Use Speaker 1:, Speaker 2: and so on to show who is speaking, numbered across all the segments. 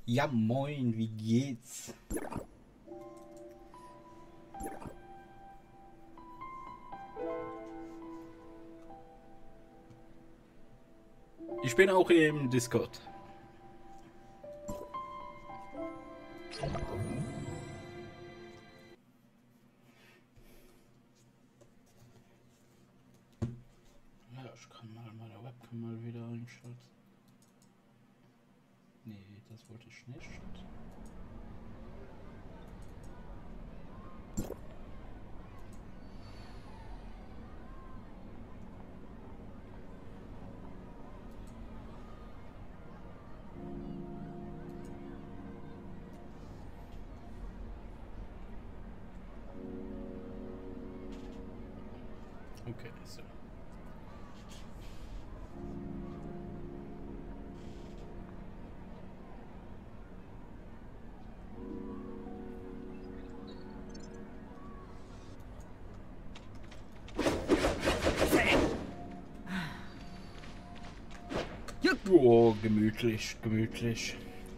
Speaker 1: Ja, moin, wie geht's? Ich bin auch im Discord. Ja, ich kann mal meine Webcam mal wieder einschalten. Nee, das wollte ich nicht. Okay, so. Oh, gemütlich, gemütlich.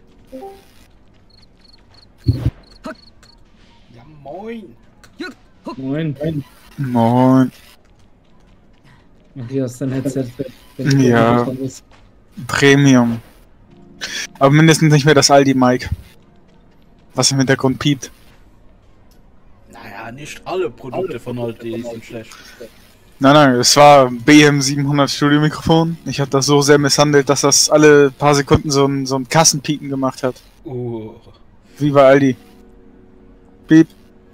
Speaker 1: Ja, moin.
Speaker 2: Moin.
Speaker 3: Moin.
Speaker 2: Matthias, dein Headset.
Speaker 3: Ja. Premium. Aber mindestens nicht mehr das Aldi-Mic. Was im Hintergrund piept.
Speaker 1: Naja, nicht alle Produkte von Aldi sind schlecht.
Speaker 3: Nein, es war BM700 Studio-Mikrofon. Ich habe das so sehr misshandelt, dass das alle paar Sekunden so ein Kassenpiepen gemacht hat. Wie bei Aldi. Piep.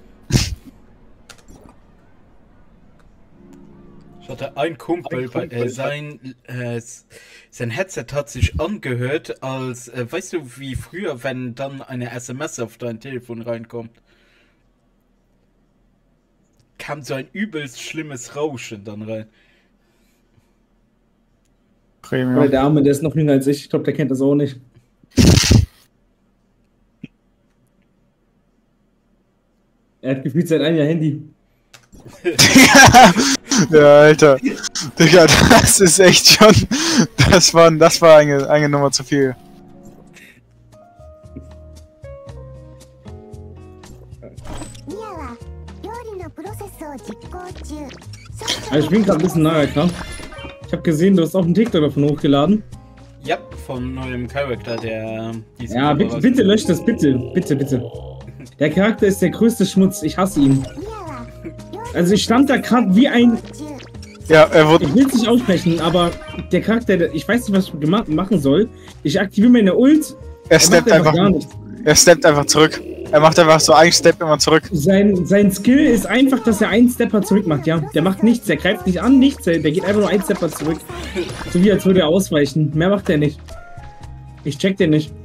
Speaker 1: Ich hatte einen Kumpel, sein Headset hat sich angehört, als, weißt du, wie früher, wenn dann eine SMS auf dein Telefon reinkommt, kam so ein übelst schlimmes Rauschen dann rein.
Speaker 3: Premium.
Speaker 2: Aber der Arme, der ist noch jünger als ich glaube, der kennt das auch nicht. Er hat gefühlt seit einem Jahr Handy.
Speaker 3: Ja, Alter. Digga, das ist echt schon. Das war eine Nummer zu viel.
Speaker 2: Also ich bin gerade ein bisschen nahe, klar. Ich habe gesehen, du hast auch einen TikTok davon hochgeladen.
Speaker 1: Ja, von neuem Charakter, der...
Speaker 2: Ja, bitte löscht das, bitte. Der Charakter ist der größte Schmutz, ich hasse ihn. Also ich stand da gerade wie ein...
Speaker 3: Ja, er wurde...
Speaker 2: Ich will es nicht aussprechen, aber der Charakter, ich weiß nicht, was ich machen soll. Ich aktiviere meine Ult,
Speaker 3: Er steppt einfach
Speaker 2: gar nichts.
Speaker 3: Er steppt einfach zurück. Er macht einfach so einen Step immer zurück.
Speaker 2: Sein Skill ist einfach, dass er einen Stepper zurück macht, ja. Der macht nichts, der greift nicht an, nichts, der geht einfach nur einen Stepper zurück. So wie als würde er ausweichen. Mehr macht er nicht. Ich check den nicht.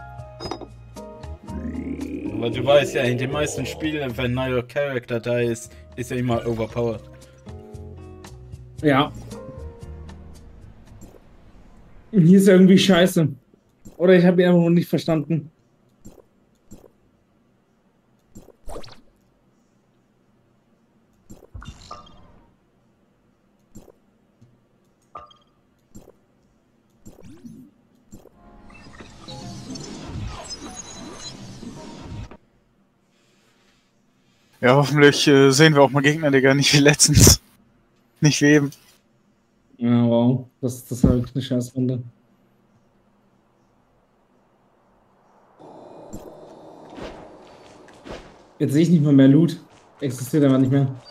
Speaker 1: Aber du weißt ja, in den meisten Spielen, wenn ein neuer Charakter da ist, ist er immer overpowered.
Speaker 2: Ja. Hier ist er irgendwie scheiße. Oder ich habe ihn einfach noch nicht verstanden.
Speaker 3: Ja, hoffentlich sehen wir auch mal Gegner, Digga, nicht wie letztens. Nicht wie eben.
Speaker 2: Ja, wow. Das war wirklich eine Scheißrunde. Jetzt sehe ich nicht mal mehr Loot. Existiert aber nicht mehr.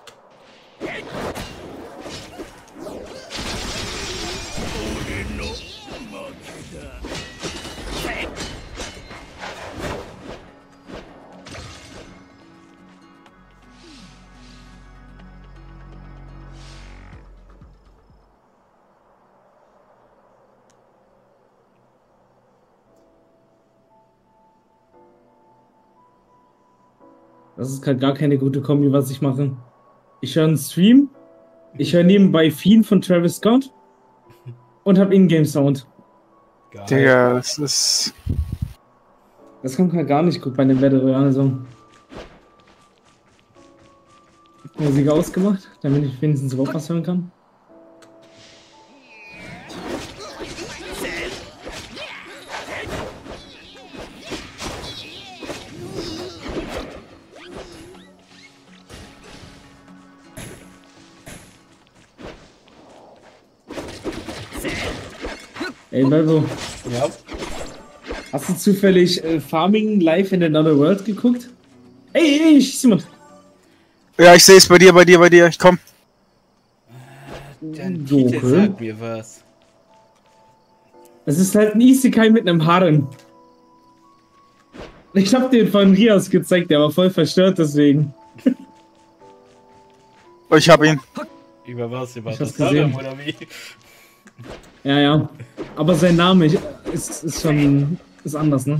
Speaker 2: Das ist halt gar keine gute Kombi, was ich mache. Ich höre einen Stream, ich höre nebenbei Fiend von Travis Scott und habe Ingame-Sound.
Speaker 3: Digga, das ist...
Speaker 2: Das kommt halt gar nicht gut bei dem Battle Royale Song. Musik ausgemacht, damit ich wenigstens überhaupt was hören kann. Ey, Balbo.
Speaker 1: Ja.
Speaker 2: Hast du zufällig Farming Live in Another World geguckt? Ey, schieß jemand.
Speaker 3: Ja, ich sehe es bei dir, ich komm.
Speaker 1: Der Titel sagt mir was.
Speaker 2: Es ist halt ein Isekai mit einem Harem. Ich hab den von Rias gezeigt, der war voll verstört deswegen.
Speaker 3: Ich hab ihn.
Speaker 1: Über was? Über
Speaker 2: das
Speaker 1: Harem oder wie?
Speaker 2: Ja. Aber sein Name ist schon... ist anders, ne?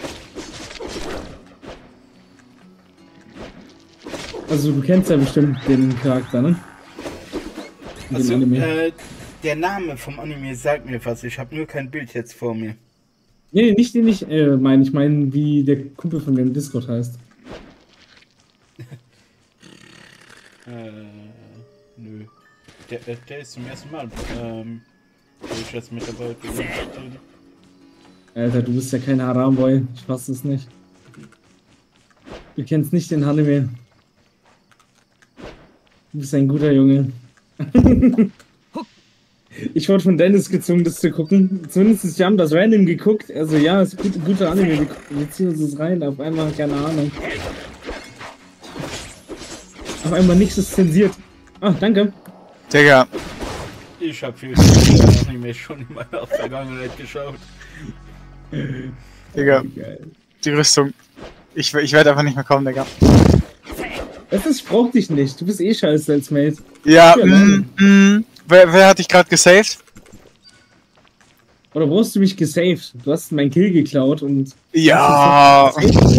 Speaker 2: Also du kennst ja bestimmt den Charakter, ne?
Speaker 1: Also, der Name vom Anime sagt mir was, ich habe nur kein Bild jetzt vor mir.
Speaker 2: Nee, nicht den ich meine. Ich meine, wie der Kumpel von mir im Discord heißt.
Speaker 1: Nö. Der ist zum ersten Mal, wo ich jetzt mit dabei bin.
Speaker 2: Alter, du bist ja kein Haramboy. Ich fass es nicht. Du kennst nicht den Anime. Du bist ein guter Junge. Ich wurde von Dennis gezwungen, das zu gucken. Zumindest wir haben das random geguckt. Also ja, es ist guter Anime. Wir ziehen uns das rein. Auf einmal, keine Ahnung. Auf einmal nichts ist zensiert. Ah, danke.
Speaker 3: Digga.
Speaker 1: Ich hab viel Anime schon in meiner Vergangenheit geschaut.
Speaker 3: Digga. Die Rüstung. Ich werde einfach nicht mehr kommen, Digga.
Speaker 2: Ich brauch dich nicht. Du bist eh scheiße als Mate.
Speaker 3: Ja, Wer hat dich gerade gesaved?
Speaker 2: Oder wo hast du mich gesaved? Du hast meinen Kill geklaut und...
Speaker 3: Ja.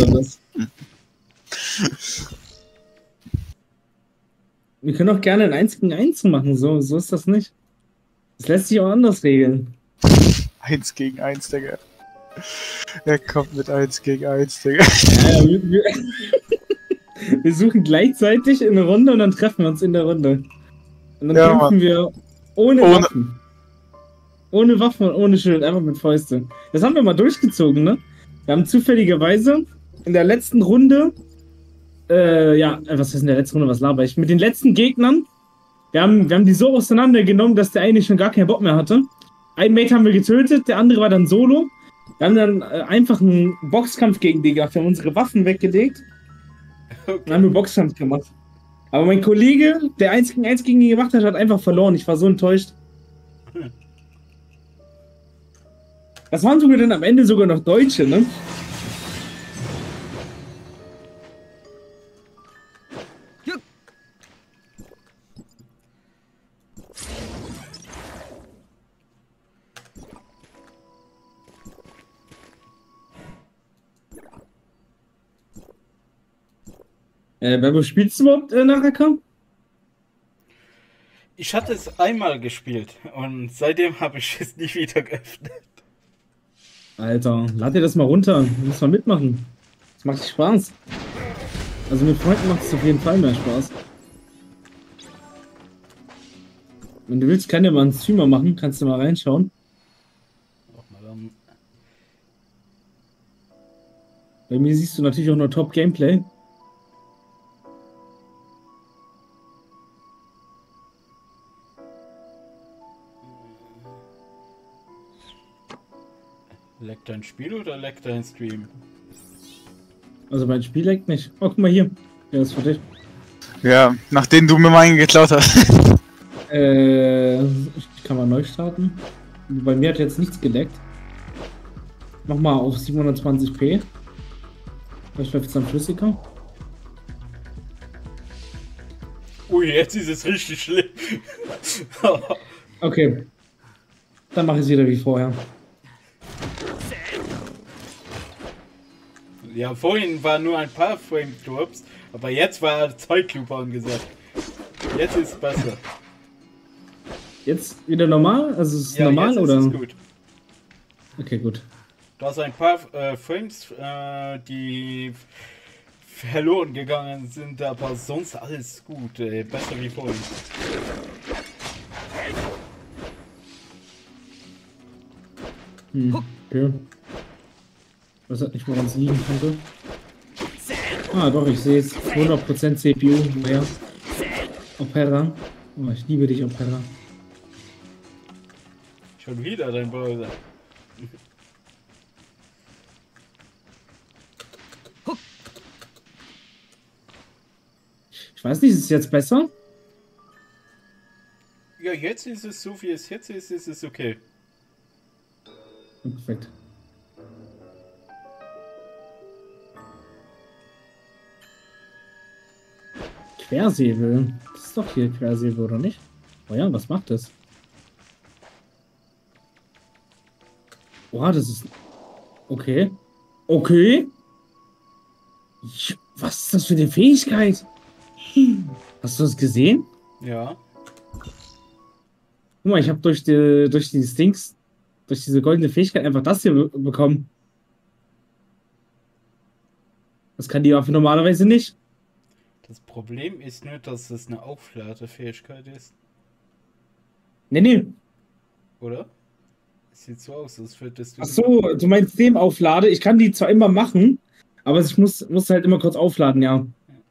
Speaker 2: Wir können auch gerne ein 1 gegen 1 machen, so ist das nicht. Das lässt sich auch anders regeln.
Speaker 3: 1 gegen 1, Digga. Er kommt mit 1 gegen 1, Digga.
Speaker 2: Ja, wir suchen gleichzeitig in eine Runde und dann treffen wir uns in der Runde. Und dann kämpfen wir ohne Waffen. Ohne Waffen und ohne Schild, einfach mit Fäusten. Das haben wir mal durchgezogen, ne? Wir haben zufälligerweise in der letzten Runde, was ist in der letzten Runde, was laber ich? Mit den letzten Gegnern, wir haben die so auseinandergenommen, dass der eine schon gar keinen Bock mehr hatte. Einen Mate haben wir getötet, der andere war dann solo. Wir haben dann einfach einen Boxkampf gegen die gehabt. Wir haben unsere Waffen weggelegt. Okay. Dann haben wir Boxkampf gemacht. Aber mein Kollege, der 1 gegen 1 gegen ihn gemacht hat, hat einfach verloren. Ich war so enttäuscht. Das waren sogar dann am Ende sogar noch Deutsche, ne? Wo spielst du überhaupt nach AK?
Speaker 1: Ich hatte es einmal gespielt und seitdem habe ich es nicht wieder geöffnet.
Speaker 2: Alter, lad dir das mal runter. Du musst mal mitmachen. Das macht Spaß. Also mit Freunden macht es auf jeden Fall mehr Spaß. Wenn du willst, kann ja mal einen Streamer machen. Kannst du mal reinschauen. Bei mir siehst du natürlich auch nur Top-Gameplay.
Speaker 1: Leckt dein Spiel oder leckt dein Stream?
Speaker 2: Also mein Spiel leckt nicht. Oh, guck mal hier. Ja, das ist für dich.
Speaker 3: Ja, nachdem du mir meinen geklaut hast.
Speaker 2: Ich kann mal neu starten. Bei mir hat jetzt nichts geleckt. Mach mal auf 720p. Vielleicht läuft es dann flüssiger.
Speaker 1: Ui, jetzt ist es richtig schlimm.
Speaker 2: Okay. Dann mache ich es wieder wie vorher.
Speaker 1: Ja, vorhin war nur ein paar Frame-Drops, aber jetzt war Zeitlupe angesagt. Jetzt ist es besser.
Speaker 2: Jetzt wieder normal? Also ist es
Speaker 1: ja,
Speaker 2: normal
Speaker 1: jetzt
Speaker 2: oder?
Speaker 1: Ist es gut.
Speaker 2: Okay, gut.
Speaker 1: Du hast ein paar Frames, die verloren gegangen sind, aber sonst alles gut. Besser wie vorhin.
Speaker 2: Okay. Was hat nicht mal ganz liegen konnte. Ah, doch, ich sehe es. 100% CPU. Ja. Opera. Oh, ich liebe dich, Opera.
Speaker 1: Schon wieder dein Browser.
Speaker 2: Ich weiß nicht, ist es jetzt besser?
Speaker 1: Ja, jetzt ist es so, wie es jetzt ist es okay.
Speaker 2: Perfekt. Quersäbel. Das ist doch hier Quersäbel, oder nicht? Oh ja, was macht das? Boah, das ist... Okay. Okay. Was ist das für eine Fähigkeit? Hast du das gesehen?
Speaker 1: Ja.
Speaker 2: Guck mal, ich habe durch die Stinks, durch diese goldene Fähigkeit einfach das hier bekommen. Das kann die Waffe normalerweise nicht.
Speaker 1: Das Problem ist nur, dass es eine Aufladefähigkeit ist.
Speaker 2: Nee.
Speaker 1: Oder? Es sieht so aus, als würdest du...
Speaker 2: Ach so, du meinst dem auflade. Ich kann die zwar immer machen, aber ich muss halt immer kurz aufladen, ja.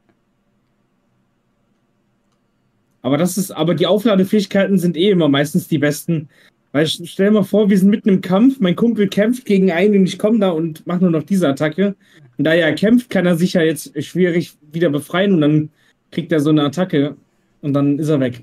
Speaker 2: Aber die Aufladefähigkeiten sind eh immer meistens die besten. Weil stell dir mal vor, wir sind mitten im Kampf, mein Kumpel kämpft gegen einen und ich komme da und mache nur noch diese Attacke. Und da er kämpft, kann er sich ja jetzt schwierig wieder befreien und dann kriegt er so eine Attacke und dann ist er weg.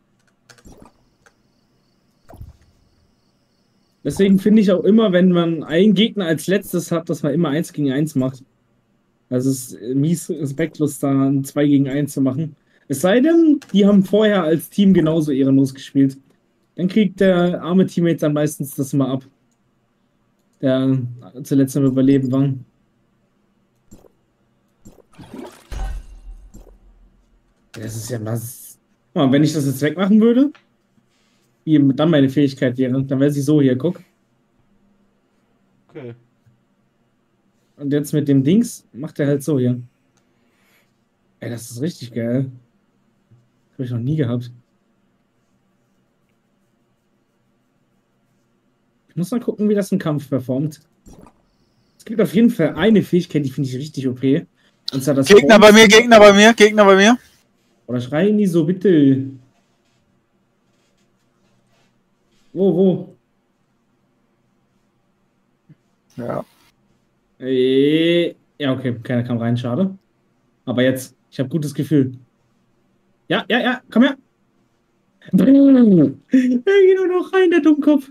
Speaker 2: Deswegen finde ich auch immer, wenn man einen Gegner als letztes hat, dass man immer 1 gegen 1 macht. Also es ist mies respektlos, da ein 2 gegen 1 zu machen. Es sei denn, die haben vorher als Team genauso ehrenlos gespielt. Dann kriegt der arme Teammate dann meistens das mal ab. Der zuletzt am Überleben war. Das ist ja was. Oh, wenn ich das jetzt wegmachen würde, wie dann meine Fähigkeit wäre, dann wäre sie so hier, guck.
Speaker 1: Okay.
Speaker 2: Und jetzt mit dem Dings macht er halt so hier. Ey, das ist richtig geil. Habe ich noch nie gehabt. Ich muss mal gucken, wie das im Kampf performt. Es gibt auf jeden Fall eine Fähigkeit, die finde ich richtig OP. Und zwar das
Speaker 3: Gegner bei mir, Gegner bei mir, Gegner bei mir.
Speaker 2: Oder schreien die so, bitte. Wo?
Speaker 3: Ja.
Speaker 2: Ja, okay, keiner kam rein, schade. Aber jetzt, ich habe gutes Gefühl. Ja, komm her. Geh nur noch rein, der Dummkopf.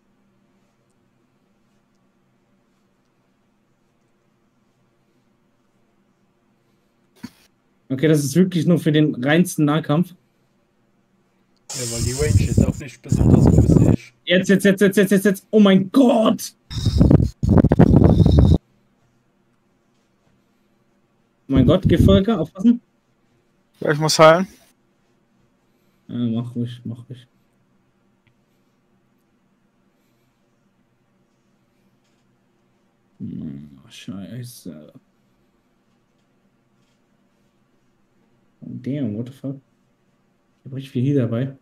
Speaker 2: Okay, das ist wirklich nur für den reinsten Nahkampf.
Speaker 1: Ja, weil die Range ist auch nicht besonders groß.
Speaker 2: Jetzt. Oh mein Gott! Oh mein Gott, Gefolge, aufpassen.
Speaker 3: Ja, ich muss heilen.
Speaker 2: Ja, mach ruhig. Oh, Scheiße. Oh, damn, what the fuck? Ich hab richtig viel hier dabei.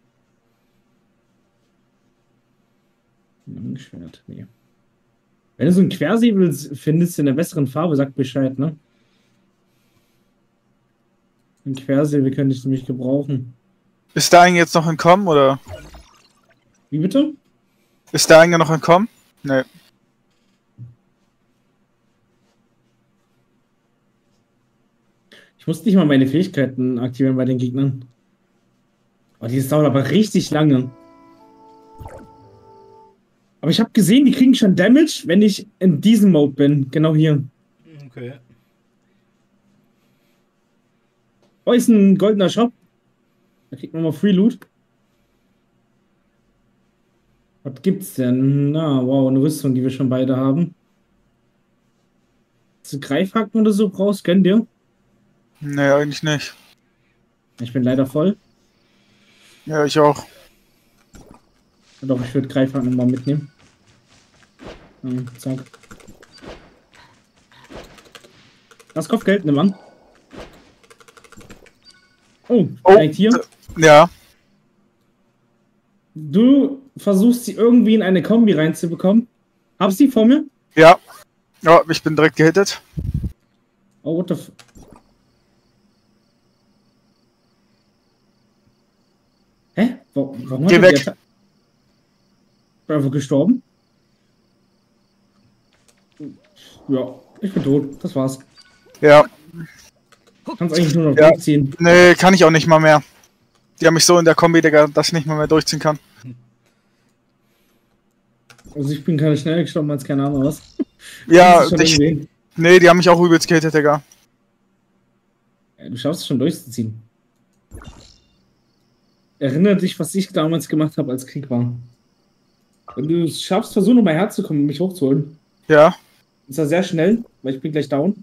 Speaker 2: Langschwert, nee. Wenn du so ein Quersäbel findest in der besseren Farbe, sag Bescheid, ne? Ein Quersäbel könnte ich nämlich gebrauchen.
Speaker 3: Ist der eigentlich jetzt noch entkommen, oder?
Speaker 2: Wie bitte?
Speaker 3: Ist der eigentlich noch entkommen? Nee.
Speaker 2: Ich muss nicht mal meine Fähigkeiten aktivieren bei den Gegnern. Oh, die dauert aber richtig lange. Aber ich habe gesehen, die kriegen schon Damage, wenn ich in diesem Mode bin. Genau hier.
Speaker 1: Okay.
Speaker 2: Oh, ist ein goldener Shop. Da kriegt man mal Free Loot. Was gibt's denn? Na, wow, eine Rüstung, die wir schon beide haben. Hast du Greifhaken oder so brauchst, könnt ihr?
Speaker 3: Nee, eigentlich nicht.
Speaker 2: Ich bin leider voll.
Speaker 3: Ja, ich auch.
Speaker 2: Doch, ich würde Greifhaken mal mitnehmen. Zack. Das Kopfgeld, nimm an. Oh, direkt hier.
Speaker 3: Ja.
Speaker 2: Du versuchst sie irgendwie in eine Kombi reinzubekommen. Hab sie vor mir?
Speaker 3: Ja. Ja, ich bin direkt gehittet.
Speaker 2: Oh, what the f... Hä? Warum
Speaker 3: Geh weg.
Speaker 2: Einfach gestorben. Ja, ich bin tot. Das war's.
Speaker 3: Ja.
Speaker 2: Kannst eigentlich nur noch durchziehen.
Speaker 3: Nee, kann ich auch nicht mal mehr. Die haben mich so in der Kombi, Digga, dass ich nicht mal mehr durchziehen kann.
Speaker 2: Also ich bin keine schneller gestorben als keine Ahnung was.
Speaker 3: Ja, nee, die haben mich auch übelst gehittet, Digga.
Speaker 2: Ja, du schaffst es schon durchzuziehen. Erinnere dich, was ich damals gemacht habe, als Krieg war. Wenn du es schaffst, versuch nochmal herzukommen, mich hochzuholen.
Speaker 3: Ja.
Speaker 2: Ist ja sehr schnell, weil ich bin gleich down.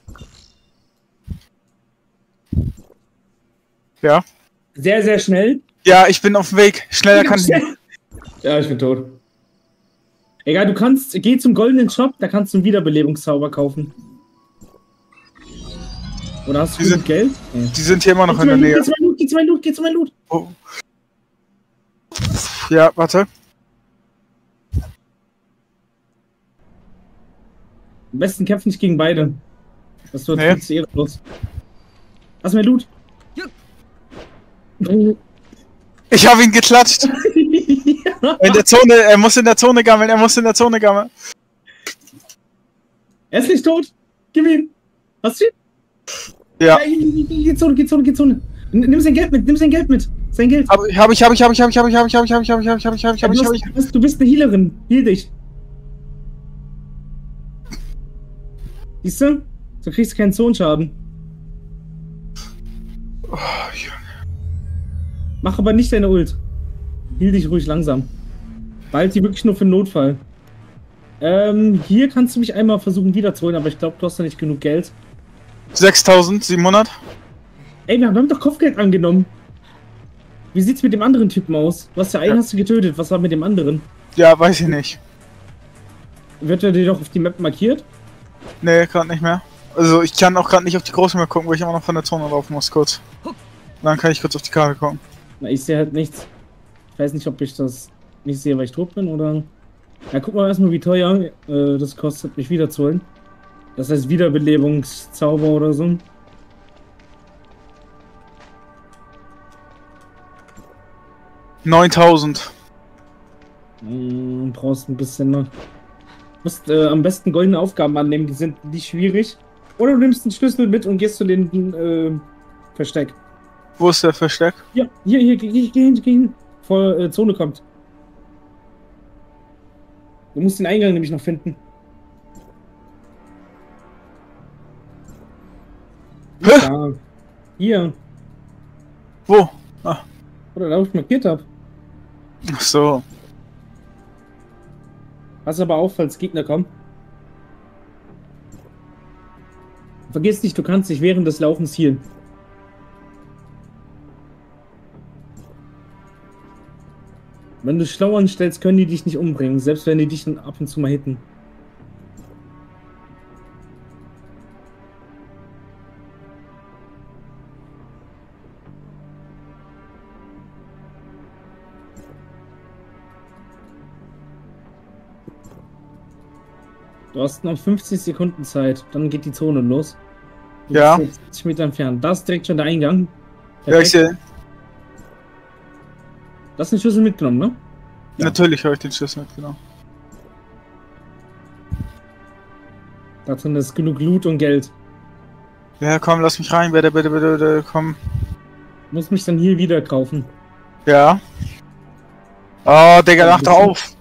Speaker 3: Ja.
Speaker 2: Sehr, sehr schnell.
Speaker 3: Ja, ich bin auf dem Weg. Schneller kann ich nicht.
Speaker 2: Ja, ich bin tot. Egal, du kannst, geh zum goldenen Shop, da kannst du einen Wiederbelebungszauber kaufen. Oder hast du genug Geld?
Speaker 3: Nee. Die sind hier immer noch in der Nähe.
Speaker 2: Geh zu meinem Loot.
Speaker 3: Oh. Ja, warte.
Speaker 2: Am besten kämpf nicht gegen beide. Das wird nee. Ehrenlos. Hast du mein Loot? Ja.
Speaker 3: Ich habe ihn geklatscht. Ja. In der Zone, er muss in der Zone gammeln,
Speaker 2: Er ist nicht tot. Gib ihn. Hast du ihn?
Speaker 3: Ja.
Speaker 2: Geh Zone. Nimm sein Geld mit, Sein Geld.
Speaker 3: Hab ich.
Speaker 2: Du bist eine Healerin. Heal dich. Siehst du? So kriegst du keinen Zonenschaden.
Speaker 3: Oh, ja.
Speaker 2: Mach aber nicht deine Ult. Heal dich ruhig langsam. Bald die wirklich nur für den Notfall. Hier kannst du mich einmal versuchen wiederzuholen, aber ich glaube, du hast ja nicht genug Geld.
Speaker 3: 6.700.
Speaker 2: Ey, wir haben doch Kopfgeld angenommen. Wie sieht's mit dem anderen Typen aus? Du hast ja einen hast du getötet. Was war mit dem anderen?
Speaker 3: Ja, weiß ich nicht.
Speaker 2: Wird er dir doch auf die Map markiert?
Speaker 3: Nee, gerade nicht mehr. Also ich kann auch gerade nicht auf die große Map gucken, weil ich immer noch von der Zone laufen muss, kurz. Dann kann ich kurz auf die Karte gucken.
Speaker 2: Na, ich sehe halt nichts. Ich weiß nicht, ob ich das nicht sehe, weil ich tot bin, oder... Ja, guck mal erstmal, wie teuer das kostet, mich wiederzuholen. Das heißt Wiederbelebungszauber oder so.
Speaker 3: $9.000.
Speaker 2: Brauchst ein bisschen noch. Du musst am besten goldene Aufgaben annehmen, die sind nicht schwierig. Oder du nimmst einen Schlüssel mit und gehst zu den Versteck.
Speaker 3: Wo ist der Versteck?
Speaker 2: Ja, hier, geh hin. Vor Zone kommt. Du musst den Eingang nämlich noch finden. Ja. Hier.
Speaker 3: Wo? Ah.
Speaker 2: Oder da, wo ich markiert habe.
Speaker 3: Ach so.
Speaker 2: Pass aber auf, falls Gegner kommen. Vergiss nicht, du kannst dich während des Laufens healen. Wenn du schlau anstellst, können die dich nicht umbringen, selbst wenn die dich dann ab und zu mal hitten. Du hast noch 50 Sekunden Zeit, dann geht die Zone los. Du
Speaker 3: ja.
Speaker 2: bist 60 Meter entfernt. Da ist direkt schon der Eingang.
Speaker 3: Perfekt. Ja, ich sehe.
Speaker 2: Du hast den Schlüssel mitgenommen, ne?
Speaker 3: Ja. Natürlich habe ich den Schlüssel mitgenommen.
Speaker 2: Da drin ist genug Loot und Geld.
Speaker 3: Ja, komm, lass mich rein, bitte, komm.
Speaker 2: Muss mich dann hier wieder kaufen.
Speaker 3: Ja. Oh, Digga, mach doch auf!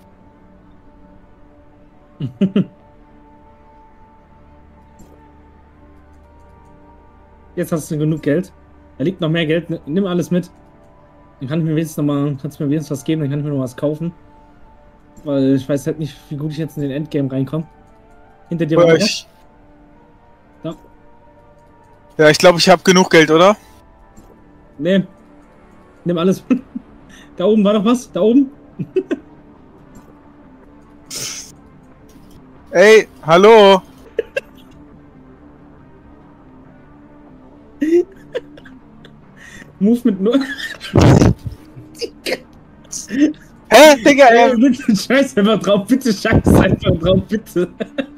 Speaker 3: Jetzt hast du genug Geld. Da liegt noch mehr Geld. Nimm alles mit. Dann kann ich mir wenigstens kannst du mir wenigstens was geben, dann kann ich mir noch was kaufen. Weil ich weiß halt nicht, wie gut ich jetzt in den Endgame reinkomme. Hinter dir war was? Ja. Ja, ich glaube, ich habe genug Geld, oder?
Speaker 2: Nee. Nimm alles. Da oben war noch was? Da oben?
Speaker 3: Ey, hallo!
Speaker 2: Movement nur.
Speaker 3: Hä, Digga, ey!
Speaker 2: Bitte scheiß einfach drauf, bitte scheiß einfach drauf, bitte.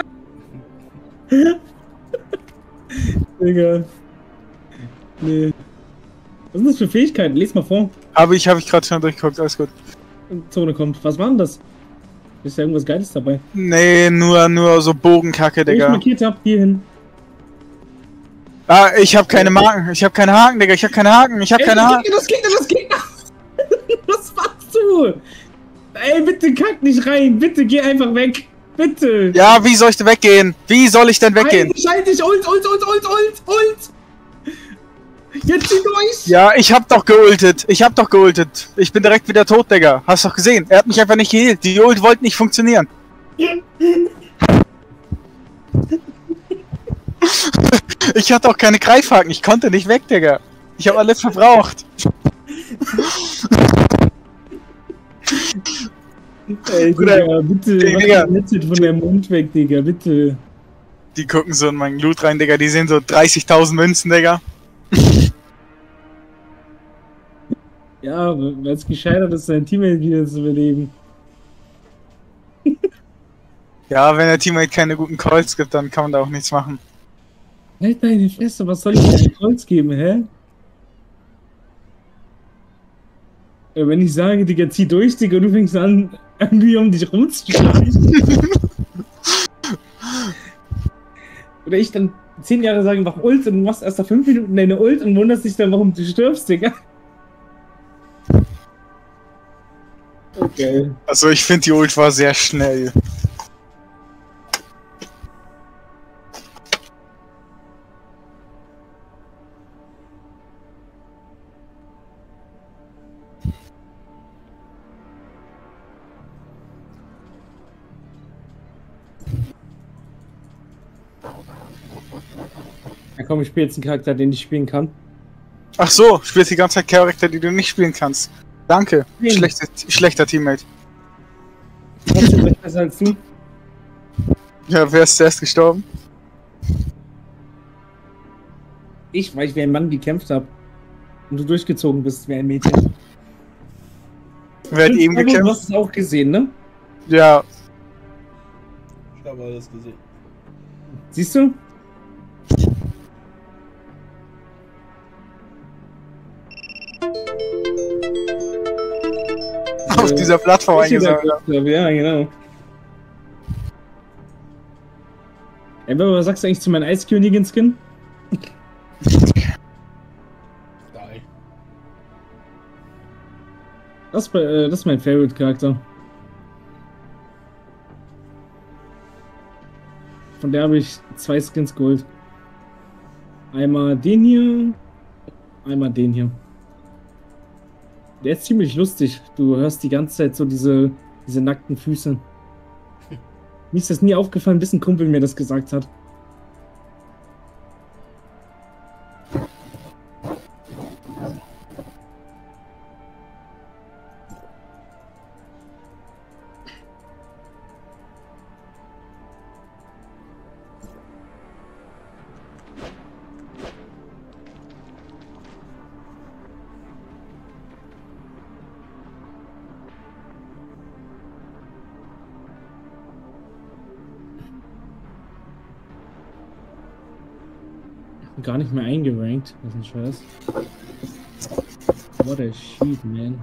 Speaker 2: Digga. Nee. Was sind das für Fähigkeiten? Lies mal vor.
Speaker 3: Habe ich gerade schon durchgeguckt, alles gut.
Speaker 2: Zone kommt. Was war denn das? Ist da irgendwas Geiles dabei?
Speaker 3: Nee, nur so Bogenkacke, Digga.
Speaker 2: Ich markiert hab, hier hin.
Speaker 3: Ah, ich hab keine Marken, ich hab keine Haken, Digga, ich hab keine Haken, ich hab keine Haken.
Speaker 2: Das geht. Was machst du? Ey, bitte kack nicht rein, bitte geh einfach weg. Bitte.
Speaker 3: Ja, wie soll ich denn weggehen? Wie soll ich denn weggehen?
Speaker 2: Scheiße, ult. Jetzt zieh durch.
Speaker 3: Ja, ich hab doch geultet. Ich bin direkt wieder tot, Digga. Hast doch gesehen. Er hat mich einfach nicht geheilt. Die Ult wollte nicht funktionieren. Ich hatte auch keine Greifhaken. Ich konnte nicht weg, Digga. Ich hab alles verbraucht.
Speaker 2: Ey, Digga, bitte,
Speaker 3: Digga.
Speaker 2: mach das von der Mund weg, Digga, bitte.
Speaker 3: Die gucken so in meinen Loot rein, Digga. Die sehen so 30.000 Münzen, Digga.
Speaker 2: Ja, weil es gescheitert ist, sein Teammate wieder zu beleben.
Speaker 3: Ja, wenn der Teammate keine guten Calls gibt, dann kann man da auch nichts machen.
Speaker 2: Halt deine Fresse, was soll ich dir für Kreuz geben, hä? Ja, wenn ich sage, Digga, zieh durch, Digga, und du fängst an, irgendwie um dich rumzuschlagen. Oder ich dann 10 Jahre sage, mach Ult und du machst erst nach 5 Minuten deine Ult und wunderst dich dann, warum du stirbst, Digga. Okay.
Speaker 3: Also ich finde die Ult war sehr schnell.
Speaker 2: Ja komm, ich spiele jetzt einen Charakter, den ich spielen kann.
Speaker 3: Ach so, spielst die ganze Zeit Charakter, die du nicht spielen kannst. Danke, schlechter Teammate.
Speaker 2: Trotzdem vielleicht besser als du.
Speaker 3: Ja, wer ist zuerst gestorben?
Speaker 2: Ich, weil ich wie ein Mann gekämpft habe. Und du durchgezogen bist wie ein Mädchen.
Speaker 3: Wer hat eben gekämpft?
Speaker 2: Du hast es auch gesehen, ne?
Speaker 3: Ja.
Speaker 1: Ich habe alles gesehen.
Speaker 2: Siehst du?
Speaker 3: Auf dieser Plattform eingesammelt.
Speaker 2: Ja, genau. Ey, was sagst du eigentlich zu meinem Eiskönigin-Skin?
Speaker 1: Geil.
Speaker 2: Das ist mein Favorite-Charakter. Von der habe ich 2 Skins geholt. Einmal den hier, einmal den hier. Der ist ziemlich lustig. Du hörst die ganze Zeit so diese nackten Füße. Mir ist das nie aufgefallen, bis ein Kumpel mir das gesagt hat. Gar nicht mehr eingerankt. Das ist ein Scheiß. What a shit, man.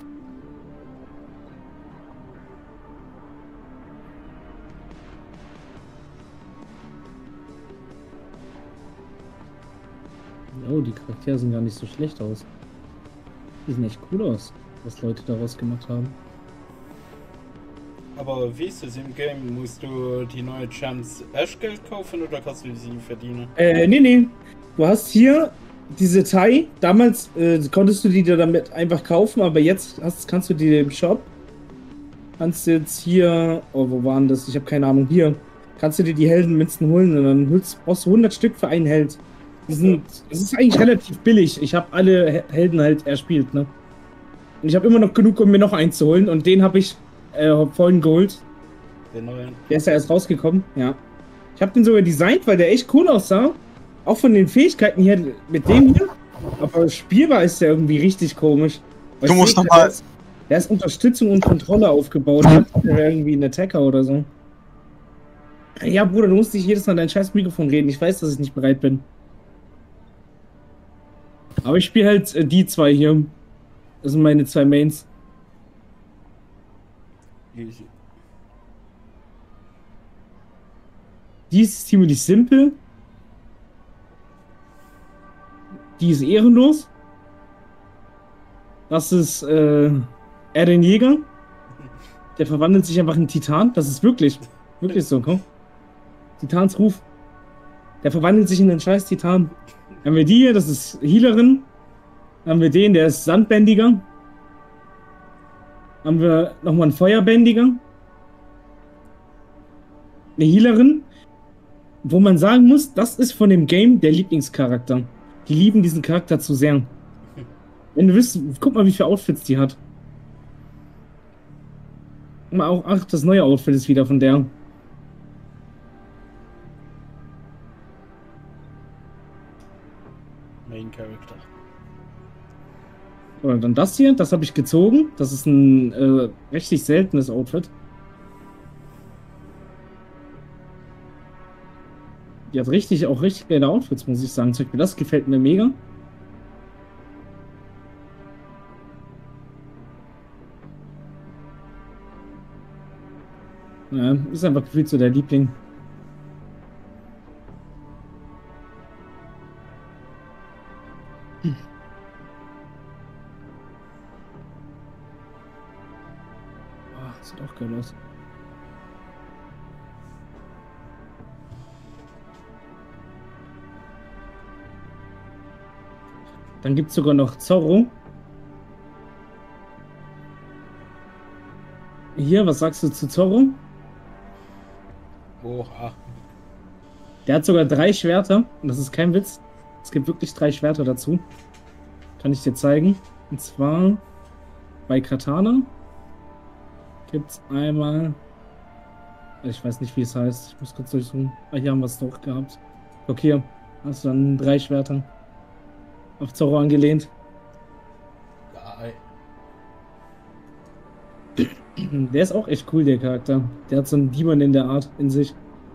Speaker 2: Oh, die Charaktere sehen gar nicht so schlecht aus. Die sehen echt cool aus, was Leute daraus gemacht haben.
Speaker 1: Aber wie ist es im Game? Musst du die neue Chance Eschgeld kaufen oder kannst du sie verdienen?
Speaker 2: Nee. Du hast hier diese Thai. Damals konntest du die dir damit einfach kaufen, aber jetzt kannst du die im Shop. Kannst du jetzt hier. Oh, wo waren das? Ich habe keine Ahnung. Hier. Kannst du dir die Heldenmünzen holen und dann brauchst du 100 Stück für einen Held. Es ist eigentlich relativ billig. Ich habe alle Helden halt erspielt, ne? Und ich habe immer noch genug, um mir noch einen zu holen. Und den habe ich vorhin geholt.
Speaker 1: Den neuen.
Speaker 2: Der ist ja erst rausgekommen, ja. Ich habe den sogar designt, weil der echt cool aussah. Auch von den Fähigkeiten hier mit dem hier. Aber spielbar ist der irgendwie richtig komisch.
Speaker 3: Du musst nochmal.
Speaker 2: Der ist Unterstützung und Kontrolle aufgebaut. Der wäre irgendwie ein Attacker oder so. Ja, Bruder, du musst nicht jedes Mal dein scheiß Mikrofon reden. Ich weiß, dass ich nicht bereit bin. Aber ich spiele halt die zwei hier. Das sind meine 2 Mains. Die ist ziemlich simpel. Die ist ehrenlos. Das ist Eren Jäger. Der verwandelt sich einfach in Titan. Das ist wirklich so, komm. Titans Ruf. Der verwandelt sich in den scheiß Titan. Dann haben wir die hier, das ist Healerin. Dann haben wir den, der ist Sandbändiger. Haben wir nochmal einen Feuerbändiger. Eine Healerin. Wo man sagen muss, das ist von dem Game der Lieblingscharakter. Die lieben diesen Charakter zu sehr. Wenn du willst, guck mal, wie viele Outfits die hat. Auch, ach, das neue Outfit ist wieder von der.
Speaker 1: Main Character.
Speaker 2: Oder dann das hier, das habe ich gezogen. Das ist ein richtig seltenes Outfit. Die hat auch richtig geile Outfits, muss ich sagen. Zum Beispiel das gefällt mir mega. Ja, ist einfach gefühlt so der Liebling. Oh, das sieht auch geil aus. Dann gibt es sogar noch Zorro. Hier, was sagst du zu Zorro?
Speaker 1: Oha.
Speaker 2: Der hat sogar 3 Schwerter. Und das ist kein Witz. Es gibt wirklich 3 Schwerter dazu. Kann ich dir zeigen. Und zwar bei Katana gibt es einmal... Ich weiß nicht, wie es heißt. Ich muss kurz durchsuchen. Ah, hier haben wir es doch gehabt. Okay, hast du dann 3 Schwerter. Auf Zorro angelehnt.
Speaker 1: Geil.
Speaker 2: Der ist auch echt cool, der Charakter. Der hat so einen Demon in der Art in sich.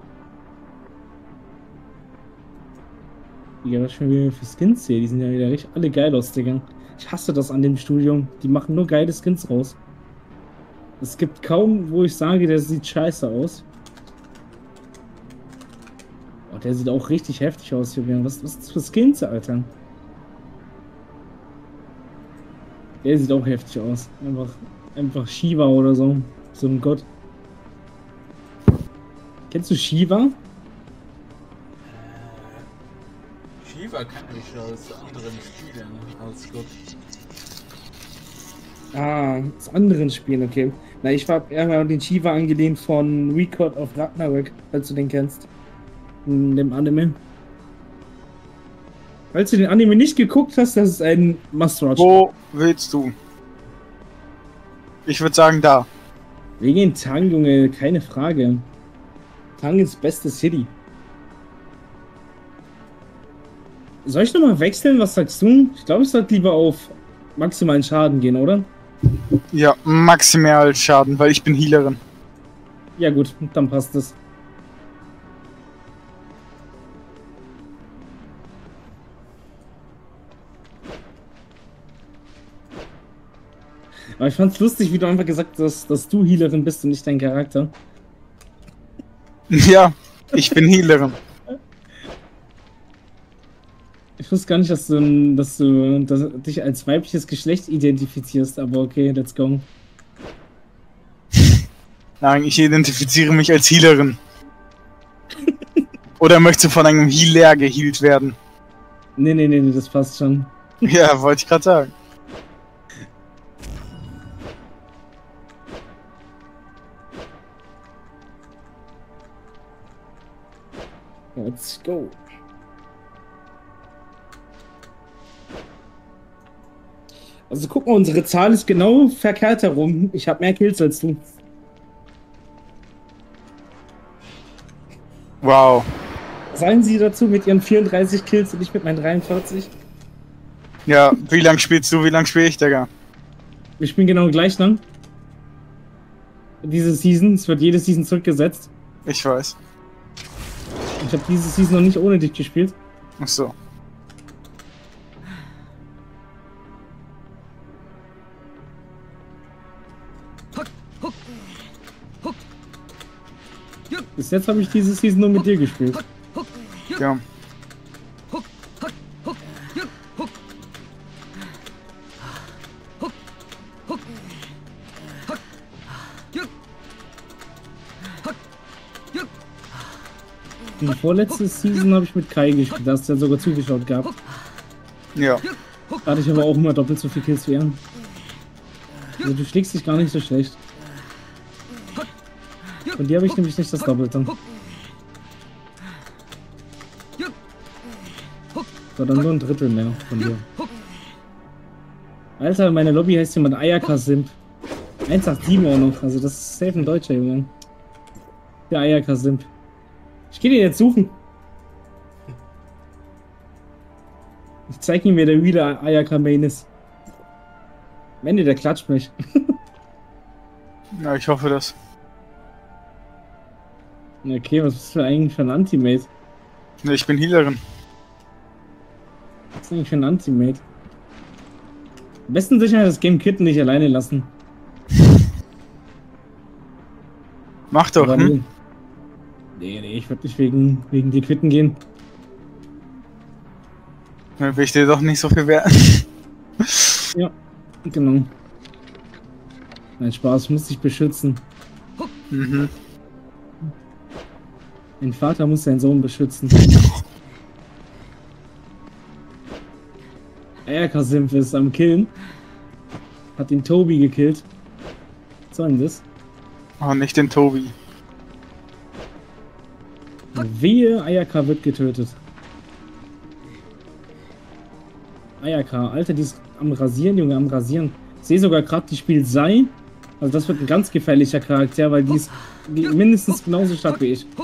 Speaker 2: Ja, was schon wieder für Skins hier. Die sind ja wieder richtig alle geil aus, Digga. Ich hasse das an dem Studium. Die machen nur geile Skins raus. Es gibt kaum, wo ich sage, der sieht scheiße aus. Oh, der sieht auch richtig heftig aus, Julian. Was ist das für Skins, Alter? Der sieht auch heftig aus. Einfach Shiva oder so. So ein Gott. Kennst du Shiva?
Speaker 1: Shiva kann ich aus anderen Spielen als Gott.
Speaker 2: Ah, aus anderen Spielen, okay. Na, ich habe eher den Shiva angelehnt von Record of Ragnarök, falls du den kennst. In dem Anime. Falls du den Anime nicht geguckt hast, das ist ein Must-Watch.
Speaker 3: Wo willst du? Ich würde sagen, da.
Speaker 2: Wir gehen Tang, Junge, keine Frage. Tang ist beste City. Soll ich nochmal wechseln? Was sagst du? Ich glaube, ich sollte lieber auf maximalen Schaden gehen, oder?
Speaker 3: Ja, maximal Schaden, weil ich bin Healerin.
Speaker 2: Ja gut, dann passt es. Aber ich fand's lustig, wie du einfach gesagt hast, dass du Healerin bist und nicht dein Charakter.
Speaker 3: Ja, ich bin Healerin.
Speaker 2: Ich wusste gar nicht, dass du dich als weibliches Geschlecht identifizierst, aber okay, let's go.
Speaker 3: Nein, ich identifiziere mich als Healerin. Oder möchtest du von einem Healer gehealt werden?
Speaker 2: Nee, das passt schon.
Speaker 3: Ja, wollte ich gerade sagen.
Speaker 2: Let's go. Also guck mal, unsere Zahl ist genau verkehrt herum. Ich habe mehr Kills als du.
Speaker 3: Wow.
Speaker 2: Sagen Sie dazu mit Ihren 34 Kills und ich mit meinen 43?
Speaker 3: Ja, wie lang spielst du? Wie lang spiele ich, Digga?
Speaker 2: Wir spielen genau gleich lang. Diese Season, es wird jede Season zurückgesetzt.
Speaker 3: Ich weiß.
Speaker 2: Ich habe diese Season noch nicht ohne dich gespielt.
Speaker 3: Ach so.
Speaker 2: Bis jetzt habe ich diese Season nur mit dir gespielt.
Speaker 3: Ja.
Speaker 2: Die vorletzte Season habe ich mit Kai gespielt, da hast du ja sogar zugeschaut gehabt.
Speaker 3: Ja.
Speaker 2: Da hatte ich aber auch immer doppelt so viel Kills wie er. Also du schlägst dich gar nicht so schlecht. Von dir habe ich nämlich nicht das Doppelte. So, dann nur ein Drittel mehr von dir. Alter, meine Lobby heißt jemand Ayaka-Simp. 187 auch noch, also das ist safe ein Deutscher, Junge. Der Ayaka-Simp. Ich gehe den jetzt suchen. Ich zeige ihm, wer der wieder Ayaka-Main ist. Am Ende, der klatscht mich.
Speaker 3: Ja, ich hoffe das.
Speaker 2: Okay, was bist du eigentlich für ein Anti-Mate?
Speaker 3: Ne, ich bin Healerin.
Speaker 2: Was ist eigentlich für ein Anti-Mate? Am besten sicher das Game Kitten nicht alleine lassen.
Speaker 3: Mach doch,
Speaker 2: aber
Speaker 3: hm?
Speaker 2: Nee, ich würde nicht wegen dir quitten gehen.
Speaker 3: Dann will ich dir doch nicht so viel wert.
Speaker 2: Ja, genau. Nein, Spaß, muss dich beschützen.
Speaker 3: Mhm.
Speaker 2: Ein Vater muss seinen Sohn beschützen. Ayaka-Simp ist am Killen. Hat den Tobi gekillt. Was soll denn das?
Speaker 3: Oh, nicht den Tobi.
Speaker 2: Wehe, Ayaka wird getötet. Ayaka, Alter, die ist am Rasieren, Junge, am Rasieren. Ich sehe sogar gerade, die spielt Sei. Also das wird ein ganz gefährlicher Charakter, weil die ist mindestens genauso stark wie ich.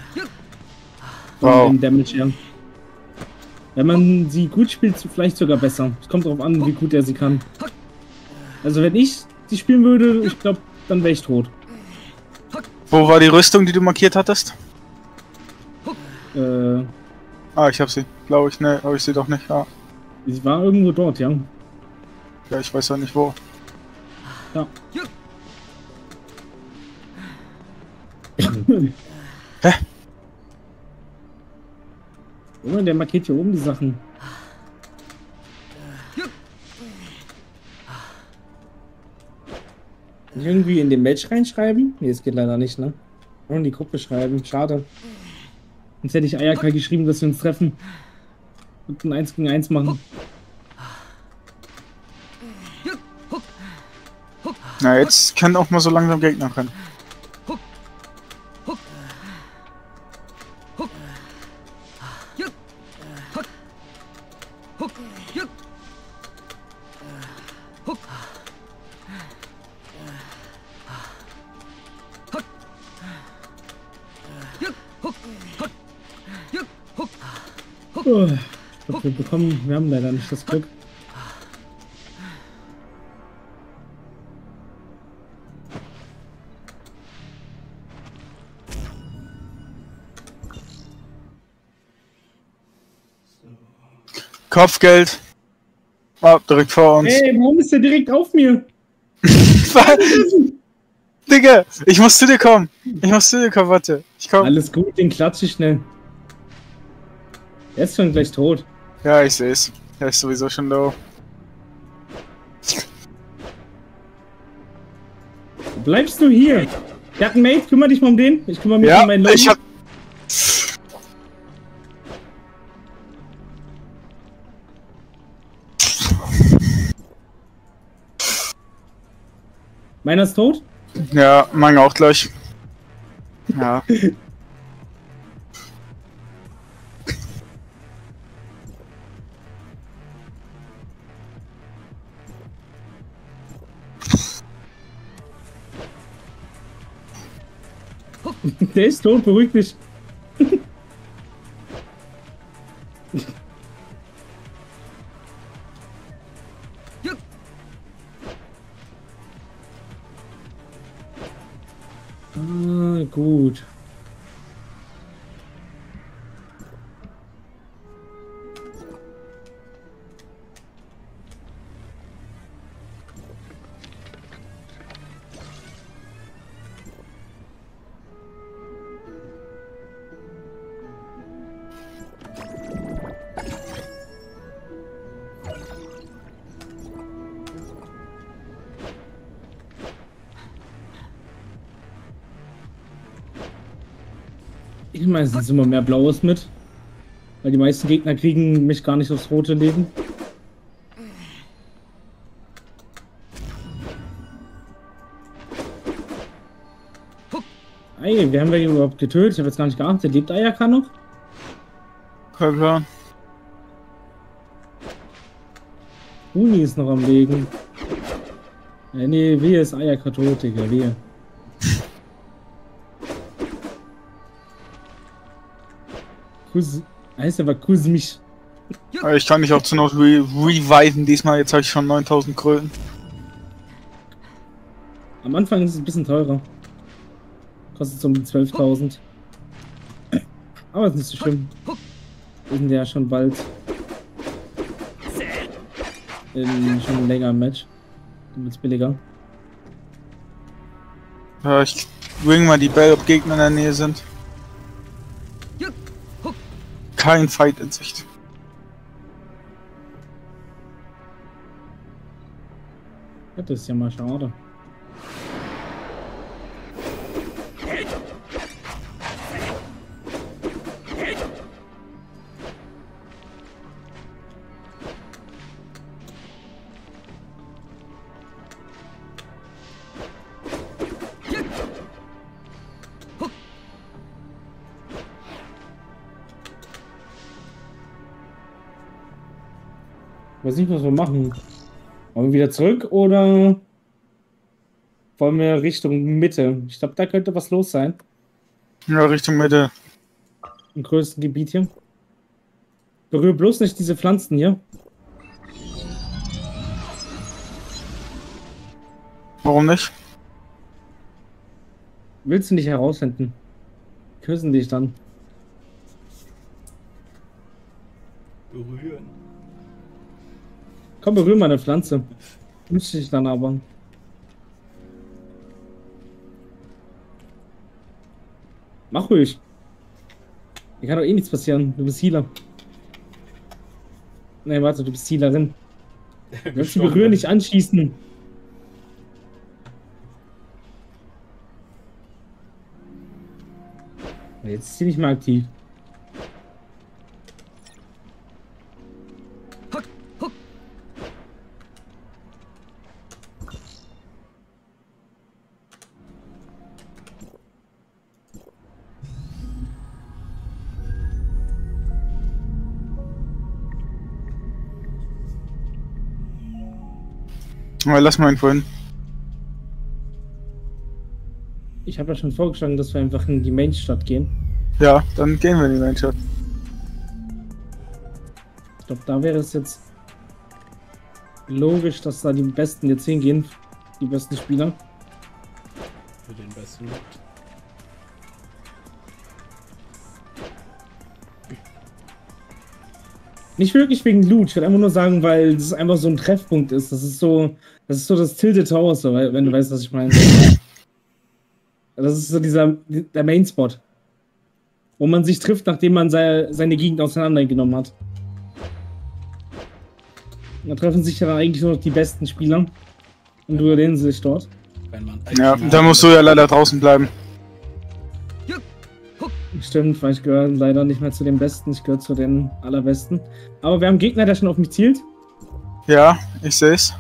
Speaker 3: Wow.
Speaker 2: Im Damage her. Wenn man sie gut spielt, vielleicht sogar besser. Es kommt darauf an, wie gut er sie kann. Also wenn ich die spielen würde, ich glaube, dann wäre ich tot.
Speaker 3: Wo war die Rüstung, die du markiert hattest? Ah, ich hab sie. Glaube ich, ne, habe ich sie doch nicht. Ja.
Speaker 2: Sie war irgendwo dort, ja.
Speaker 3: Ja, ich weiß ja nicht wo.
Speaker 2: Ja.
Speaker 3: Hä?
Speaker 2: Junge, der markiert hier oben die Sachen. Irgendwie in den Match reinschreiben? Nee, es geht leider nicht, ne? Nur in die Gruppe schreiben. Schade. Sonst hätte ich Ayaka geschrieben, dass wir uns treffen. Und ein 1 gegen 1 machen.
Speaker 3: Na, jetzt kann auch mal so langsam Gegner rennen.
Speaker 2: Oh, ich glaube, wir haben leider nicht das Glück.
Speaker 3: Kopfgeld. Oh, direkt vor uns.
Speaker 2: Ey, warum ist der direkt auf mir?
Speaker 3: Digga, ich muss zu dir kommen. Warte. Ich komm.
Speaker 2: Alles gut, den klatsche ich schnell. Er ist schon gleich tot.
Speaker 3: Ja, ich seh's. Er ist sowieso schon low.
Speaker 2: Bleibst du hier? Der hat einen Mate, kümmere dich mal um den. Ich kümmere mich um meinen Lobby.
Speaker 3: Ich hab...
Speaker 2: Meiner ist tot?
Speaker 3: Ja, mein auch gleich. Ja.
Speaker 2: Der ist tot, beruhig dich. Ah, gut. Ich meine, es ist immer mehr Blaues mit. Weil die meisten Gegner kriegen mich gar nicht aufs rote Leben. Ey, wir haben ja überhaupt getötet. Ich habe jetzt gar nicht geachtet. Lebt Ayaka noch?
Speaker 3: Ja, klar.
Speaker 2: Uni ist noch am Legen. Nee, wehe ist Ayaka tot, Digga, wehe. Heißt aber Kusmich.
Speaker 3: Ich kann mich auch zur Not reviven diesmal. Jetzt habe ich schon 9000 Kröten.
Speaker 2: Am Anfang ist es ein bisschen teurer. Kostet so um die 12.000. Aber ist nicht so schlimm. Wir sind ja schon bald schon länger im Match. Dann wird's billiger.
Speaker 3: Ja, ich bring mal die Bell, ob Gegner in der Nähe sind. Kein Fight in Sicht.
Speaker 2: Ja, das ist ja mal schade. Ich weiß nicht, was wir machen. Wollen wir wieder zurück oder wollen wir Richtung Mitte? Ich glaube, da könnte was los sein.
Speaker 3: Ja, Richtung Mitte.
Speaker 2: Im größten Gebiet hier. Berühr bloß nicht diese Pflanzen hier.
Speaker 3: Warum nicht?
Speaker 2: Willst du nicht herausfinden? Küssen dich dann.
Speaker 1: Berühren.
Speaker 2: Komm, berühr meine Pflanze. Wünsch dich dann aber. Mach ruhig. Hier kann doch eh nichts passieren. Du bist Healer. Nee, warte, du bist Healerin. Du willst die Berühren nicht anschießen. Jetzt ist sie nicht mehr aktiv.
Speaker 3: Lass mal ihn vorhin.
Speaker 2: Ich habe ja schon vorgeschlagen, dass wir einfach in die Mainstadt gehen.
Speaker 3: Ja, dann gehen wir in die Mainstadt.
Speaker 2: Ich glaube, da wäre es jetzt logisch, dass da die Besten jetzt hingehen. Die besten Spieler.
Speaker 1: Für den besten.
Speaker 2: Nicht wirklich wegen Loot, ich würde einfach nur sagen, weil das einfach so ein Treffpunkt ist. Das ist so das Tilted Tower, so, wenn du weißt, was ich meine. Das ist so der Main-Spot. Wo man sich trifft, nachdem man seine Gegend auseinandergenommen hat. Da treffen sich ja dann eigentlich nur noch die besten Spieler. Und überlehnen sich dort.
Speaker 3: Ja, da musst du ja leider draußen bleiben.
Speaker 2: Stimmt, weil ich gehöre leider nicht mehr zu den Besten, ich gehöre zu den Allerbesten. Aber wir haben einen Gegner, der schon auf mich zielt.
Speaker 3: Ja, ich sehe es.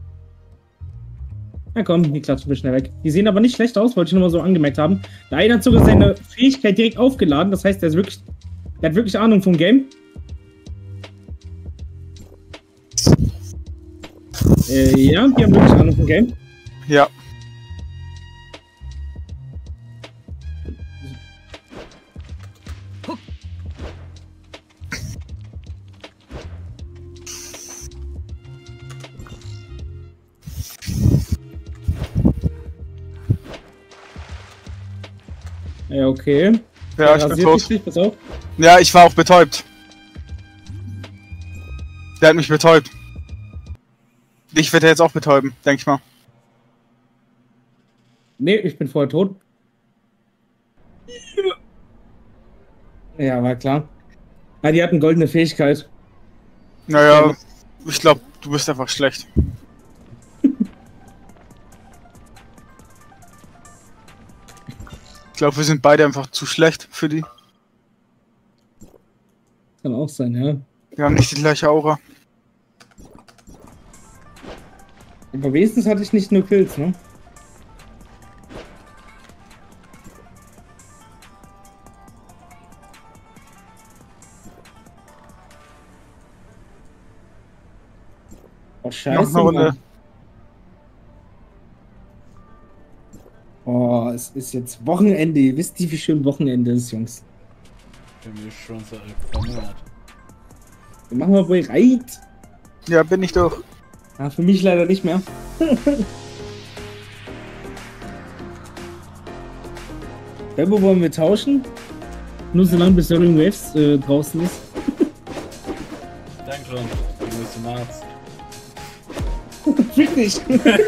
Speaker 2: Na komm, die klatschen wir schnell weg. Die sehen aber nicht schlecht aus, wollte ich nur mal so angemerkt haben. Der eine hat sogar seine Fähigkeit direkt aufgeladen, das heißt, der hat wirklich Ahnung vom Game. Ja, die haben wirklich Ahnung vom Game.
Speaker 3: Ja.
Speaker 2: Ja, okay.
Speaker 3: Ja, ich bin tot.
Speaker 2: Dich, pass auf.
Speaker 3: Ja, ich war auch betäubt. Der hat mich betäubt. Ich werde jetzt auch betäuben, denke ich mal.
Speaker 2: Nee, ich bin vorher tot. Ja, war klar. Ja, die hatten goldene Fähigkeit.
Speaker 3: Naja, ich glaube, du bist einfach schlecht. Ich glaube, wir sind beide einfach zu schlecht für die.
Speaker 2: Kann auch sein, ja.
Speaker 3: Wir haben nicht die gleiche Aura.
Speaker 2: Aber wenigstens hatte ich nicht nur Kills, ne? Oh, scheiße.
Speaker 3: Noch eine Runde.
Speaker 2: Oh, es ist jetzt Wochenende. Ihr wisst nicht, wie schön Wochenende ist, Jungs.
Speaker 1: Für mich schon so ein Monat.
Speaker 2: Wir machen mal bereit.
Speaker 3: Ja, bin ich doch.
Speaker 2: Ja, für mich leider nicht mehr. Bebo, wollen wir tauschen? Nur so lange, bis der Ring Waves draußen ist.
Speaker 1: Danke schon. Du musst zum Arzt.
Speaker 2: Fick dich!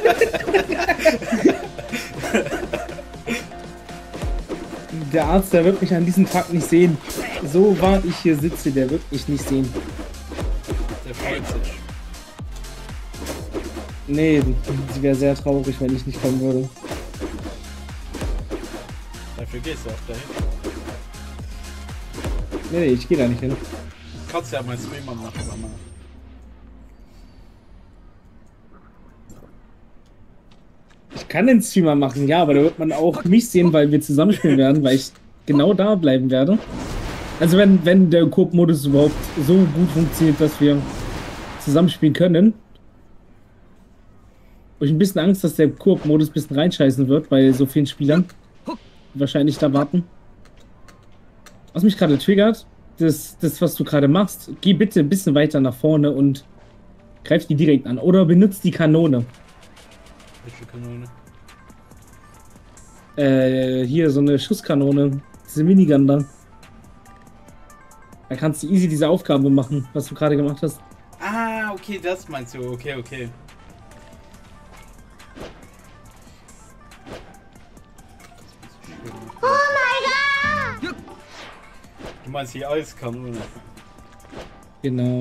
Speaker 2: Der Arzt, der wird mich an diesem Tag nicht sehen. So wahr ich hier sitze, der wird mich nicht sehen.
Speaker 1: Der freut sich.
Speaker 2: Nee, sie wäre sehr traurig, wenn ich nicht kommen würde.
Speaker 1: Dafür gehst du auch dahin.
Speaker 2: Nee, ich gehe da nicht hin.
Speaker 1: Kannst ja mal Streamer machen, Mama.
Speaker 2: Ich kann den Streamer machen, ja, aber da wird man auch mich sehen, weil wir zusammenspielen werden, weil ich genau da bleiben werde. Also wenn der Koop-Modus überhaupt so gut funktioniert, dass wir zusammenspielen können. Hab ich ein bisschen Angst, dass der Koop-Modus ein bisschen reinscheißen wird bei so vielen Spielern, die wahrscheinlich da warten. Was mich gerade triggert, das was du gerade machst, geh bitte ein bisschen weiter nach vorne und greif die direkt an. Oder benutzt die Kanone.
Speaker 1: Welche Kanone?
Speaker 2: Hier so eine Schusskanone. Diese Minigun da. Da kannst du easy diese Aufgabe machen, was du gerade gemacht hast.
Speaker 1: Ah, okay, das meinst du. Okay, okay.
Speaker 4: Oh my god!
Speaker 1: Du meinst die Eiskanone?
Speaker 2: Genau.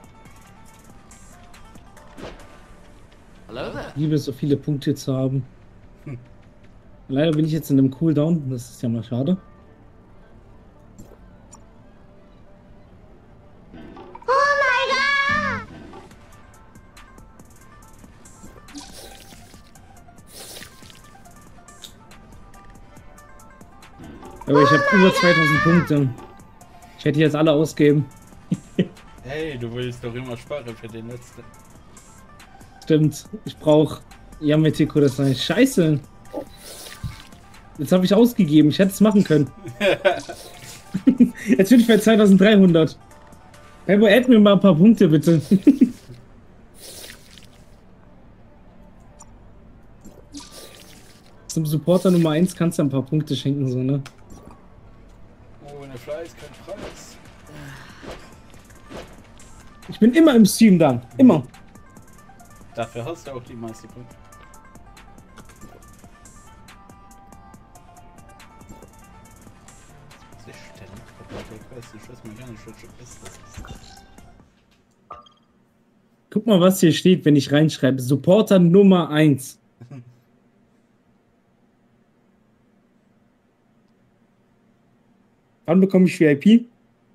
Speaker 2: Ich liebe es, so viele Punkte zu haben. Leider bin ich jetzt in einem Cooldown, das ist ja mal schade.
Speaker 4: Oh my god!
Speaker 2: Aber ich habe über 2000 Punkte. Ich hätte jetzt alle ausgeben.
Speaker 1: Hey, du willst doch immer sparen für den letzten.
Speaker 2: Stimmt, ich brauche Yametiko, das sei scheiße. Jetzt habe ich ausgegeben, ich hätte es machen können. Jetzt bin ich bei 2300. Bebo, add mir mal ein paar Punkte, bitte. Zum Supporter Nummer 1 kannst du ein paar Punkte schenken, so, ne?
Speaker 1: Ohne Fleiß kein Preis.
Speaker 2: Ich bin immer im Stream da. Immer.
Speaker 1: Dafür hast du auch die meisten Punkte. Ich weiß mal gar nicht, welche Quest das ist.
Speaker 2: Guck mal, was hier steht, wenn ich reinschreibe. Supporter Nummer 1. Wann bekomme ich VIP?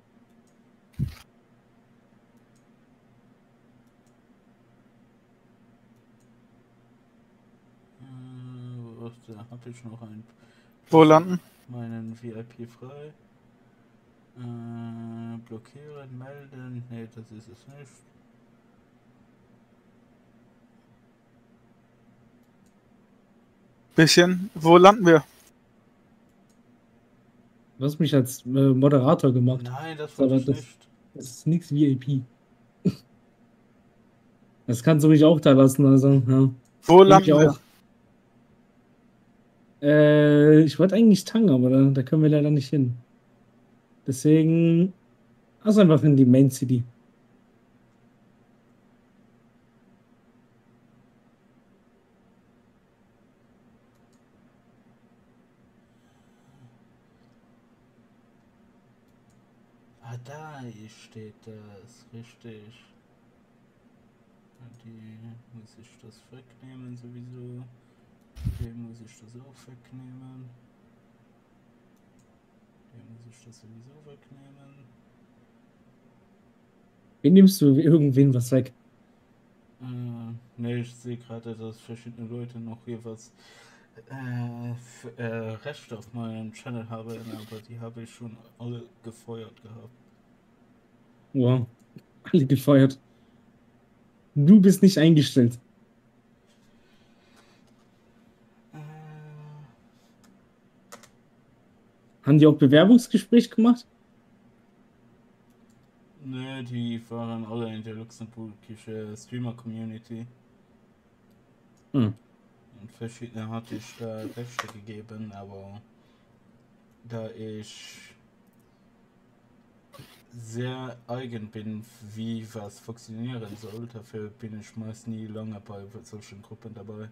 Speaker 1: Da habe ich noch einen.
Speaker 3: Wo landen?
Speaker 1: Meinen VIP frei. Blockieren, melden. Nee, das ist es nicht.
Speaker 3: Bisschen. Wo landen wir?
Speaker 2: Du hast mich als Moderator gemacht.
Speaker 1: Nein, das wollte ich nicht.
Speaker 2: Das ist nichts VIP. Das kannst du mich auch da lassen, also, ja.
Speaker 3: Wo landen wir?
Speaker 2: Ich wollte eigentlich Tang, aber da können wir leider nicht hin. Deswegen also einfach in die Main City.
Speaker 1: Ah, da steht das, richtig. Die muss ich das wegnehmen sowieso. Den muss ich das auch wegnehmen. Den muss ich das sowieso wegnehmen.
Speaker 2: Wie nimmst du irgendwen was weg?
Speaker 1: Ne, ich sehe gerade, dass verschiedene Leute noch jeweils Recht auf meinem Channel haben, aber die habe ich schon alle gefeuert gehabt.
Speaker 2: Wow, alle gefeuert. Du bist nicht eingestellt. Haben die auch Bewerbungsgespräch gemacht?
Speaker 1: Ne, die waren alle in der luxemburgische Streamer-Community. Und verschiedene hatte ich da Rechte gegeben, aber da ich sehr eigen bin, wie was funktionieren soll, dafür bin ich meist nie lange bei solchen Gruppen dabei.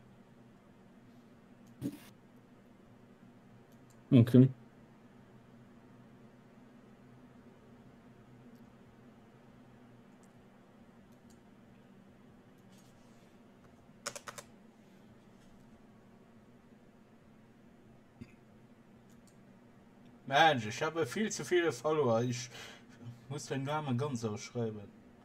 Speaker 2: Okay.
Speaker 1: Mensch, ich habe viel zu viele Follower. Ich muss den Namen ganz ausschreiben.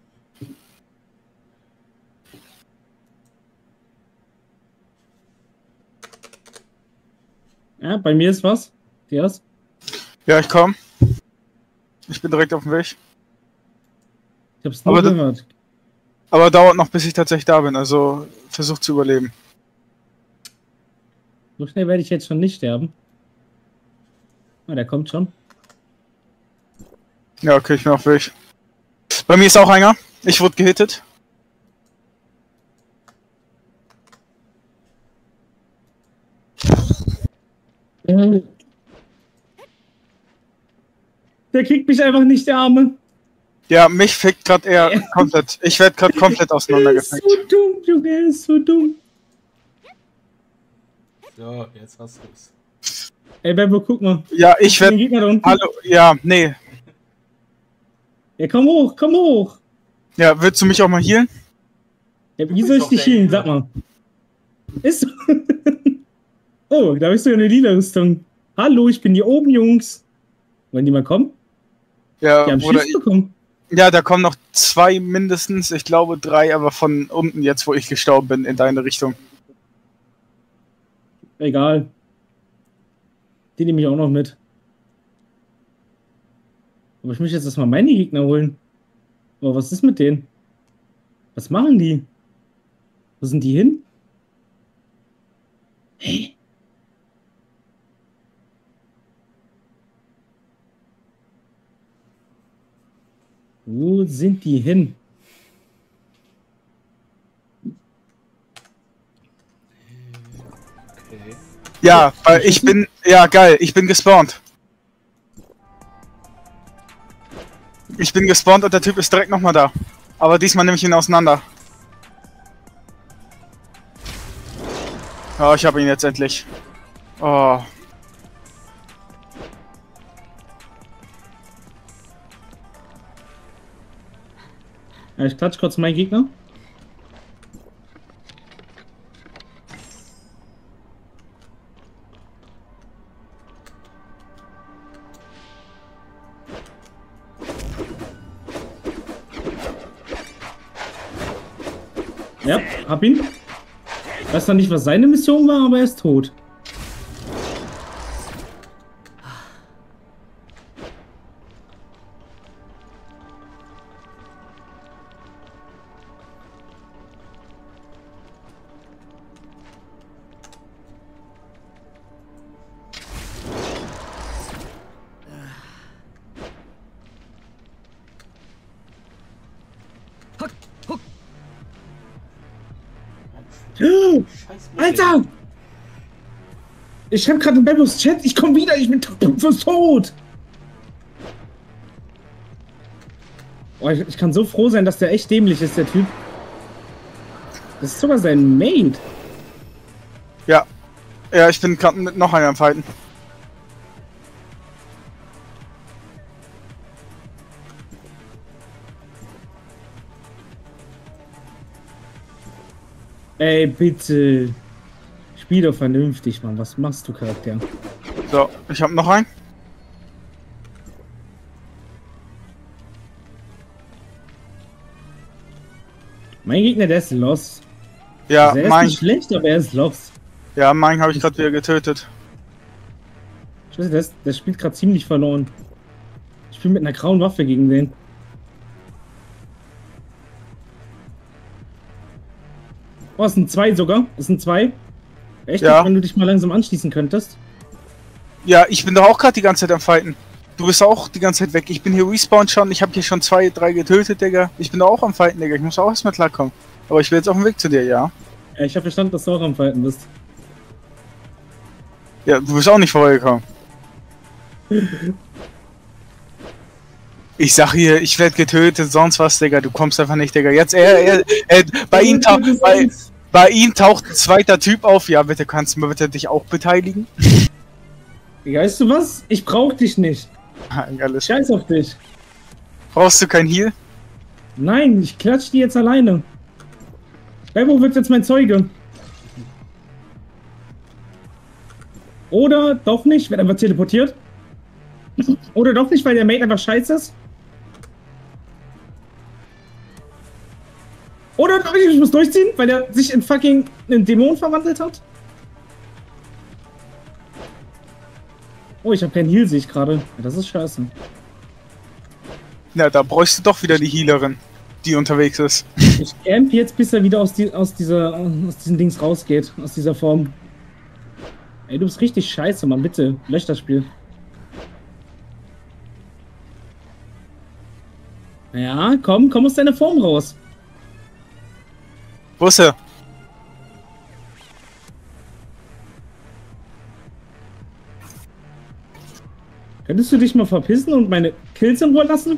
Speaker 2: Ja, bei mir ist was. Dias?
Speaker 3: Ja, ich komme. Ich bin direkt auf dem Weg.
Speaker 2: Ich hab's nur gehört.
Speaker 3: Aber dauert noch, bis ich tatsächlich da bin. Also versuch zu überleben.
Speaker 2: So schnell werde ich jetzt schon nicht sterben. Ah, der kommt schon.
Speaker 3: Ja, okay, ich bin auf dem Weg. Bei mir ist auch einer. Ich wurde gehittet.
Speaker 2: Der kriegt mich einfach nicht, der Arme.
Speaker 3: Ja, mich fickt gerade eher komplett. Ich werde gerade komplett auseinandergefickt.
Speaker 2: Er ist so dumm, Junge, er ist so dumm.
Speaker 1: So, jetzt hast du's.
Speaker 2: Ey, Bebo, guck mal.
Speaker 3: Ja, ich werde... Hallo, ja, nee.
Speaker 2: Ja, komm hoch, komm hoch.
Speaker 3: Ja, willst du mich auch mal healen?
Speaker 2: Ja, wie soll ich dich healen? Sag mal. Ist so. Oh, da bist du ja eine lila Rüstung. Hallo, ich bin hier oben, Jungs. Wollen die mal kommen?
Speaker 3: Ja,
Speaker 2: die haben Schiss bekommen.
Speaker 3: Ja, da kommen noch 2 mindestens. Ich glaube 3, aber von unten jetzt, wo ich gestorben bin, in deine Richtung.
Speaker 2: Egal. Die nehme ich auch noch mit. Aber ich möchte jetzt erstmal meine Gegner holen. Aber was ist mit denen? Was machen die? Wo sind die hin? Hä? Wo sind die hin?
Speaker 1: Okay.
Speaker 3: Ja, weil ich bin... Ja, geil, ich bin gespawnt. Ich bin gespawnt und der Typ ist direkt nochmal da. Aber diesmal nehme ich ihn auseinander. Oh, ich habe ihn jetzt endlich. Oh.
Speaker 2: Ja, ich klatsch kurz meinen Gegner. Ja, hab ihn. Weiß noch nicht, was seine Mission war, aber er ist tot. Alter! Ich schreibe gerade in Bebos Chat, ich komme wieder, ich bin tot! Oh, ich kann so froh sein, dass der echt dämlich ist, der Typ. Das ist sogar sein Mate.
Speaker 3: Ja. Ja, ich bin gerade mit noch einer am Fighten.
Speaker 2: Ey, bitte. Spiel doch vernünftig, Mann. Was machst du, Charakter?
Speaker 3: So, ich hab noch einen.
Speaker 2: Mein Gegner, der ist los.
Speaker 3: Ja,
Speaker 2: also er ist nicht schlecht, aber er ist los.
Speaker 3: Ja, meinen habe ich gerade wieder getötet.
Speaker 2: Ich weiß, der spielt gerade ziemlich verloren. Ich spiele mit einer grauen Waffe gegen den. Oh, es sind 2 sogar. Es sind 2. Echt, ja. Wenn du dich mal langsam anschließen könntest.
Speaker 3: Ja, ich bin doch auch gerade die ganze Zeit am Fighten. Du bist auch die ganze Zeit weg. Ich bin hier respawned schon. Ich habe hier schon 2, 3 getötet, Digga. Ich bin doch auch am Fighten, Digga. Ich muss auch erstmal klarkommen. Aber ich bin jetzt auf dem Weg zu dir, ja?
Speaker 2: Ja, ich habe verstanden, dass du auch am Fighten bist.
Speaker 3: Ja, du bist auch nicht vorbeigekommen. Ich sag hier, ich werde getötet, sonst was, Digga. Du kommst einfach nicht, Digga. Jetzt, bei ihm taucht ein zweiter Typ auf. Ja, bitte, kannst du mir bitte dich auch beteiligen?
Speaker 2: Weißt du was? Ich brauch dich nicht.
Speaker 3: Alles.
Speaker 2: Scheiß auf dich.
Speaker 3: Brauchst du kein Heal?
Speaker 2: Nein, ich klatsch die jetzt alleine. Bebo wird jetzt mein Zeuge. Oder doch nicht, wird einfach teleportiert. Oder doch nicht, weil der Mate einfach scheiße ist. Oder doch nicht, ich muss durchziehen, weil er sich in fucking einen Dämon verwandelt hat. Oh, ich habe keinen Heal, sehe ich gerade. Ja, das ist scheiße.
Speaker 3: Na, da bräuchst du doch wieder die Healerin, die unterwegs ist.
Speaker 2: Ich camp jetzt, bis er wieder aus diesen Dings rausgeht. Aus dieser Form. Ey, du bist richtig scheiße, Mann. Bitte, lösch das Spiel. Ja, komm aus deiner Form raus.
Speaker 3: Wo ist er?
Speaker 2: Könntest du dich mal verpissen und meine Kills in Ruhe lassen?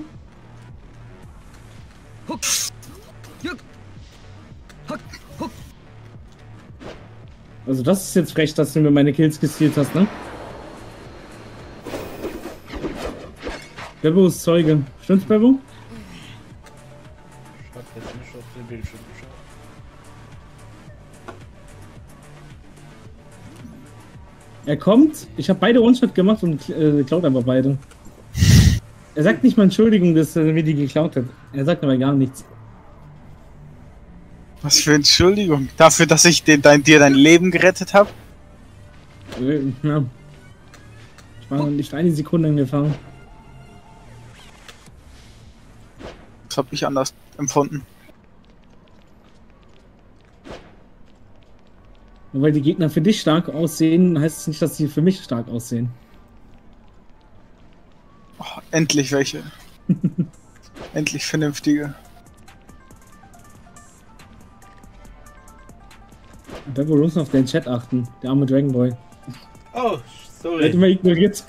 Speaker 2: Also das ist jetzt frech, dass du mir meine Kills gestealt hast, ne? Bebo ist Zeuge. Stimmt's, Bebo?
Speaker 1: Ich hab jetzt nicht auf den Bildschirm geschaut.
Speaker 2: Er kommt, ich habe beide One-Shot gemacht und klaut aber beide. Er sagt nicht mal Entschuldigung, dass er mir die geklaut hat. Er sagt aber gar nichts.
Speaker 3: Was für Entschuldigung? Dafür, dass ich dir dein Leben gerettet habe?
Speaker 2: Ja. Ich war nicht eine Sekunde in Gefahr.
Speaker 3: Das habe ich anders empfunden.
Speaker 2: Nur weil die Gegner für dich stark aussehen, heißt es nicht, dass sie für mich stark aussehen.
Speaker 3: Oh, endlich welche. Endlich vernünftige.
Speaker 2: Bebo, du musst auf den Chat achten, der arme Dragonboy.
Speaker 1: Oh, sorry.
Speaker 2: Er hat immer ignoriert.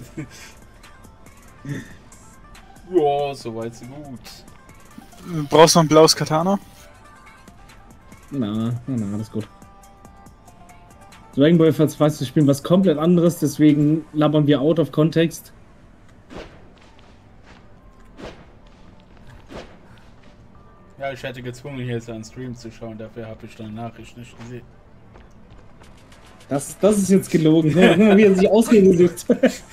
Speaker 1: Ja, soweit so gut.
Speaker 3: Brauchst du noch ein blaues Katana?
Speaker 2: Na, alles gut. Dragonboy, falls du weißt, wir spielen was komplett anderes, deswegen labern wir out of context.
Speaker 1: Ja, ich hätte gezwungen, hier jetzt einen Stream zu schauen, dafür habe ich deine Nachricht nicht gesehen.
Speaker 2: Das ist jetzt gelogen, ne? Wie er sich Ausreden sucht.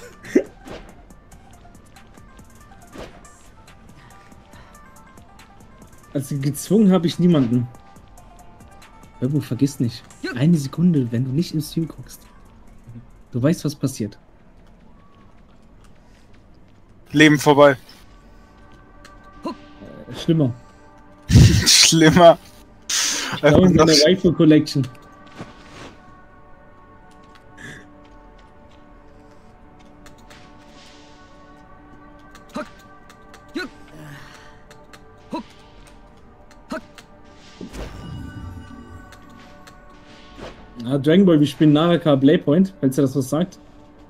Speaker 2: Also gezwungen habe ich niemanden. Bebo, vergiss nicht. Eine Sekunde, wenn du nicht im Stream guckst. Du weißt, was passiert.
Speaker 3: Leben vorbei.
Speaker 2: Schlimmer.
Speaker 3: Schlimmer.
Speaker 2: Schau in deine Rifle Collection. Ah, Dragonboy, wir spielen Naraka Blaypoint, falls ihr das was sagt.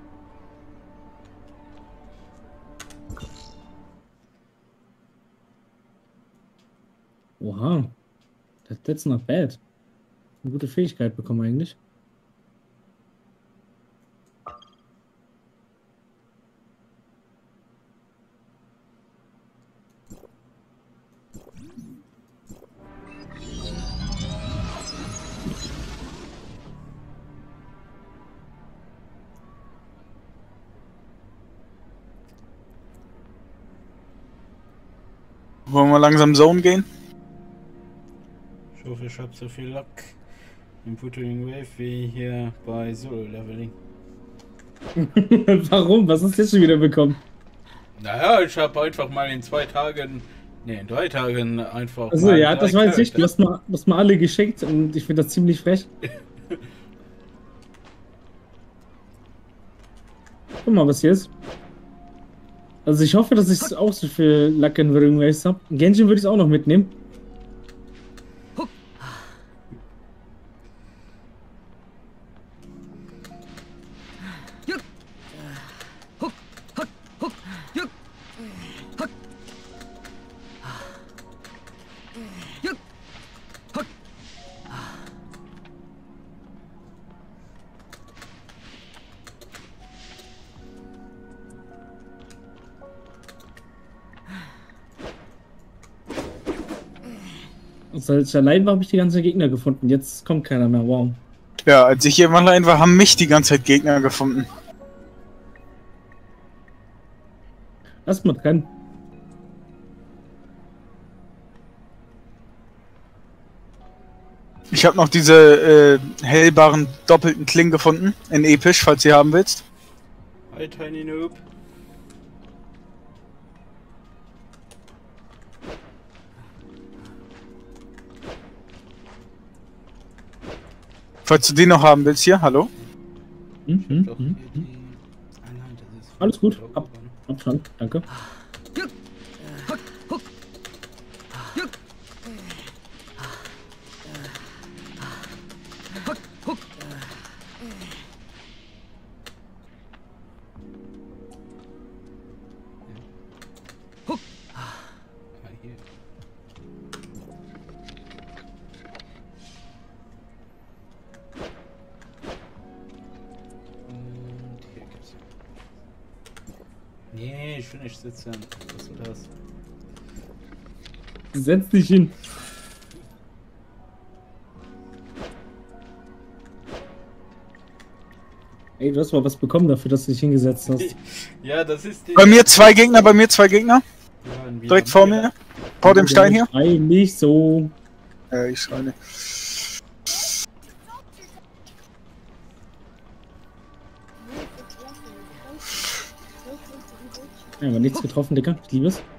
Speaker 2: Oha. That's not bad. Eine gute Fähigkeit bekommen eigentlich.
Speaker 3: Wollen wir langsam Zone gehen?
Speaker 1: ich habe so viel Luck im Puttering Wave wie hier bei Solo Leveling.
Speaker 2: Warum? Was hast du jetzt schon wieder bekommen?
Speaker 1: Naja, ich habe einfach mal in 2 Tagen, ne, in 3 Tagen einfach.
Speaker 2: Also ja, das weiß ich. Du hast mal alle geschenkt und ich finde das ziemlich frech. Guck mal, was hier ist. Also ich hoffe, dass ich auch so viel Luck in Wuthering Waves habe. Genshin würde ich auch noch mitnehmen. Als ich allein war, habe ich die ganzen Gegner gefunden. Jetzt kommt keiner mehr. Wow.
Speaker 3: Ja, als ich hier allein war, haben mich die ganze Zeit Gegner gefunden.
Speaker 2: Lass mal trennen.
Speaker 3: Ich habe noch diese hellbaren doppelten Klingen gefunden. In episch, falls du haben willst.
Speaker 1: Hi, Tiny Noob.
Speaker 3: Falls du die noch haben willst, hier, hallo?
Speaker 2: Alles gut, Abstand, danke.
Speaker 1: Nee, ich will nicht sitzen. Was ist das?
Speaker 2: Setz dich hin. Ey, du hast mal was bekommen dafür, dass du dich hingesetzt hast.
Speaker 1: Ja, das ist die...
Speaker 3: Bei mir 2 Gegner, Ja, direkt vor mir. Vor dem Stein hier.
Speaker 2: Nicht so.
Speaker 3: Ich schreie nicht.
Speaker 2: Ja, aber nichts getroffen, Dicker. Ich liebe es.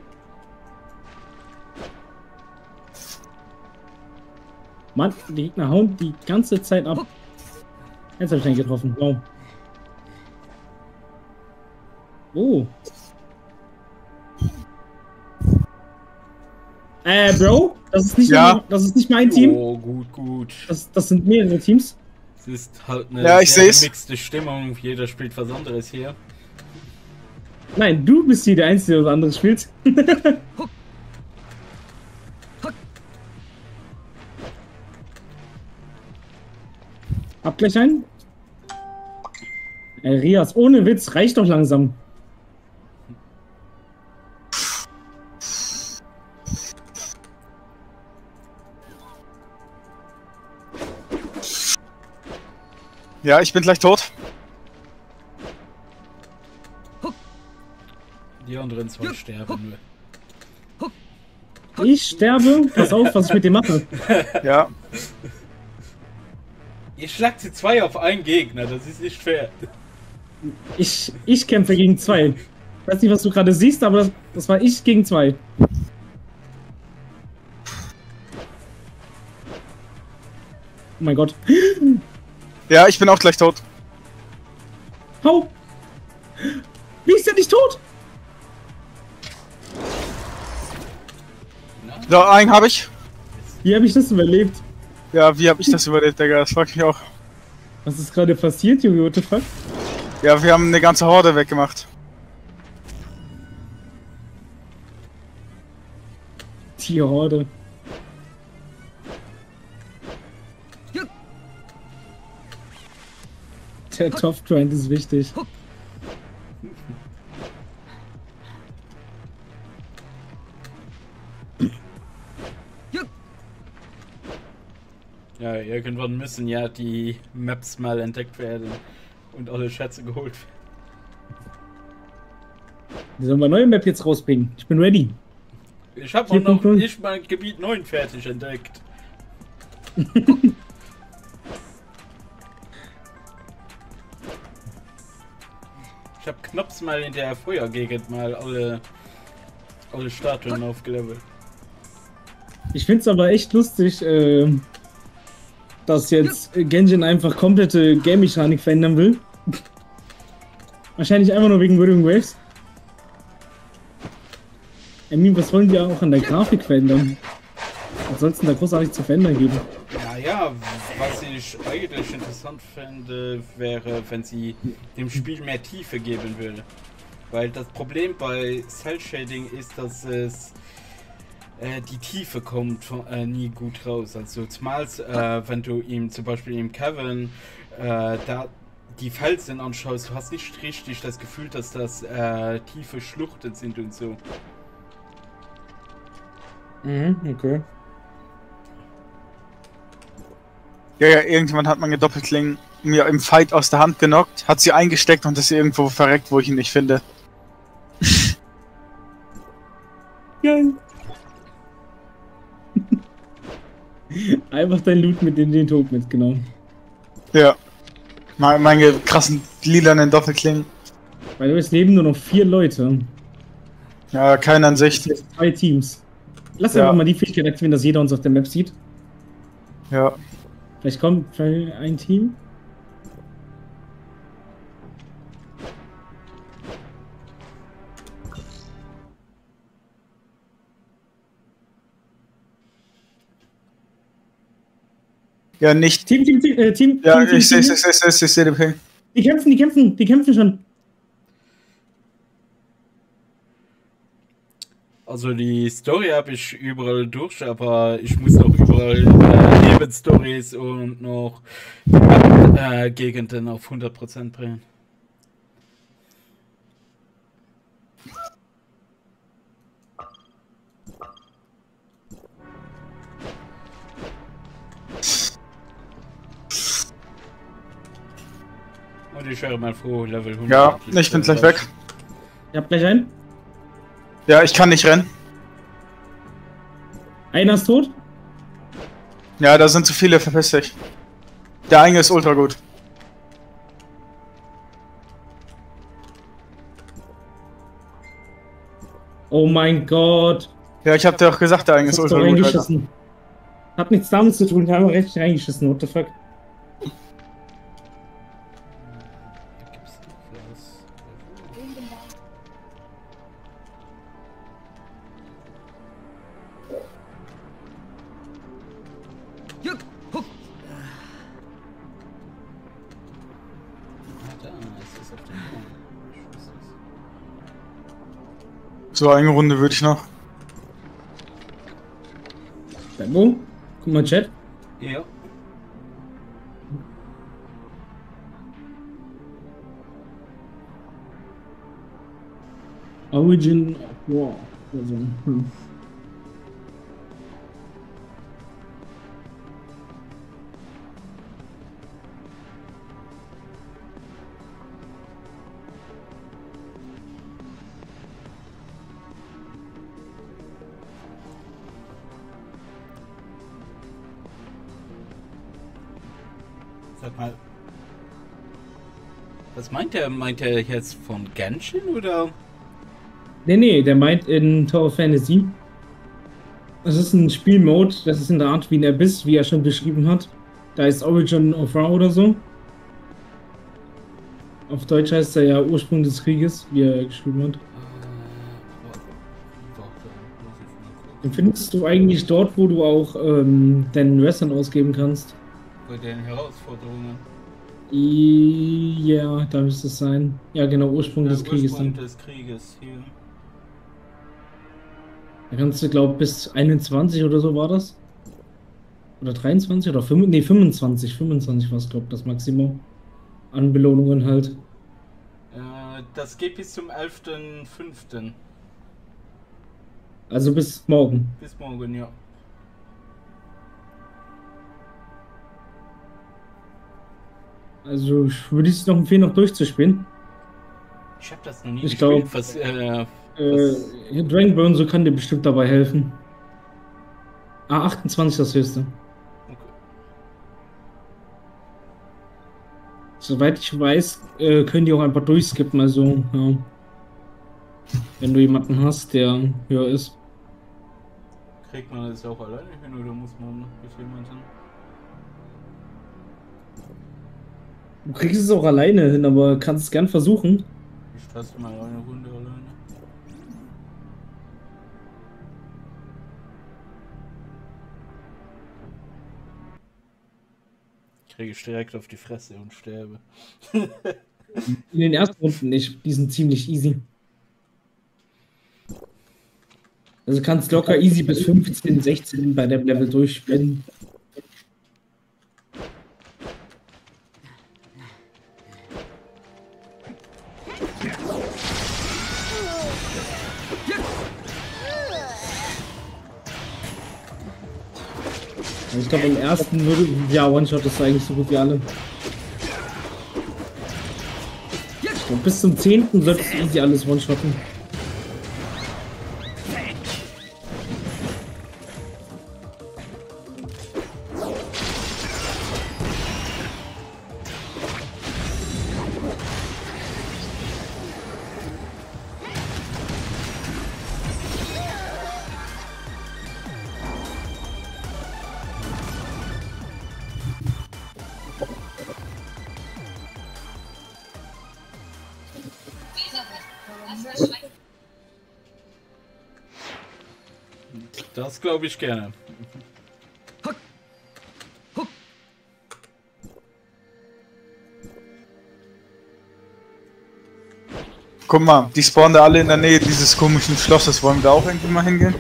Speaker 2: Mann, die Gegner hauen die ganze Zeit ab. Jetzt habe ich einen getroffen. Wow. Oh. Bro, das ist nicht, das ist nicht mein Team.
Speaker 1: Oh, gut.
Speaker 2: Das sind mehrere Teams.
Speaker 1: Es ist halt eine
Speaker 3: gemixte
Speaker 1: Stimmung. Jeder spielt was anderes hier.
Speaker 2: Nein, du bist hier der Einzige, der was anderes spielt. Hab gleich einen. Ey, Rias, ohne Witz, reicht doch langsam.
Speaker 3: Ja, ich bin gleich tot.
Speaker 1: Die anderen 2 sterben nur.
Speaker 2: Ich sterbe? Pass auf, was ich mit dir mache.
Speaker 3: Ja.
Speaker 1: Ihr schlagt sie 2 auf einen Gegner, das ist nicht fair.
Speaker 2: Ich kämpfe gegen 2. Ich weiß nicht, was du gerade siehst, aber das war ich gegen 2. Oh mein Gott.
Speaker 3: Ja, ich bin auch gleich tot.
Speaker 2: Hau! Wie ist der nicht tot?
Speaker 3: So, einen habe ich.
Speaker 2: Wie habe ich das überlebt?
Speaker 3: Ja, wie habe ich das überlebt, Digga? Das frag ich mich auch.
Speaker 2: Was ist gerade passiert, Junge? What the fuck?
Speaker 3: Ja, wir haben eine ganze Horde weggemacht.
Speaker 2: Die Horde. Der Top-Grind ist wichtig.
Speaker 1: Ja, irgendwann müssen ja die Maps mal entdeckt werden und alle Schätze geholt werden.
Speaker 2: Wir sollen wir neue Map jetzt rausbringen. Ich bin ready.
Speaker 1: Ich habe auch noch nicht mein Gebiet 9 fertig entdeckt. Ich hab knapps mal in der Feuergegend mal alle Statuen aufgelevelt.
Speaker 2: Ich find's aber echt lustig, dass jetzt Genshin einfach komplette Game-Mechanik verändern will. Wahrscheinlich einfach nur wegen Whirling Waves. Was wollen die auch an der Grafik verändern? Was soll es denn da großartig zu verändern geben?
Speaker 1: Naja, was ich eigentlich interessant fände, wäre, wenn sie dem Spiel mehr Tiefe geben würde. Weil das Problem bei Cell Shading ist, dass es die Tiefe kommt nie gut raus. Also zumal wenn du ihm zum Beispiel im Cavern da die Felsen anschaust, du hast nicht richtig das Gefühl, dass das tiefe Schluchten sind und so.
Speaker 2: Okay.
Speaker 3: Ja, irgendjemand hat meine Doppelklingen mir im Fight aus der Hand genockt, hat sie eingesteckt und ist irgendwo verreckt, wo ich ihn nicht finde.
Speaker 2: Geil. Einfach dein Loot mit den Tod mitgenommen.
Speaker 3: Ja. Meine krassen lilanen Doppelklingen.
Speaker 2: Weil es leben nur noch 4 Leute.
Speaker 3: Ja, keine Ansicht.
Speaker 2: 2 Teams. Lass einfach mal die Fähigkeit aktivieren, dass jeder uns auf der Map sieht.
Speaker 3: Ja.
Speaker 2: Vielleicht kommt ein Team.
Speaker 3: Ja, nicht.
Speaker 2: Team.
Speaker 3: Ja, ich sehe den Ping.
Speaker 2: Die kämpfen schon.
Speaker 1: Also die Story habe ich überall durch, aber ich muss noch überall Nebenstories und noch Gegenden auf 100% bringen. Und ich wäre mal froh, Level 100.
Speaker 3: Ja, ich bin gleich weg.
Speaker 2: Ich hab gleich einen.
Speaker 3: Ja, ich kann nicht rennen.
Speaker 2: Einer ist tot.
Speaker 3: Ja, da sind zu viele, verpiss dich. Der eine ist ultra gut.
Speaker 2: Oh mein Gott.
Speaker 3: Ja, ich hab dir auch gesagt, der eine ist ultra gut. Alter.
Speaker 2: Hat nichts damit zu tun, ich habe recht reingeschissen, what the fuck.
Speaker 3: So, eine Runde würde ich noch.
Speaker 2: Wo? Guck mal, Chat.
Speaker 1: Ja.
Speaker 2: Origin of War. Also,
Speaker 1: Sag mal. Was meint er? Meint er jetzt von Genshin oder?
Speaker 2: Nee, der meint in Tower Fantasy. Das ist ein Spielmode, das ist in der Art wie ein Abyss, wie er schon beschrieben hat. Da ist Origin of War oder so. Auf Deutsch heißt er ja Ursprung des Krieges, wie er geschrieben hat. Den findest du eigentlich dort, wo du auch deinen Western ausgeben kannst.
Speaker 1: Bei den Herausforderungen.
Speaker 2: Ja, da müsste es sein. Ja, genau, Ursprung des Krieges.
Speaker 1: Ursprung des Krieges hier.
Speaker 2: Da kannst du, glaube ich, bis 21 oder so war das. Oder 23 oder 5, nee, 25. 25 war es, glaube ich, das Maximum. An Belohnungen halt.
Speaker 1: Das geht bis zum 11.05.
Speaker 2: Also bis morgen.
Speaker 1: Bis morgen, ja.
Speaker 2: Also ich würde es noch empfehlen, noch durchzuspielen.
Speaker 1: Ich habe das noch nie
Speaker 2: gespielt. Dragonburn, so kann dir bestimmt dabei helfen. 28 das höchste.
Speaker 1: Okay.
Speaker 2: Soweit ich weiß, können die auch einfach durchskippen, also, ja. Wenn du jemanden hast, der höher ist.
Speaker 1: Kriegt man das auch alleine hin oder muss man mit jemandem?
Speaker 2: Du kriegst es auch alleine hin, aber kannst es gern versuchen.
Speaker 1: Ich taste mal eine Runde alleine. Kriege ich direkt auf die Fresse und sterbe.
Speaker 2: In den ersten Runden nicht. Die sind ziemlich easy. Also kannst locker easy bis 15, 16 bei dem Level durchspielen. Ich glaube, im ersten One-Shot ist eigentlich so gut wie alle. Und bis zum 10. solltest du easy alles One-Shotten.
Speaker 1: Das glaube ich gerne.
Speaker 3: Guck mal, die spawnen da alle in der Nähe dieses komischen Schlosses. Wollen wir da auch irgendwie mal hingehen?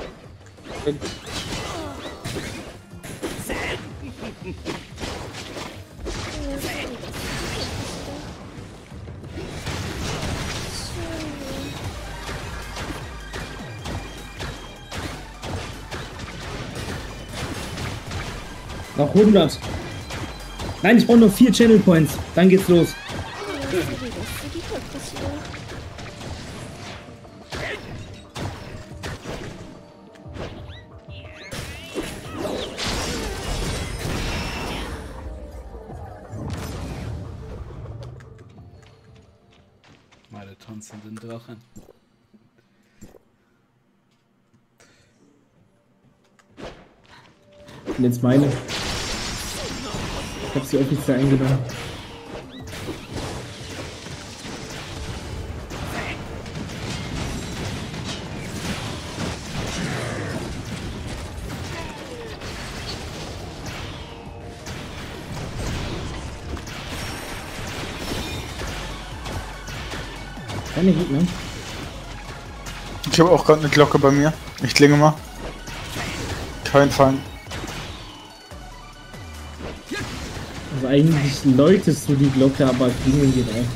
Speaker 2: Noch 100. Nein, ich brauche nur 4 Channel Points. Dann geht's los.
Speaker 1: Meine tanzenden Drachen.
Speaker 2: Und jetzt meine. Ich habe sie offiziell eingenommen. Keine Gegner.
Speaker 3: Ich habe auch gerade eine Glocke bei mir. Ich klinge mal. Kein Feind.
Speaker 2: Also eigentlich läutest du die Glocke, aber klingeln geht auch.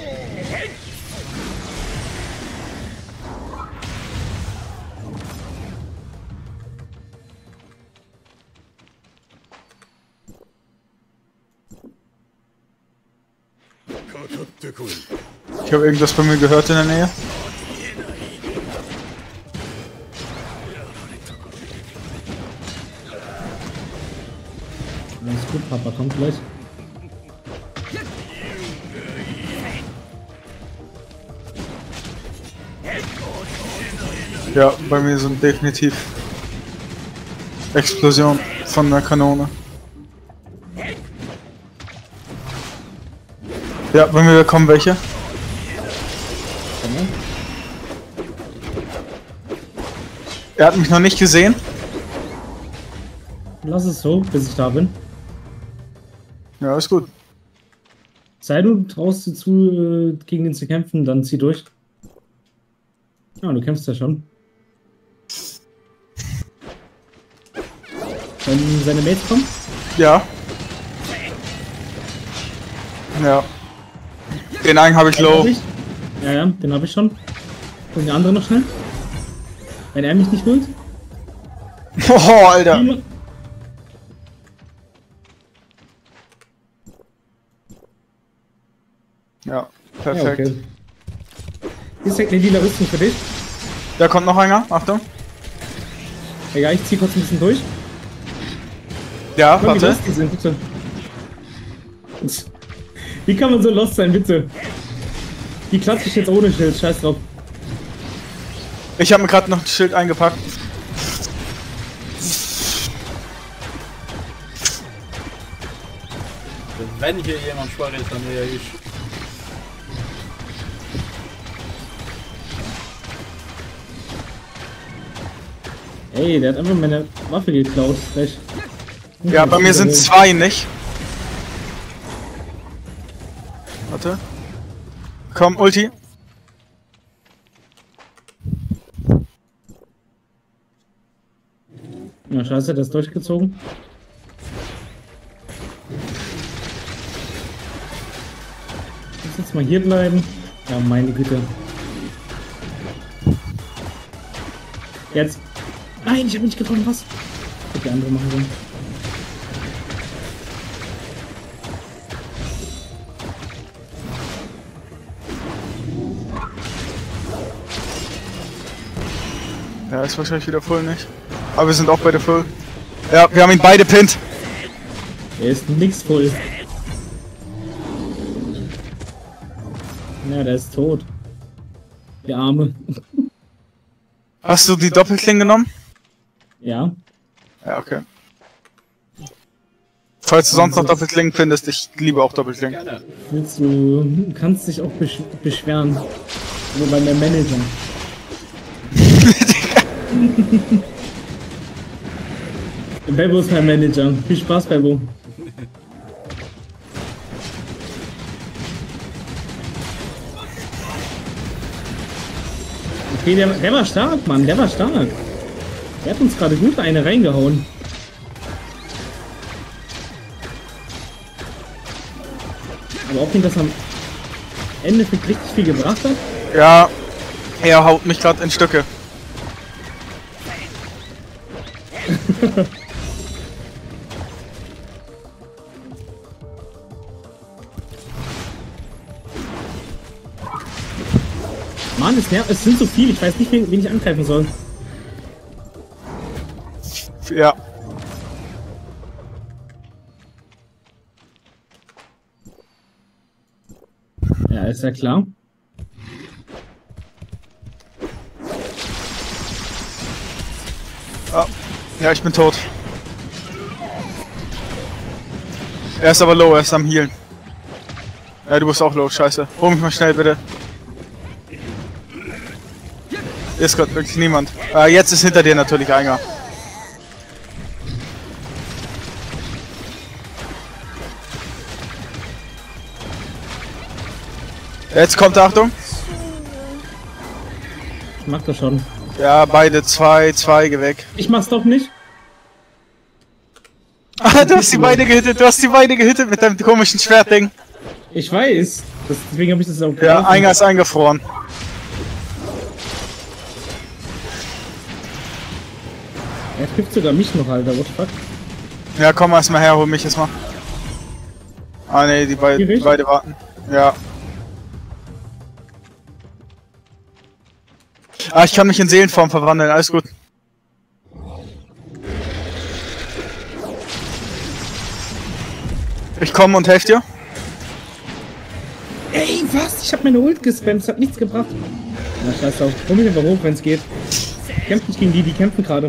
Speaker 3: Ich habe irgendwas bei mir gehört in der Nähe.
Speaker 2: Alles gut, Papa kommt gleich.
Speaker 3: Ja, bei mir sind definitiv Explosion von der Kanone. Ja, bei mir kommen welche. Er hat mich noch nicht gesehen.
Speaker 2: Lass es so, bis ich da bin.
Speaker 3: Ja, ist gut.
Speaker 2: Sei du traust dir zu, gegen den zu kämpfen, dann zieh durch. Ja, du kämpfst ja schon. Wenn seine Mates kommen?
Speaker 3: Ja. Ja. Den einen habe ich low.
Speaker 2: Ja, ja, den habe ich schon. Und den anderen noch schnell. Wenn er mich nicht holt.
Speaker 3: Oh, Alter. Ja, perfekt.
Speaker 2: Ja, okay. Hier ist eine lila Rüstung für dich.
Speaker 3: Da kommt noch einer, Achtung.
Speaker 2: Egal, ich zieh kurz ein bisschen durch.
Speaker 3: Ja, warte.
Speaker 2: Wie kann man so lost sein, bitte? Die klatsche ich jetzt ohne Schild, scheiß drauf.
Speaker 3: Ich habe mir gerade noch ein Schild eingepackt.
Speaker 1: Wenn hier jemand schwach ist, dann wäre ich.
Speaker 2: Ey, der hat einfach meine Waffe geklaut. Frech.
Speaker 3: Ja, bei mir sind 2 nicht. Warte. Komm, Ulti.
Speaker 2: Na scheiße, der ist durchgezogen. Ich muss jetzt mal hier bleiben. Ja, meine Güte. Jetzt. Nein, ich habe nicht getroffen, was? Ich hab die andere machen sollen.
Speaker 3: Ja, ist wahrscheinlich wieder voll, nicht? Aber wir sind auch beide voll. Ja, wir haben ihn beide pinnt.
Speaker 2: Er ist nix voll. Ja, der ist tot. Der Arme.
Speaker 3: Hast du die Doppelklinge genommen?
Speaker 2: Ja.
Speaker 3: Ja, okay. Falls du sonst noch Doppelklingen findest, ich liebe auch Doppelklingen.
Speaker 2: Willst du kannst dich auch beschweren. Nur bei meinem Manager. Bebo ist mein Manager. Viel Spaß, Bebo. Okay, der war stark, Mann. Der war stark. Der hat uns gerade gut eine reingehauen. Aber ob ihn das am Ende richtig viel gebracht hat?
Speaker 3: Ja, er haut mich gerade in Stücke.
Speaker 2: Mann, es sind so viele, ich weiß nicht, wen ich angreifen soll.
Speaker 3: Ja.
Speaker 2: Ja, ist ja klar.
Speaker 3: Ah, ja, ich bin tot. Er ist aber low, er ist am Healen. Ja, du bist auch low, scheiße. Hol mich mal schnell, bitte. Ist gerade wirklich niemand. Jetzt ist hinter dir natürlich einer. Jetzt kommt, Achtung.
Speaker 2: Ich mach das schon.
Speaker 3: Ja, beide, zwei weg.
Speaker 2: Ich mach's doch nicht.
Speaker 3: Ah, du hast die beide gehittet mit deinem komischen Schwertding.
Speaker 2: Ich weiß. Deswegen habe ich das auch
Speaker 3: gemacht. Ja, einer ist eingefroren.
Speaker 2: Er trifft sogar mich noch, Alter. What the fuck?
Speaker 3: Ja, komm erstmal her, hol mich erstmal. Ah ne, die beide warten. Ja. Ah, ich kann mich in Seelenform verwandeln, alles gut. Ich komme und helfe dir.
Speaker 2: Ey, was? Ich hab meine Ult gespammt, das hat nichts gebracht. Na, scheiß drauf. Komm mich einfach hoch, wenn's geht. Kämpft nicht gegen die kämpfen gerade.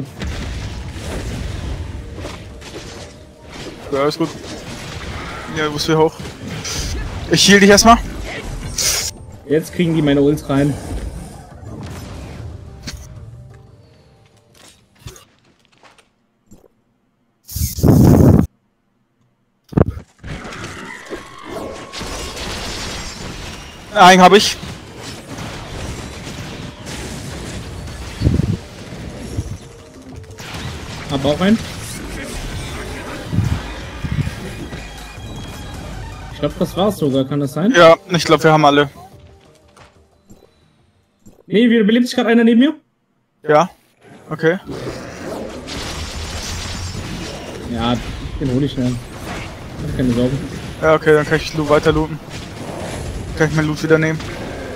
Speaker 3: Ja, alles gut. Ja, du musst wieder hoch. Ich heal dich erstmal.
Speaker 2: Jetzt kriegen die meine Ult rein.
Speaker 3: Einen habe ich.
Speaker 2: Hab auch einen. Ich glaube, das war's sogar, kann das sein?
Speaker 3: Ja, ich glaube, wir haben alle.
Speaker 2: Nee, wieder belebt sich gerade einer neben mir?
Speaker 3: Ja, okay.
Speaker 2: Ja, den hole ich schnell. Keine Sorgen.
Speaker 3: Ja, okay, dann kann ich weiter looten. Kann ich mein Loot wieder nehmen.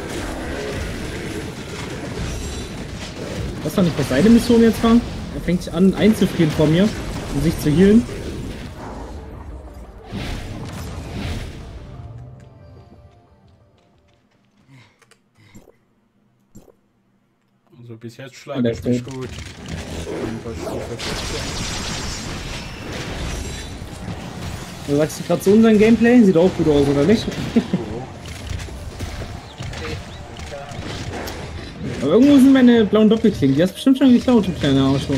Speaker 2: Was doch nicht, was seine Mission jetzt war? Er fängt sich an einzufrieren vor mir, um sich zu healen.
Speaker 1: Also bis jetzt schlage ich mich gut.
Speaker 2: Du sagst gerade so unseren Gameplay? Sieht auch gut aus, oder nicht? Aber irgendwo sind meine blauen Doppelklingen. Die hast bestimmt schon geklaut, du kleiner Arschloch.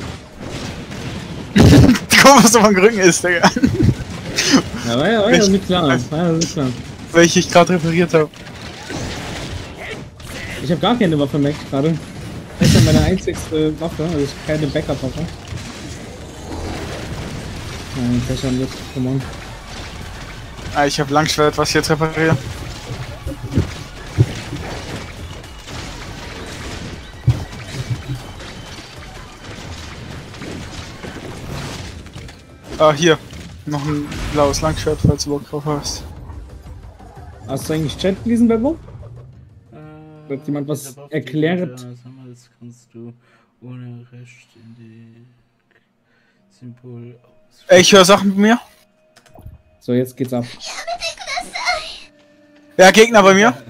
Speaker 3: Guck, was auf dem Rücken ist, Digga.
Speaker 2: Ja, war ja nicht klar.
Speaker 3: Welche ich gerade repariert habe.
Speaker 2: Ich habe gar keine Waffe mehr gerade. Das ist ja meine einzigste Waffe, also keine Backup-Waffe. Nein, Fächern wird, come on.
Speaker 3: Ah, ich habe Langschwert, was ich jetzt repariere. Ah, hier. Noch ein blaues Langschwert, falls du Bock drauf hast.
Speaker 2: Hast du eigentlich Chat gelesen, Bebo? Hat jemand was erklärt?
Speaker 1: Das kannst du ohne Recht in die Symbol aus.
Speaker 3: Ey, ich höre Sachen mit mir.
Speaker 2: So, jetzt geht's ab.
Speaker 3: Ja, Gegner bei mir.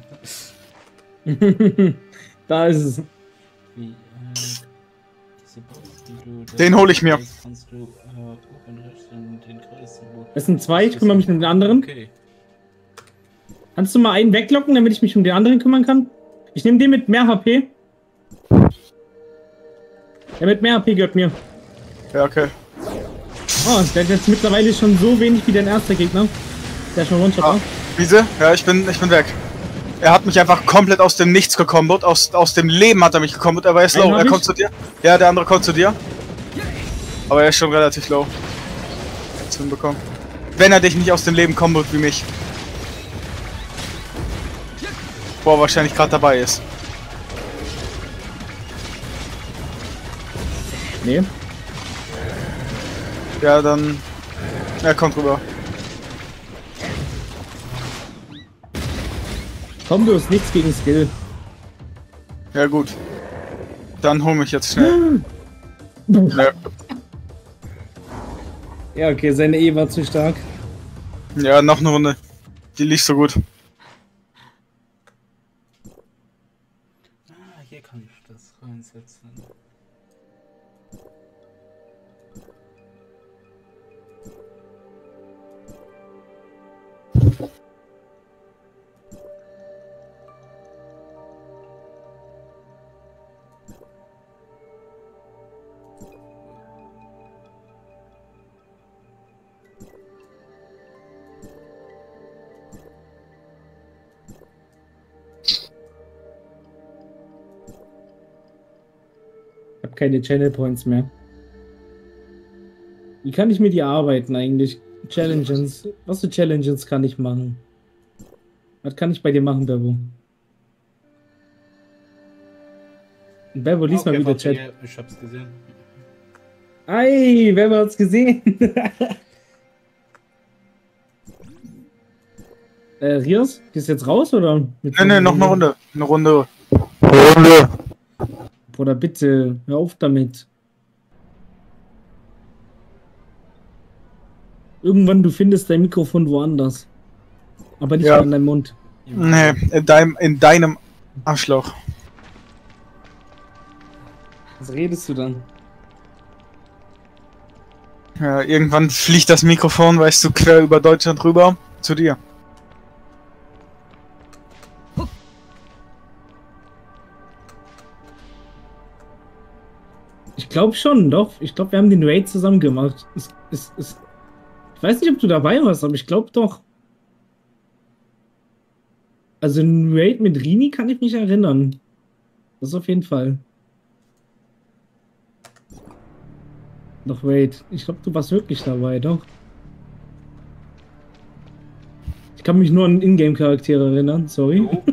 Speaker 2: Da ist es.
Speaker 1: Wie, diese Box, die du
Speaker 3: Den hole ich mir.
Speaker 1: kannst du oben rechts in den Kreissymbol.
Speaker 2: Es sind zwei, ich kümmere mich um den anderen.
Speaker 1: Okay.
Speaker 2: Kannst du mal einen weglocken, damit ich mich um den anderen kümmern kann? Ich nehme den mit mehr HP. Der mit mehr HP gehört mir.
Speaker 3: Ja, okay.
Speaker 2: Oh, der hat jetzt mittlerweile schon so wenig wie dein erster Gegner. Der ist schon One-Shot.
Speaker 3: Ah, Wiese? Ja, ich bin weg. Er hat mich einfach komplett aus dem Nichts gekombot. Aus dem Leben hat er mich gekombot, aber er ist low. Er kommt zu dir. Ja, der andere kommt zu dir. Aber er ist schon relativ low. Jetzt hinbekommen. Wenn er dich nicht aus dem Leben kombot wie mich. Boah, wahrscheinlich gerade dabei ist.
Speaker 2: Nee.
Speaker 3: Ja, dann... Er kommt rüber.
Speaker 2: Combo ist nichts gegen Skill.
Speaker 3: Ja, gut. Dann hol mich jetzt schnell. Ja.
Speaker 2: Ja, okay, seine E war zu stark.
Speaker 3: Ja, noch eine Runde. Die liegt so gut.
Speaker 1: Ah, hier kann ich das reinsetzen.
Speaker 2: Ich habe keine Channel Points mehr. Wie kann ich mir die arbeiten eigentlich? Challenges. Was für Challenges kann ich machen? Was kann ich bei dir machen, Bebo? Bebo, lies mal wieder Chat.
Speaker 1: Ich hab's gesehen.
Speaker 2: Ei, Bebo hat's gesehen. Rios, gehst du jetzt raus oder?
Speaker 3: Nee, noch eine Runde. Eine Runde.
Speaker 2: Bruder, bitte, hör auf damit. Irgendwann, du findest dein Mikrofon woanders. Aber nicht mehr in deinem Mund.
Speaker 3: Nee, in deinem Arschloch.
Speaker 2: Was redest du dann?
Speaker 3: Ja, irgendwann fliegt das Mikrofon, weißt du, quer über Deutschland rüber zu dir.
Speaker 2: Ich glaube schon, doch. Ich glaube, wir haben den Raid zusammen gemacht. Ich weiß nicht, ob du dabei warst, aber ich glaube doch. Also ein Raid mit Rini kann ich mich erinnern. Das auf jeden Fall. Doch, wait. Ich glaube, du warst wirklich dabei, doch. Ich kann mich nur an Ingame-Charaktere erinnern, sorry.
Speaker 1: Oh.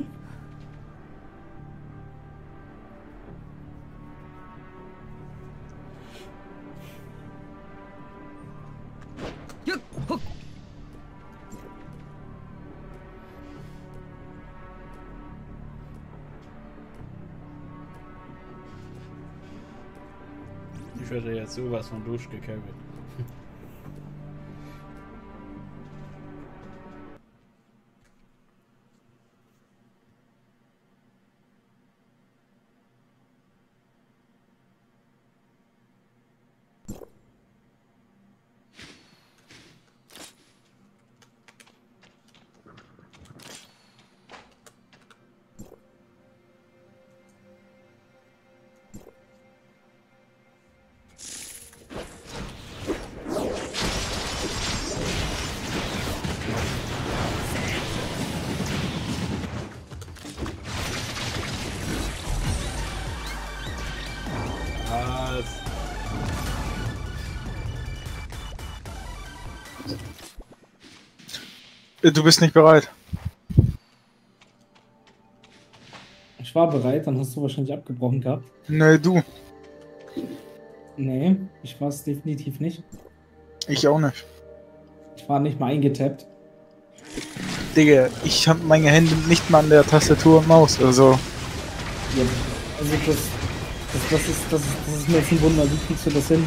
Speaker 1: Ich werde jetzt sowas von durchgekämpft. Was?
Speaker 3: Du bist nicht bereit.
Speaker 2: Ich war bereit, dann hast du wahrscheinlich abgebrochen gehabt.
Speaker 3: Nee, du.
Speaker 2: Nee, ich war es definitiv nicht.
Speaker 3: Ich auch nicht.
Speaker 2: Ich war nicht mal eingetappt.
Speaker 3: Digga, ich hab meine Hände nicht mal an der Tastatur und Maus, also.
Speaker 2: Ja, also das ist mir jetzt ein Wunder. Wie kriegst du das hin?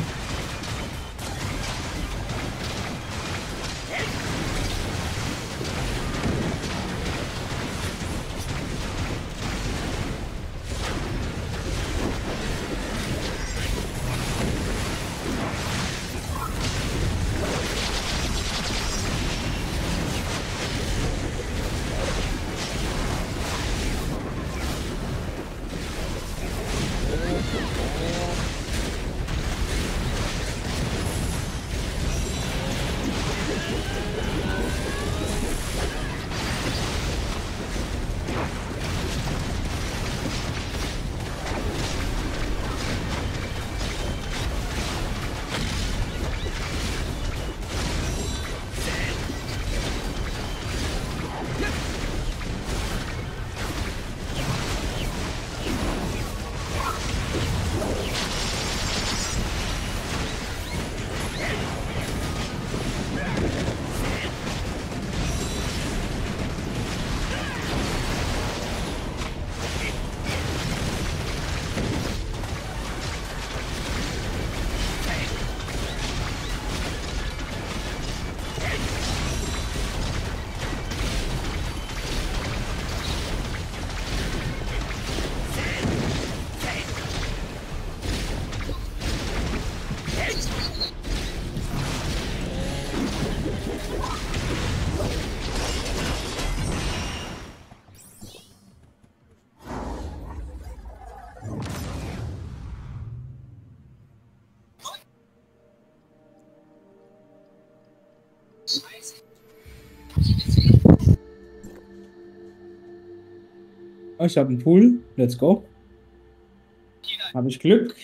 Speaker 2: Oh, ich habe einen Pool. Let's go. Habe ich Glück?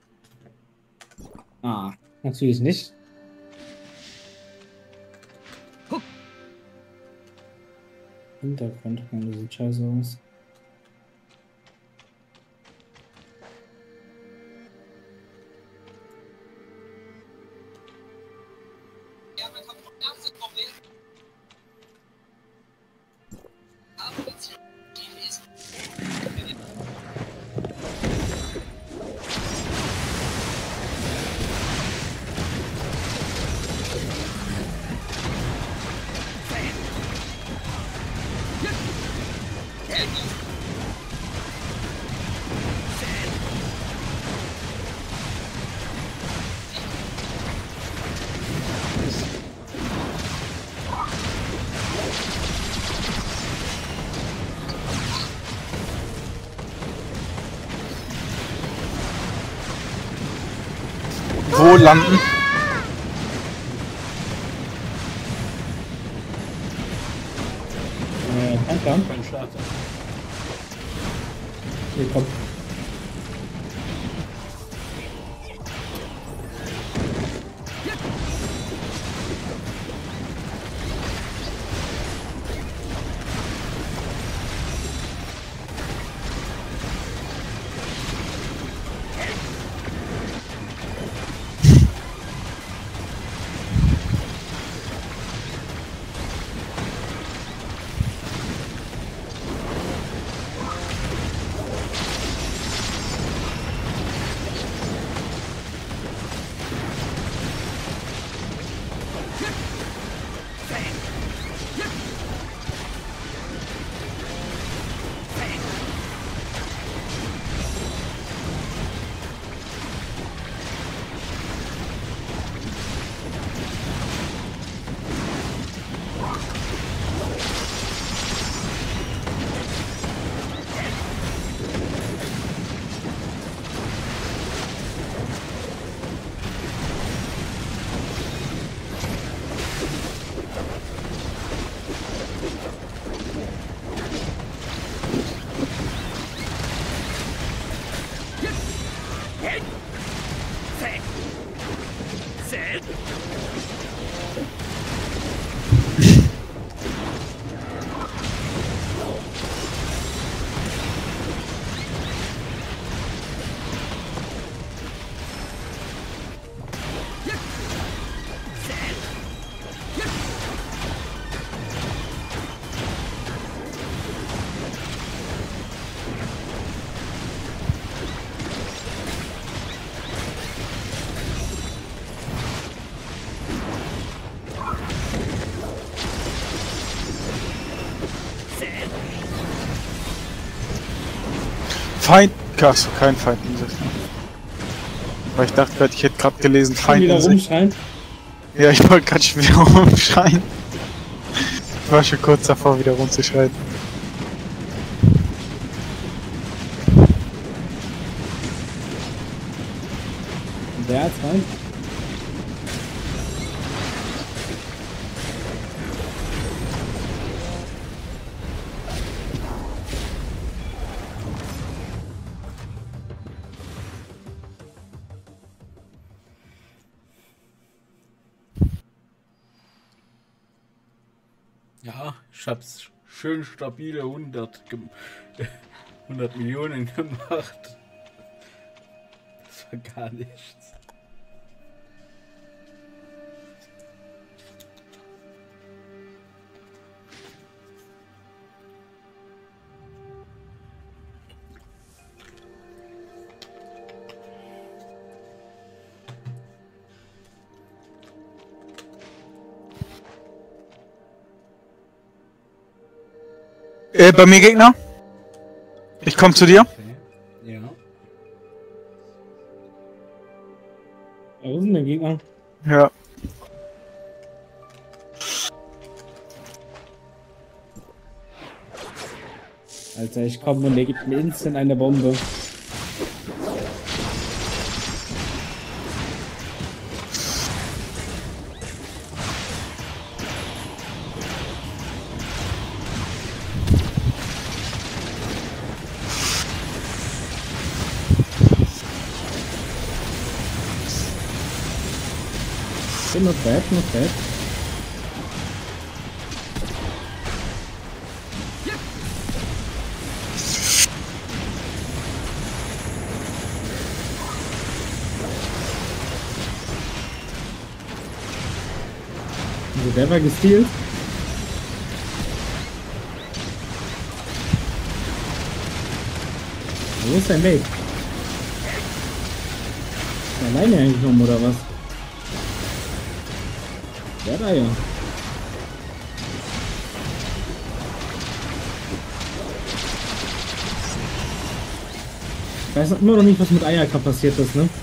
Speaker 2: Ah, natürlich nicht. Hintergrund, das sieht scheiße aus.
Speaker 3: Wo landen?
Speaker 2: Kein
Speaker 1: Kein Starter.
Speaker 2: Hier, komm.
Speaker 3: Feind. Achso, kein Feind. Weil ich dachte gerade, ich hätte gerade gelesen, Feind.
Speaker 2: Wieder rumschreien?
Speaker 3: Ja, ich wollte gerade schon wieder rumschreien. Ich war schon kurz davor, wieder rumzuschreien.
Speaker 2: Wer hat's Feind?
Speaker 1: Ja, ich hab's schön stabile 100 Millionen gemacht. Das war gar nichts.
Speaker 3: Bei mir Gegner? Ich komm zu dir.
Speaker 1: Okay. Ja.
Speaker 2: Wo sind denn Gegner?
Speaker 3: Ja.
Speaker 2: Alter, ich komme und der gibt mir instant eine Bombe. Not bad, not bad. Also der war gestealt. Wo ist dein Weg? Alleine eigentlich noch oder was? Ja, da ja. Ich weiß immer noch nicht, was mit Ayaka passiert ist, ne?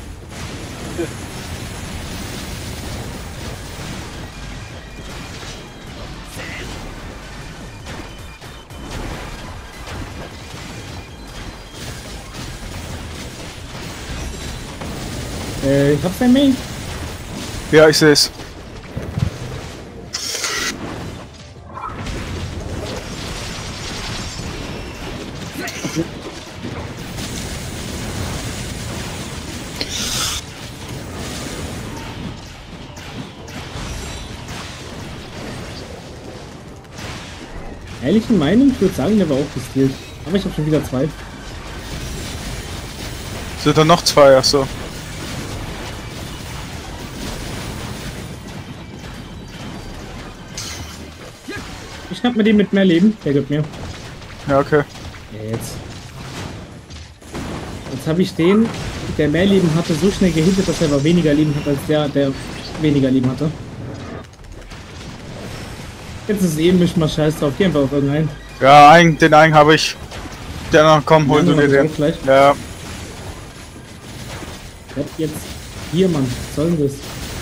Speaker 2: Ich hab sein Main.
Speaker 3: Ja, ich sehe es.
Speaker 2: Ehrlichen Meinung, ich würde sagen, der war auch gestealt. Aber ich habe schon wieder 2.
Speaker 3: Sind da noch 2, achso.
Speaker 2: Ich schnapp mir den mit mehr Leben, der gibt mir.
Speaker 3: Ja, okay.
Speaker 2: Jetzt. Jetzt habe ich den, der mehr Leben hatte, so schnell gehittet, dass er aber weniger Leben hat als der weniger Leben hatte. Jetzt ist es eben nicht mal scheiß drauf, geh einfach auf irgendeinen.
Speaker 3: Ja, den einen habe ich. Der noch, komm, hol du dir den. Ja.
Speaker 2: Jetzt. Hier, Mann, was soll denn das?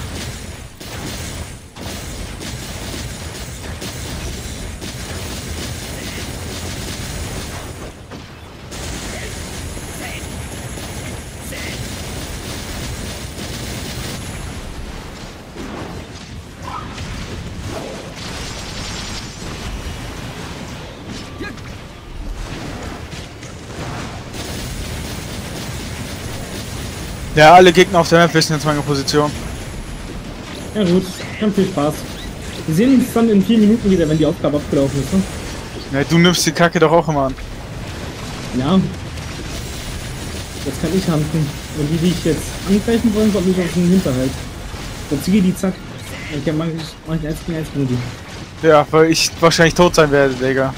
Speaker 3: Ja, alle Gegner auf der Map wissen jetzt meine Position.
Speaker 2: Ja gut, ganz viel Spaß. Wir sehen uns dann in 4 Minuten wieder, wenn die Aufgabe abgelaufen ist, ne?
Speaker 3: Ja, du nimmst die Kacke doch auch immer an.
Speaker 2: Ja. Jetzt kann ich handeln. Und die ich jetzt angreifen wollen, kommt nicht aus dem Hinterhalt. Dann ziehe die zack. Dann mach ich 1 gegen 1 gegen die.
Speaker 3: Ja, weil ich wahrscheinlich tot sein werde, Digga.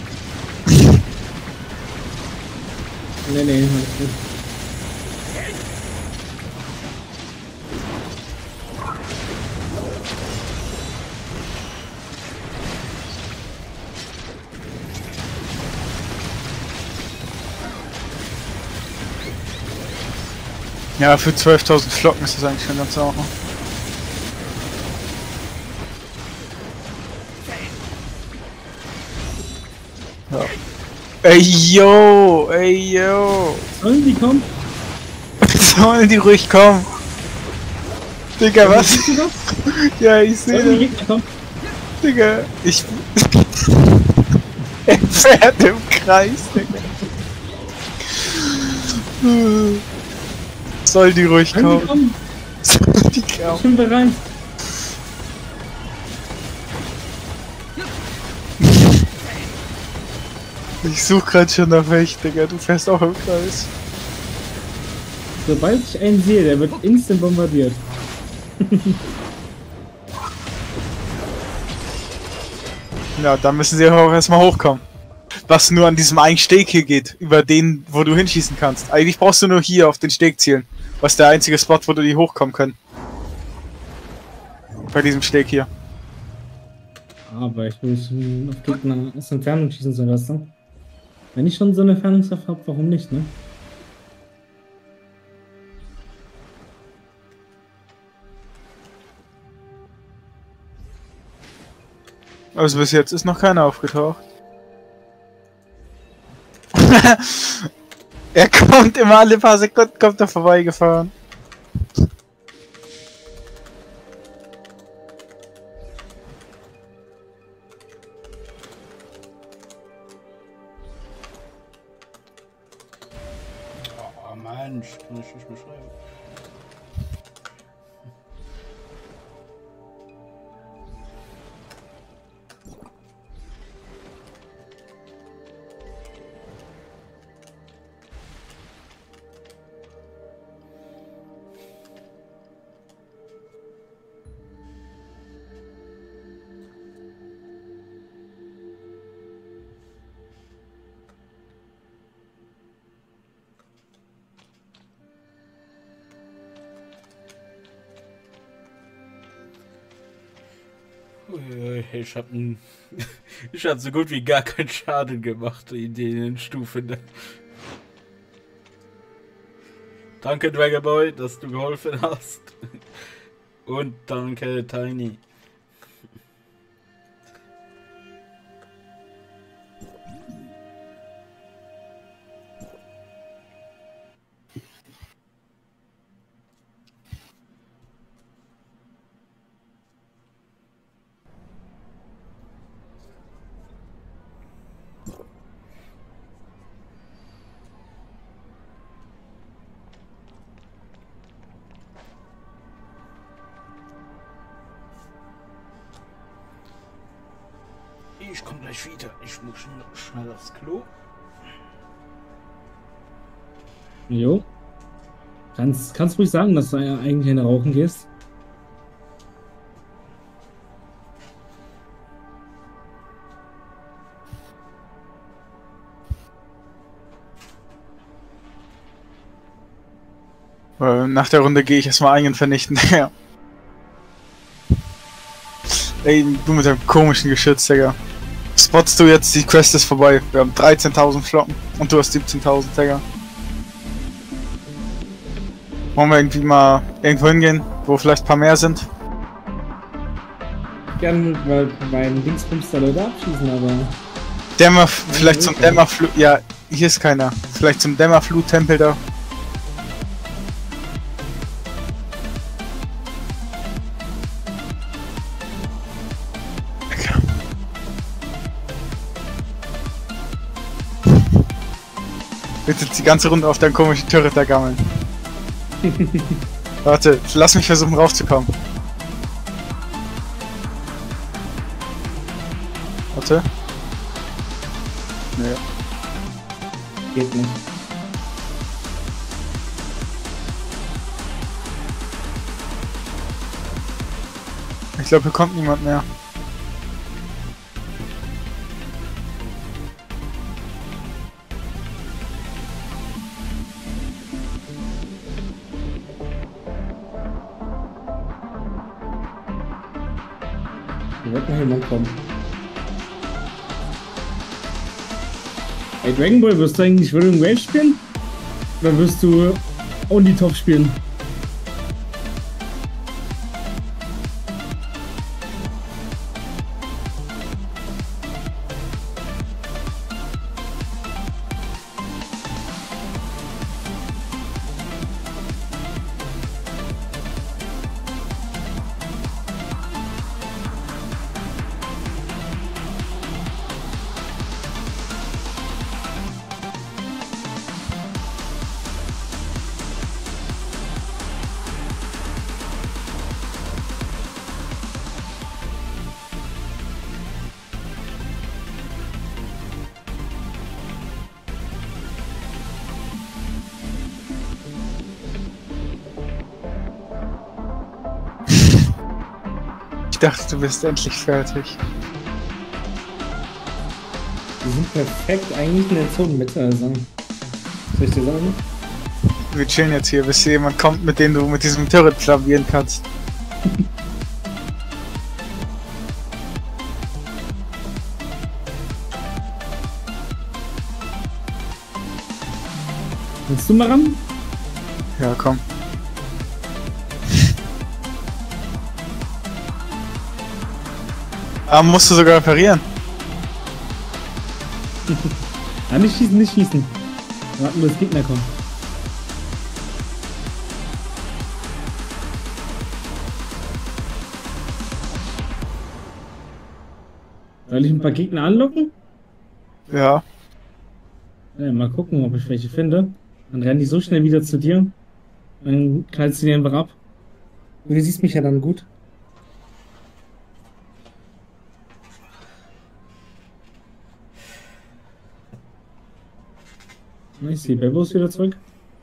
Speaker 2: Nee, alles gut.
Speaker 3: Ja, für 12.000 Flocken ist das eigentlich schon ganz sauber. Ja. Ey yo, ey yo.
Speaker 2: Sollen die kommen?
Speaker 3: Sollen die ruhig kommen? Digga, was? Ja, ich sehe das. Digga, ich... Er fährt im Kreis, Digga. Soll die ruhig kommen? Soll die kommen?
Speaker 2: Ich bin bereit.
Speaker 3: Ich such grad schon nach welch, Digga. Du fährst auch im Kreis.
Speaker 2: Sobald ich einen sehe, der wird instant bombardiert.
Speaker 3: Ja, da müssen sie auch erstmal hochkommen. Was nur an diesem einen Steg hier geht, über den, wo du hinschießen kannst. Eigentlich brauchst du nur hier auf den Steg zielen. Was der einzige Spot, wo du die hochkommen können. Bei diesem Steg hier.
Speaker 2: Aber ich will auf Gegner aus Entfernung schießen soll, weißt du? Wenn ich schon so eine Entfernungswaffe habe, warum nicht, ne?
Speaker 3: Also bis jetzt ist noch keiner aufgetaucht. Er kommt immer alle paar Sekunden, kommt er vorbeigefahren.
Speaker 1: Oh Mensch, kann ich nicht mehr schreiben. Ich hab so gut wie gar keinen Schaden gemacht in den Stufen. Danke Dragonboy, dass du geholfen hast. Und danke Tiny. Ich komme gleich wieder. Ich muss schnell aufs Klo.
Speaker 2: Jo. Kannst ruhig sagen, dass du eigentlich eine rauchen gehst?
Speaker 3: Nach der Runde gehe ich erstmal einen vernichten. Ja. Ey, du mit deinem komischen Geschütz, Digga. Spottst du jetzt, die Quest ist vorbei. Wir haben 13.000 Flocken und du hast 17.000, Digga. Wollen wir irgendwie mal irgendwo hingehen, wo vielleicht ein paar mehr sind?
Speaker 2: Gerne beim Dingsbums da Leute abschießen, aber...
Speaker 3: Vielleicht zum Dämmerflut... Ja, hier ist keiner. Vielleicht zum Dämmerflut-Tempel da. Bitte die ganze Runde auf deinen komischen Turret da gammeln. Warte, lass mich versuchen raufzukommen. Warte. Nee.
Speaker 2: Geht nicht.
Speaker 3: Ich glaube, hier kommt niemand mehr.
Speaker 2: Hier wird noch jemand kommen. Ey, Dragon Ball, wirst du eigentlich William Wade spielen? Oder wirst du Und die Top spielen.
Speaker 3: Ich dachte, du bist endlich fertig.
Speaker 2: Die sind perfekt eigentlich in der Zonenmitte, also. Soll ich dir sagen?
Speaker 3: Wir chillen jetzt hier, bis hier jemand kommt, mit dem du mit diesem Turret flambieren kannst.
Speaker 2: Willst du mal ran?
Speaker 3: Ja, komm. Aber musst du sogar reparieren.
Speaker 2: Ja, nicht schießen, nicht schießen. Warten, bis Gegner kommen. Soll ich ein paar Gegner anlocken?
Speaker 3: Ja.
Speaker 2: Ja, mal gucken, ob ich welche finde. Dann rennen die so schnell wieder zu dir. Dann knallst du die einfach ab. Und du siehst mich ja dann gut. Ich sehe Bebo ist wieder zurück.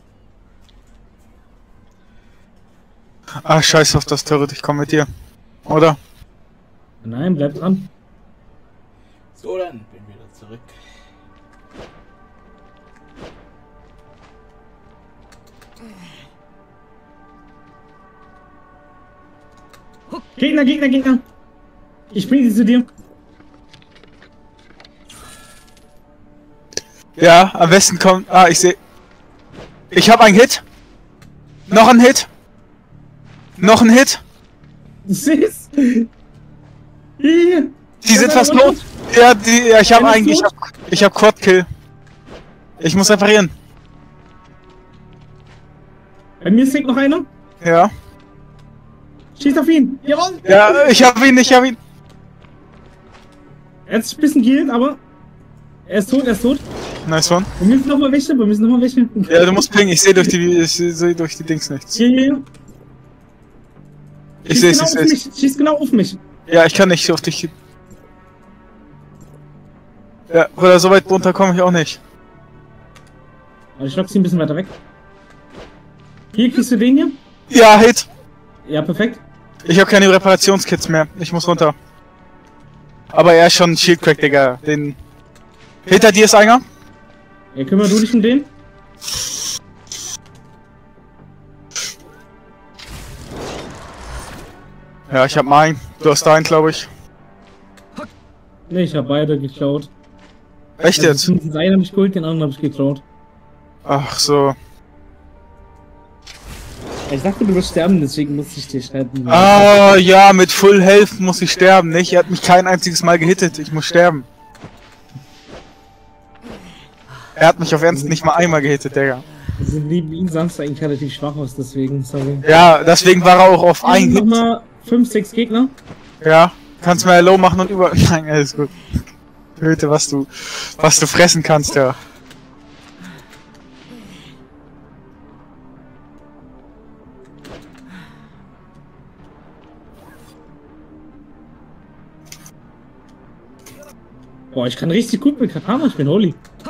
Speaker 3: Ah, scheiß auf das Turret, ich komm mit dir. Oder?
Speaker 2: Nein, bleib dran.
Speaker 1: So, dann bin ich wieder zurück.
Speaker 2: Gegner, Gegner, Gegner! Ich bringe sie zu dir.
Speaker 3: Ja, am besten kommt... Ah, ich sehe... Ich habe einen Hit. Noch ein Hit. Noch ein Hit.
Speaker 2: Du siehst? Hier!
Speaker 3: Die sind fast tot. Ja, ich habe eigentlich... Ich hab Quad-Kill. Ich muss reparieren.
Speaker 2: Bei mir ist noch einer.
Speaker 3: Ja.
Speaker 2: Schieß auf ihn! Jawohl!
Speaker 3: Ja, ich hab ihn.
Speaker 2: Er hat sich ein bisschen geheilt, aber... Er ist tot, er ist tot.
Speaker 3: Nice one.
Speaker 2: Wir müssen nochmal wechseln,
Speaker 3: Ja, du musst pingen, ich sehe durch die Dings nichts.
Speaker 2: Hier.
Speaker 3: Ich sehe
Speaker 2: es. Schieß genau auf mich.
Speaker 3: Ja, ich kann nicht auf dich. Ja, oder so weit runter komme ich auch nicht.
Speaker 2: Also ich lock sie ein bisschen weiter weg. Hier, kriegst du den hier?
Speaker 3: Ja, Hit.
Speaker 2: Ja, perfekt.
Speaker 3: Ich habe keine Reparationskits mehr. Ich muss runter. Aber er ist schon ein Shieldcrack, Digga. Den... Hinter dir ist einer.
Speaker 2: Ja, kümmere du dich um den?
Speaker 3: Ja, ich hab meinen. Du hast deinen, glaube ich.
Speaker 2: Ne, ich habe beide geklaut.
Speaker 3: Echt jetzt?
Speaker 2: Den einen habe ich geholt, den anderen habe ich geklaut.
Speaker 3: Ach so.
Speaker 2: Ich dachte, du wirst sterben, deswegen musste ich dir schreiben.
Speaker 3: Ah, ja, mit Full Health muss ich sterben, nicht? Er hat mich kein einziges Mal gehittet. Ich muss sterben. Er hat mich auf Ernst nicht mal einmal gehittet, Digga.
Speaker 2: Also neben ihm sahst du eigentlich relativ schwach aus, deswegen, sorry.
Speaker 3: Ja, deswegen war er auch auf einen Hit.
Speaker 2: Nochmal 5, 6 Gegner.
Speaker 3: Ja, kannst mal low machen und über... Nein, alles gut. Töte, was du fressen kannst, ja.
Speaker 2: Boah, ich kann richtig gut mit Katana, ich bin Holy.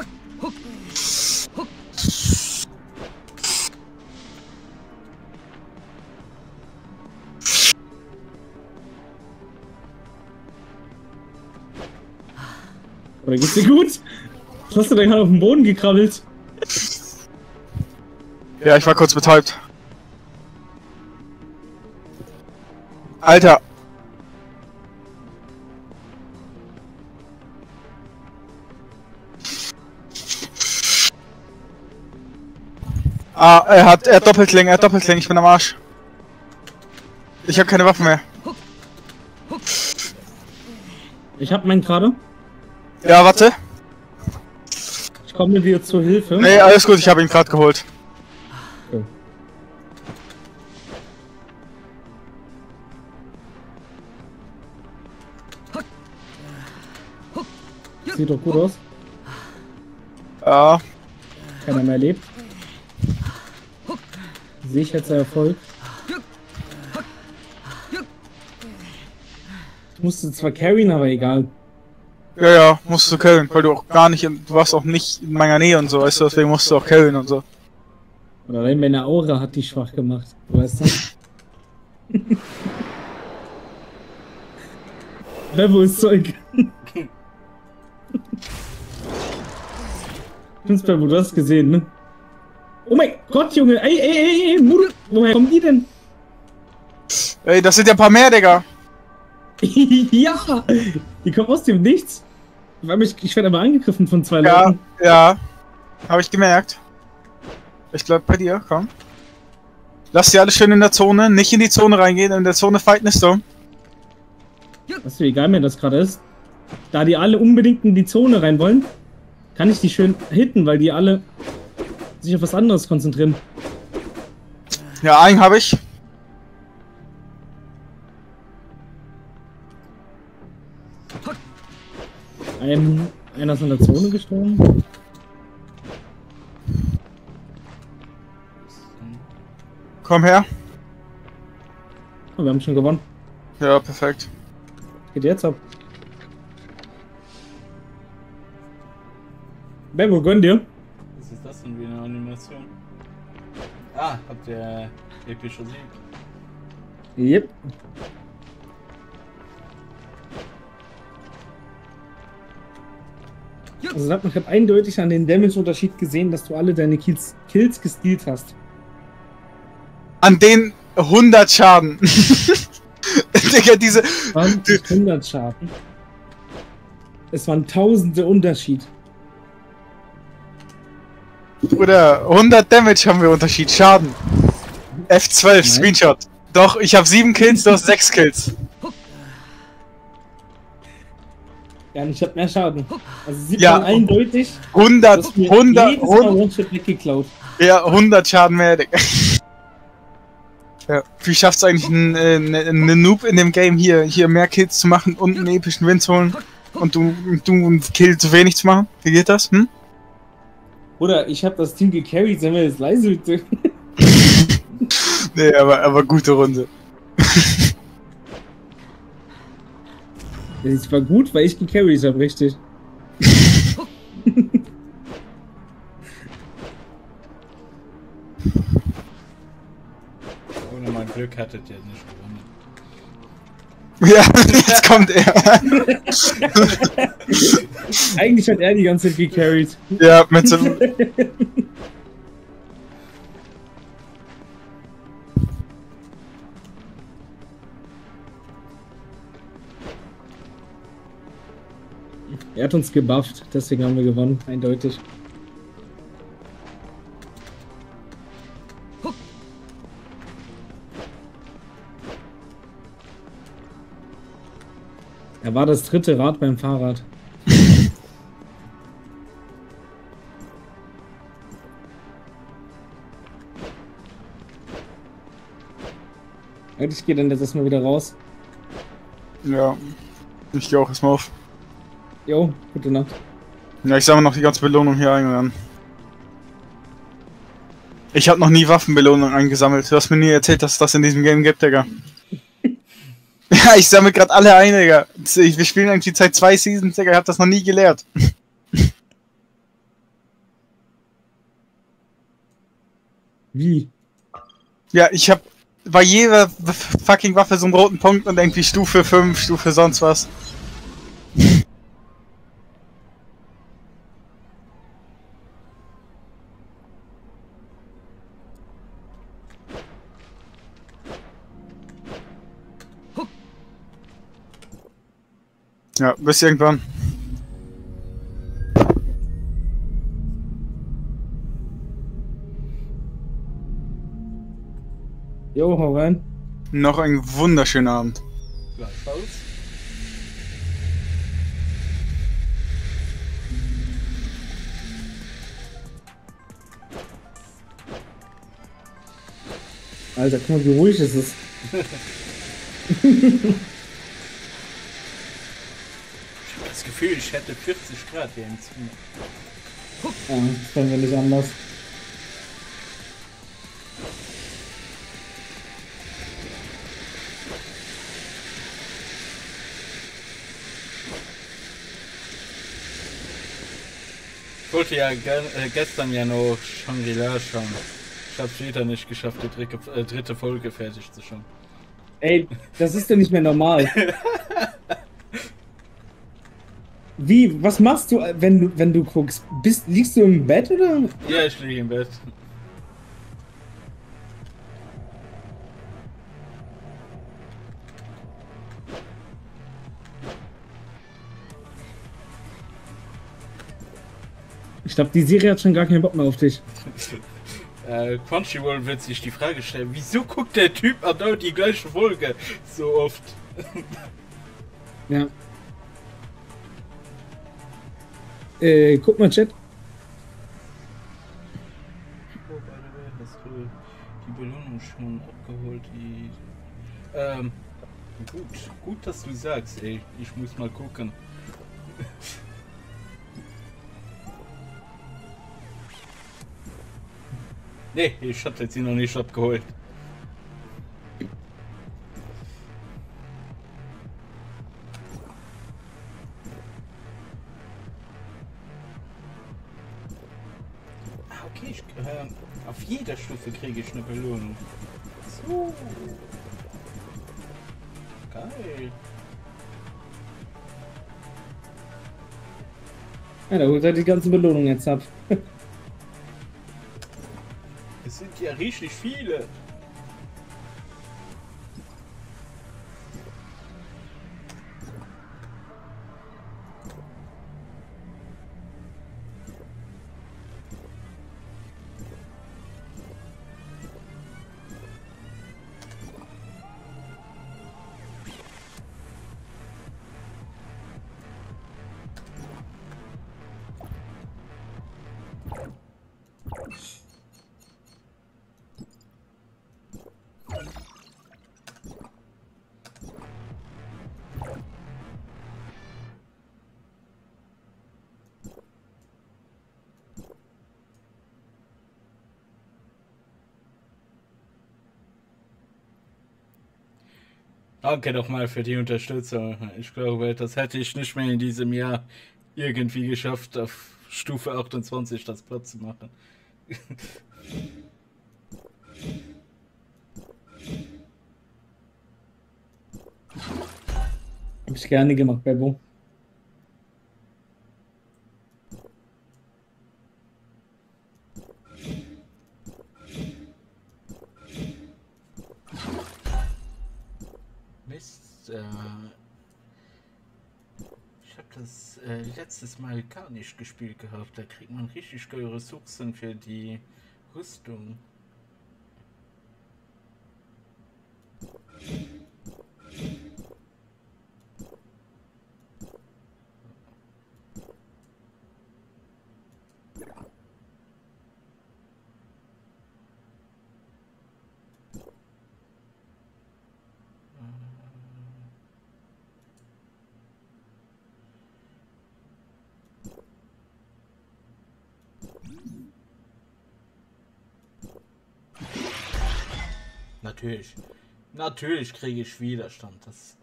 Speaker 2: Oder geht's dir gut? Was hast du denn gerade auf den Boden gekrabbelt?
Speaker 3: Ja, ich war kurz betäubt. Alter. Ah, er hat Doppelkling, ich bin am Arsch. Ich habe keine Waffen mehr.
Speaker 2: Ich hab meinen gerade.
Speaker 3: Ja, warte.
Speaker 2: Ich komme dir zur Hilfe.
Speaker 3: Nee, alles gut, ich habe ihn gerade geholt.
Speaker 2: Okay. Sieht doch gut aus.
Speaker 3: Ja.
Speaker 2: Keiner mehr lebt. Sehe ich jetzt Erfolg. Ich musste zwar carryen, aber egal.
Speaker 3: Ja, musst du carryen, weil du auch gar nicht, du warst auch nicht in meiner Nähe und so, weißt du, deswegen musst du auch carryen und so.
Speaker 2: Oder allein meine Aura hat die schwach gemacht, du weißt das? Revo ist Zeug. Prinzberg, du hast gesehen, ne? Oh mein Gott, Junge! Ey, Mutter! Woher kommen die denn?
Speaker 3: Ey, das sind ja ein paar mehr, Digga!
Speaker 2: Ja! Die kommen aus dem Nichts. Ich werde aber angegriffen von 2 Leuten.
Speaker 3: Ja. Habe ich gemerkt. Ich bleib bei dir, komm. Lass die alle schön in der Zone, nicht in die Zone reingehen, in der Zone fighten ist dumm.
Speaker 2: Weißt du, wie egal mir das gerade ist? Da die alle unbedingt in die Zone rein wollen, kann ich die schön hitten, weil die alle sich auf was anderes konzentrieren.
Speaker 3: Ja, einen habe ich.
Speaker 2: Einer ist in der Zone gestorben.
Speaker 3: Komm her.
Speaker 2: Oh, wir haben schon gewonnen.
Speaker 3: Ja, perfekt.
Speaker 2: Geht jetzt ab. Bebo, gönn dir.
Speaker 1: Was ist das denn wie eine Animation? Ah, habt ihr epische Sieg?
Speaker 2: Yep. Also man hat eindeutig an den Damage-Unterschied gesehen, dass du alle deine Kills gestealt hast.
Speaker 3: An den 100 Schaden. Digga, diese...
Speaker 2: 100 Schaden. Es waren tausende Unterschied.
Speaker 3: Bruder, 100 Damage haben wir Unterschied. Schaden. F12, nein. Screenshot. Doch, ich habe 7 Kills, du hast 6 Kills.
Speaker 2: Ja, ich hab mehr Schaden. Also sieht man eindeutig.
Speaker 3: 100
Speaker 2: weggeklaut.
Speaker 3: Ja, 100 Schaden mehr, Digga. Ja, wie schafft's eigentlich ein Noob in dem Game hier mehr Kills zu machen und einen epischen Win zu holen? Und du einen Kill zu wenig zu machen? Wie geht das? Hm?
Speaker 2: Bruder, ich hab das Team gecarried, sind wir jetzt leise bitte?
Speaker 3: Nee, aber gute Runde.
Speaker 2: Das war gut, weil ich gecarried habe, richtig.
Speaker 1: Ohne mein Glück hattet ihr nicht gewonnen.
Speaker 3: Ja, jetzt kommt er.
Speaker 2: Eigentlich hat er die ganze Zeit gecarried.
Speaker 3: Ja, mit so einem...
Speaker 2: Er hat uns gebufft, deswegen haben wir gewonnen, eindeutig. Er war das 3. Rad beim Fahrrad. Ich gehe dann jetzt erstmal wieder raus.
Speaker 3: Ja, ich gehe auch erstmal auf.
Speaker 2: Jo, gute Nacht.
Speaker 3: Ja, ich sammle noch die ganze Belohnung hier ein und dann. Ich habe noch nie Waffenbelohnung eingesammelt. Du hast mir nie erzählt, dass es das in diesem Game gibt, Digga. Ja, ich sammle gerade alle ein, Digga. Wir spielen eigentlich seit 2 Seasons, Digga. Ich hab das noch nie gelehrt.
Speaker 2: Wie?
Speaker 3: Ja, ich hab bei jeder fucking Waffe so einen roten Punkt und irgendwie Stufe 5, Stufe sonst was. Ja, bis irgendwann.
Speaker 2: Jo, hau rein.
Speaker 3: Noch einen wunderschönen Abend.
Speaker 1: Gleichfalls.
Speaker 2: Alter, guck mal, wie ruhig ist es.
Speaker 1: Ich habe das Gefühl, ich hätte 40 Grad hier im Zimmer.
Speaker 2: Ja, das können wir nicht anders.
Speaker 1: Ich wollte ja gestern ja noch Shangri-La schauen. Ich habe es wieder nicht geschafft, die dritte Folge fertig zu schauen.
Speaker 2: Ey, das ist doch nicht mehr normal. Wie, was machst du, wenn du guckst? Liegst du im Bett oder?
Speaker 1: Ja, ich liege im Bett.
Speaker 2: Ich glaube, die Serie hat schon gar keinen Bock mehr auf dich.
Speaker 1: Crunchyroll wird sich die Frage stellen, wieso guckt der Typ andauernd die gleiche Folge so oft?
Speaker 2: Ja. Guck mal, Chat.
Speaker 1: Oh, by the way, hast du die Belohnung schon abgeholt? Gut, dass du sagst, ey. Ich muss mal gucken. Nee, ich hatte sie noch nicht abgeholt. Okay, auf jeder Stufe kriege ich eine Belohnung. So. Geil.
Speaker 2: Ja, da holt er die ganzen Belohnungen jetzt ab.
Speaker 1: Es sind ja richtig viele. Danke nochmal für die Unterstützung. Ich glaube, das hätte ich nicht mehr in diesem Jahr irgendwie geschafft, auf Stufe 28 das Platz zu machen.
Speaker 2: Hab ich gerne gemacht, Bebo.
Speaker 1: Mist, ich habe das letztes Mal gar nicht gespielt gehabt. Da kriegt man richtig geile Ressourcen für die Rüstung. Natürlich kriege ich Widerstand. Das.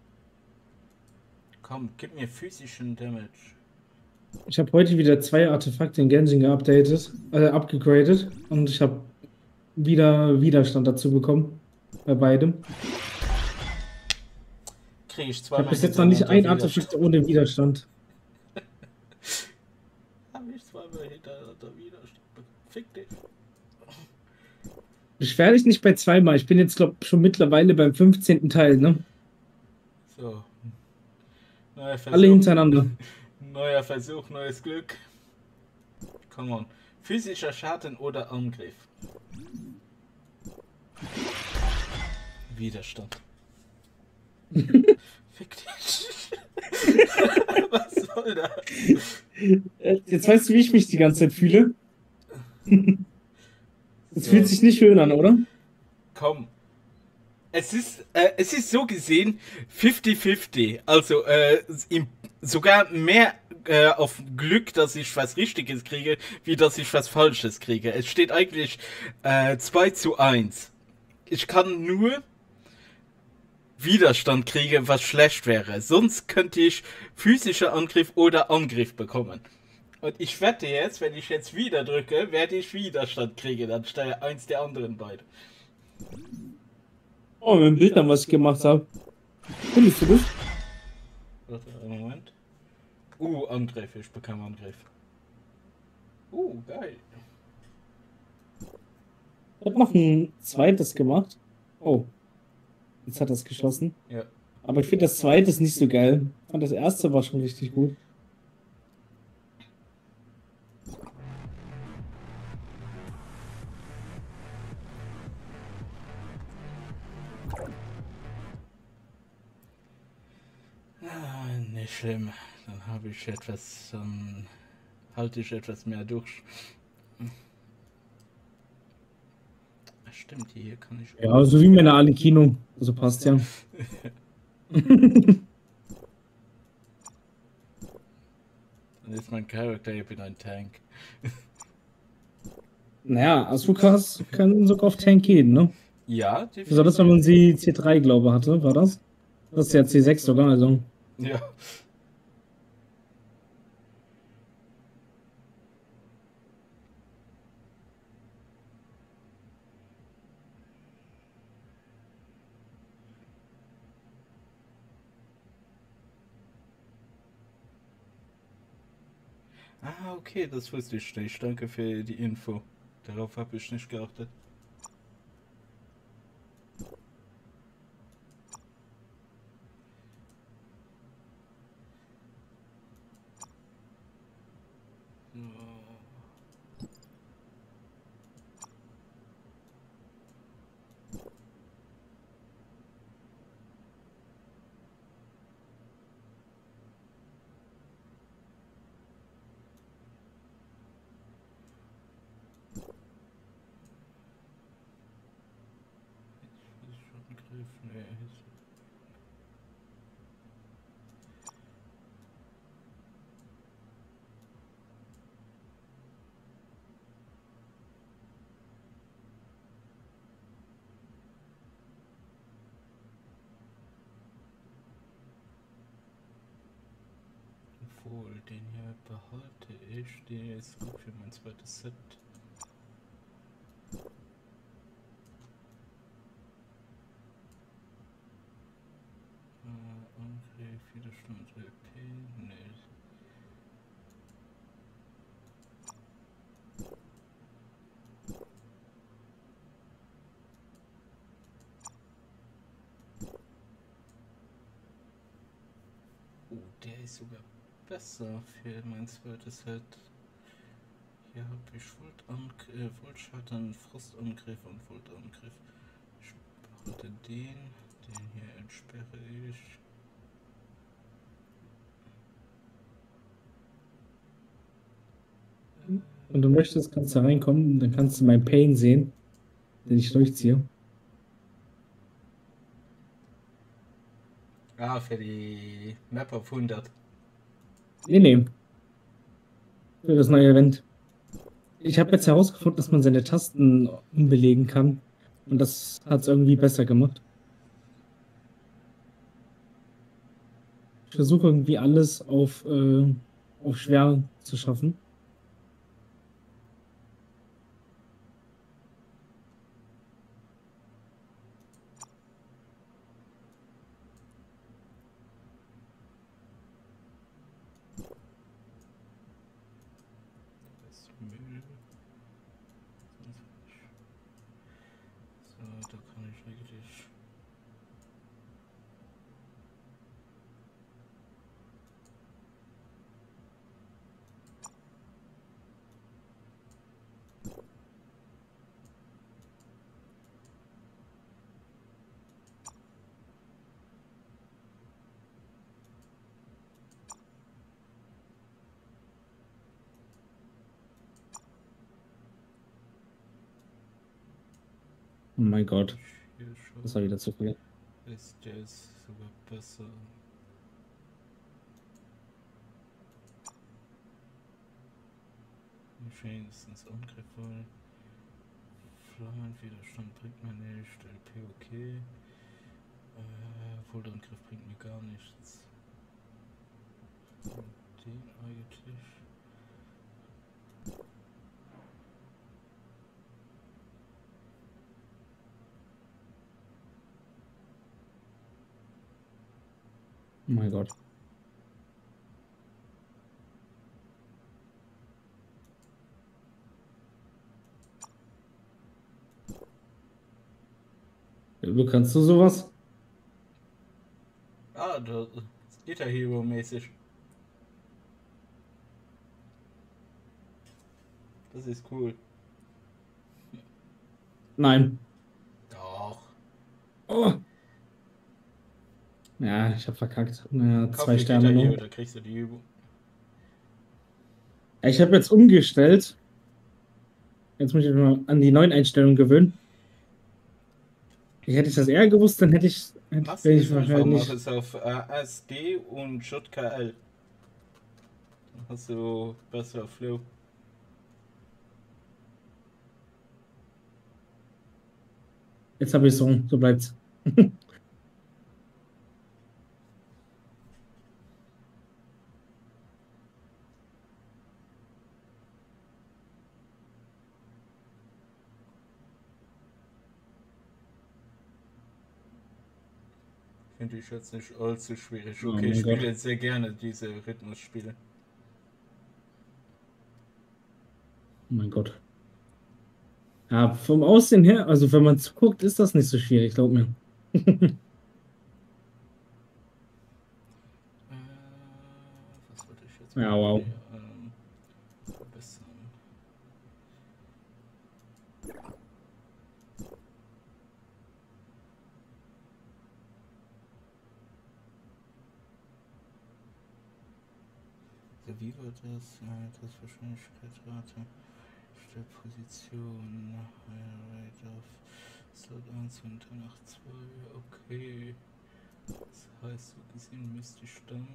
Speaker 1: Komm, gib mir physischen Damage.
Speaker 2: Ich habe heute wieder 2 Artefakte in Genshin abgegradet und ich habe wieder Widerstand dazu bekommen. Bei beidem.
Speaker 1: Kriege ich
Speaker 2: Ich habe bis jetzt noch nicht ein Artefakt ohne Widerstand.
Speaker 1: Habe ich zweimal hintereinander Widerstand. Fick dich.
Speaker 2: Beschwer dich nicht bei 2-mal. Ich bin jetzt, glaube ich, schon mittlerweile beim 15. Teil, ne?
Speaker 1: So. Neuer Versuch.
Speaker 2: Alle hintereinander.
Speaker 1: Neuer Versuch, neues Glück. Come on. Physischer Schaden oder Angriff. Widerstand. Fick dich. Was soll das?
Speaker 2: Jetzt weißt du, wie ich mich die ganze Zeit fühle. Es fühlt sich nicht schön an, oder?
Speaker 1: Komm. Es ist so gesehen 50-50. Also sogar mehr auf Glück, dass ich was Richtiges kriege, wie dass ich was Falsches kriege. Es steht eigentlich 2:1. Ich kann nur Widerstand kriegen, was schlecht wäre. Sonst könnte ich physischer Angriff oder Angriff bekommen. Und ich wette jetzt, wenn ich jetzt wieder drücke, werde ich Widerstand kriegen, anstelle eins der anderen beiden.
Speaker 2: Oh, mit dem Bild an, was ich gemacht habe. Findest du das?
Speaker 1: Warte, einen Moment. Angriff, ich bekam Angriff. Geil.
Speaker 2: Ich habe noch ein zweites gemacht. Oh. Jetzt hat er es geschossen.
Speaker 1: Ja.
Speaker 2: Aber ich finde das zweite ist nicht so geil. Ich fand das erste war schon richtig gut.
Speaker 1: Nicht schlimm. Dann habe ich etwas, halte ich etwas mehr durch. Stimmt, hier kann ich...
Speaker 2: Ja, so wie meine Alikino. Also passt ja.
Speaker 1: Dann ist mein Charakter, ich bin ein Tank.
Speaker 2: Naja, Asukas können sogar auf Tank gehen, ne?
Speaker 1: Ja, definitiv.
Speaker 2: Besonders wenn man sie C3, glaube ich, hatte, war das? Das ist ja C6 sogar, also.
Speaker 1: Ja. Okay, das wusste ich nicht. Danke für die Info. Darauf habe ich nicht geachtet. Obwohl, den hier behalte ich, der ist gut für mein zweites Set. Angriff, Widerstand, LP, nee. Der ist sogar besser für mein zweites Set. Hier habe ich Voltschatten, Frostangriff und Voltangriff. Ich behalte den hier entsperre ich.
Speaker 2: Wenn du möchtest, kannst du reinkommen, dann kannst du meinen Pain sehen, den ich durchziehe.
Speaker 1: Für die Map auf 100.
Speaker 2: Nee. Für das neue Event. Ich habe jetzt herausgefunden, dass man seine Tasten umbelegen kann. Und das hat es irgendwie besser gemacht. Ich versuche irgendwie alles auf schwer zu schaffen.
Speaker 1: Da kann ich wirklich...
Speaker 2: Oh mein Gott. Das war wieder zu viel.
Speaker 1: Der ist sogar besser. Wenigstens Angriff voll. Flammenwiderstand bringt mir nicht. LP okay. Voltangriff bringt mir gar nichts. Und den eigentlich.
Speaker 2: Oh mein Gott. Du kannst du sowas?
Speaker 1: Ah, das Guitar Hero mäßig. Das ist cool.
Speaker 2: Nein.
Speaker 1: Doch.
Speaker 2: Oh. Ja, ich hab verkackt. Naja,
Speaker 1: Kauf
Speaker 2: 2
Speaker 1: dir
Speaker 2: Sterne
Speaker 1: Guitar Hero,
Speaker 2: nur.
Speaker 1: da kriegst du die Übung.
Speaker 2: Ich habe jetzt umgestellt. Jetzt muss ich mich mal an die neuen Einstellungen gewöhnen. Hätte ich das eher gewusst, dann hätte ich
Speaker 1: Mach es einfach,
Speaker 2: wahrscheinlich.
Speaker 1: mach es auf ASD und JKL. Dann hast du besser Flow.
Speaker 2: Jetzt habe ich so bleibt's.
Speaker 1: Finde ich jetzt nicht allzu schwierig.
Speaker 2: Oh
Speaker 1: Okay,
Speaker 2: mein
Speaker 1: ich spiele
Speaker 2: Gott.
Speaker 1: jetzt sehr gerne diese Rhythmusspiele.
Speaker 2: Oh mein Gott. Ja, vom Aussehen her, also wenn man zuguckt, ist das nicht so schwierig, glaub mir.
Speaker 1: Was wollte ich jetzt
Speaker 2: Ja, wow.
Speaker 1: verbessern? Wie war das? Das Wahrscheinlichkeitsrate. Stellposition. Rate of Slot 1 und danach 2. Okay. Das heißt, so gesehen müsste ich dann.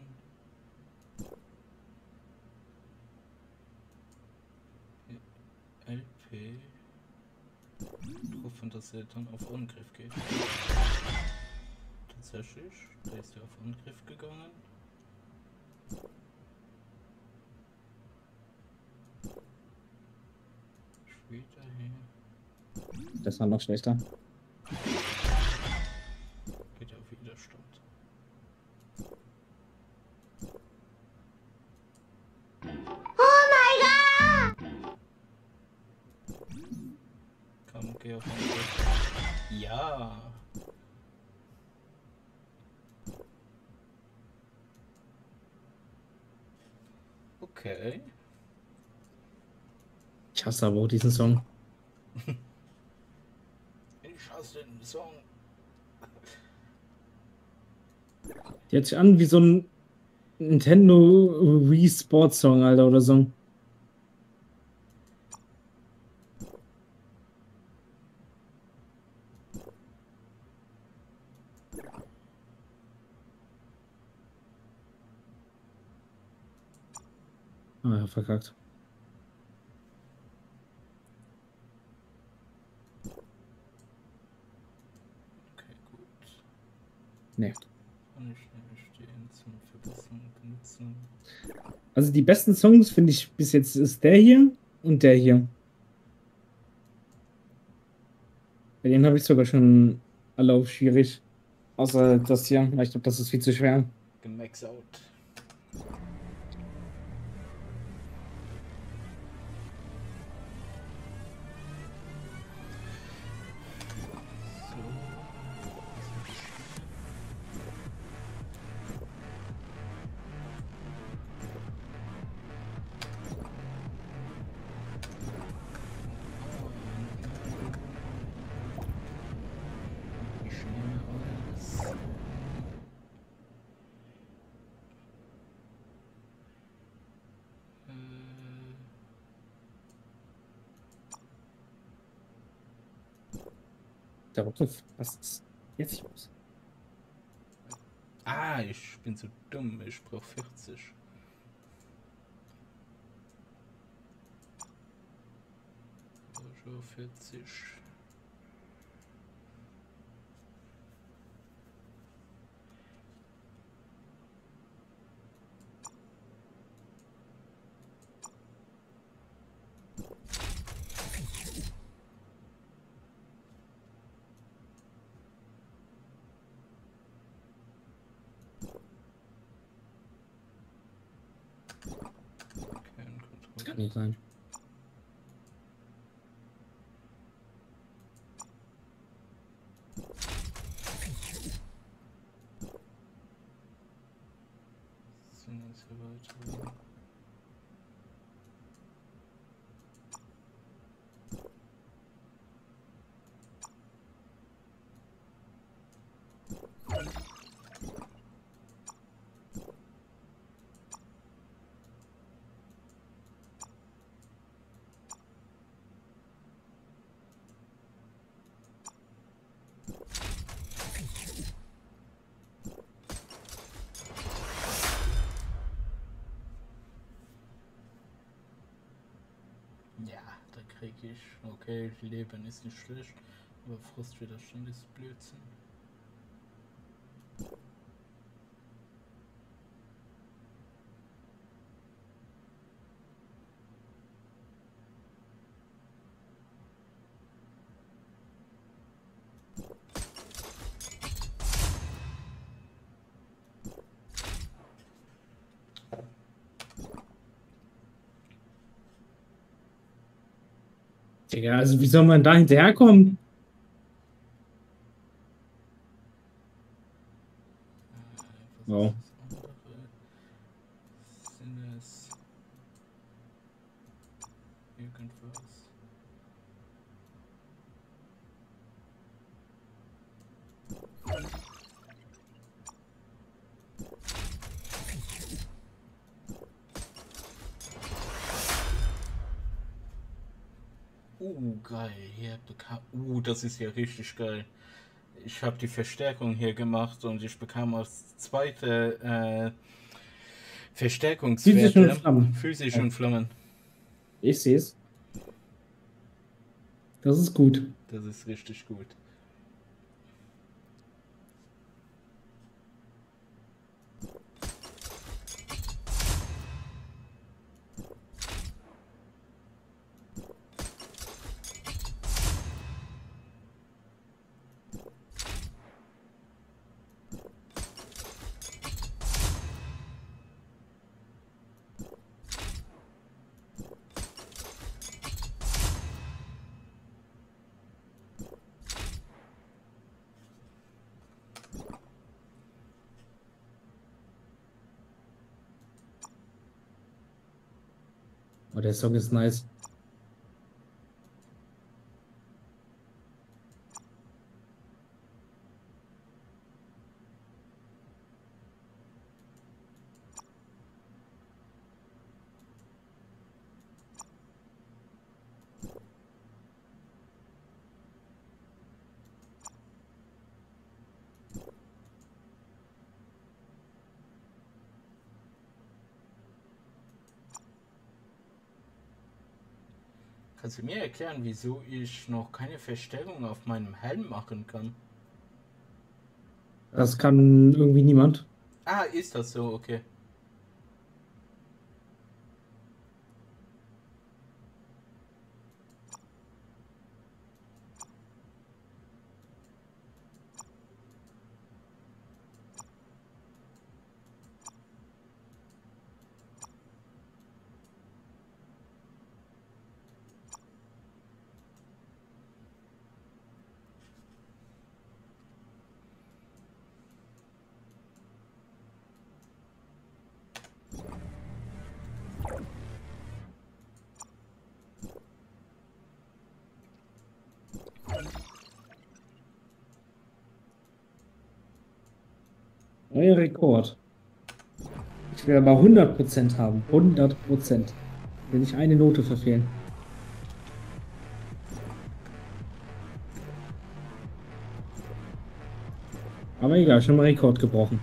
Speaker 1: LP. Hoffen, dass er dann auf Angriff geht. Tatsächlich, da ist er auf Angriff gegangen. Später hier.
Speaker 2: Das war noch schlechter.
Speaker 1: Geht er auf Widerstand.
Speaker 4: Oh my god!
Speaker 1: Komm, geh auf Angriff. Ja. Okay.
Speaker 2: Ich hasse aber auch diesen Song.
Speaker 1: Ich hasse den Song.
Speaker 2: Die hört sich an wie so ein Nintendo Wii Sports Song, Alter, oder so. Ah, ja, verkackt.
Speaker 1: Okay, gut.
Speaker 2: Nee.
Speaker 1: Kann ich nämlich den zum Verbessern benutzen.
Speaker 2: Also die besten Songs, finde ich, bis jetzt ist der hier und der hier. Bei denen habe ich sogar schon alle auf schwierig. Außer das hier, weil ich glaube, das ist viel zu schwer.
Speaker 1: Gemax out.
Speaker 2: Der Rückgriff, was ist jetzt los?
Speaker 1: Ah, ich bin so dumm, ich brauche 40. Also 40.
Speaker 2: Das kann nicht sein.
Speaker 1: Ja, da krieg ich. Okay, Leben ist nicht schlecht, aber Frustwiderstand ist Blödsinn.
Speaker 2: Digga, also wie soll man da hinterherkommen? Wow.
Speaker 1: Sind es irgendwas? Geil, hier bekam. Das ist ja richtig geil. Ich habe die Verstärkung hier gemacht und ich bekam als zweite Verstärkungswerte. Physische Flammen.
Speaker 2: Ich sehe es. Das ist gut.
Speaker 1: Das ist richtig gut.
Speaker 2: Oh, der Song ist nice.
Speaker 1: Kannst du mir erklären, wieso ich noch keine Verstärkung auf meinem Helm machen kann?
Speaker 2: Das kann irgendwie niemand.
Speaker 1: Ah, ist das so? Okay.
Speaker 2: Neuer Rekord. Ich will aber 100% haben. 100%. Will nicht eine Note verfehlen. Aber egal, schon mal Rekord gebrochen.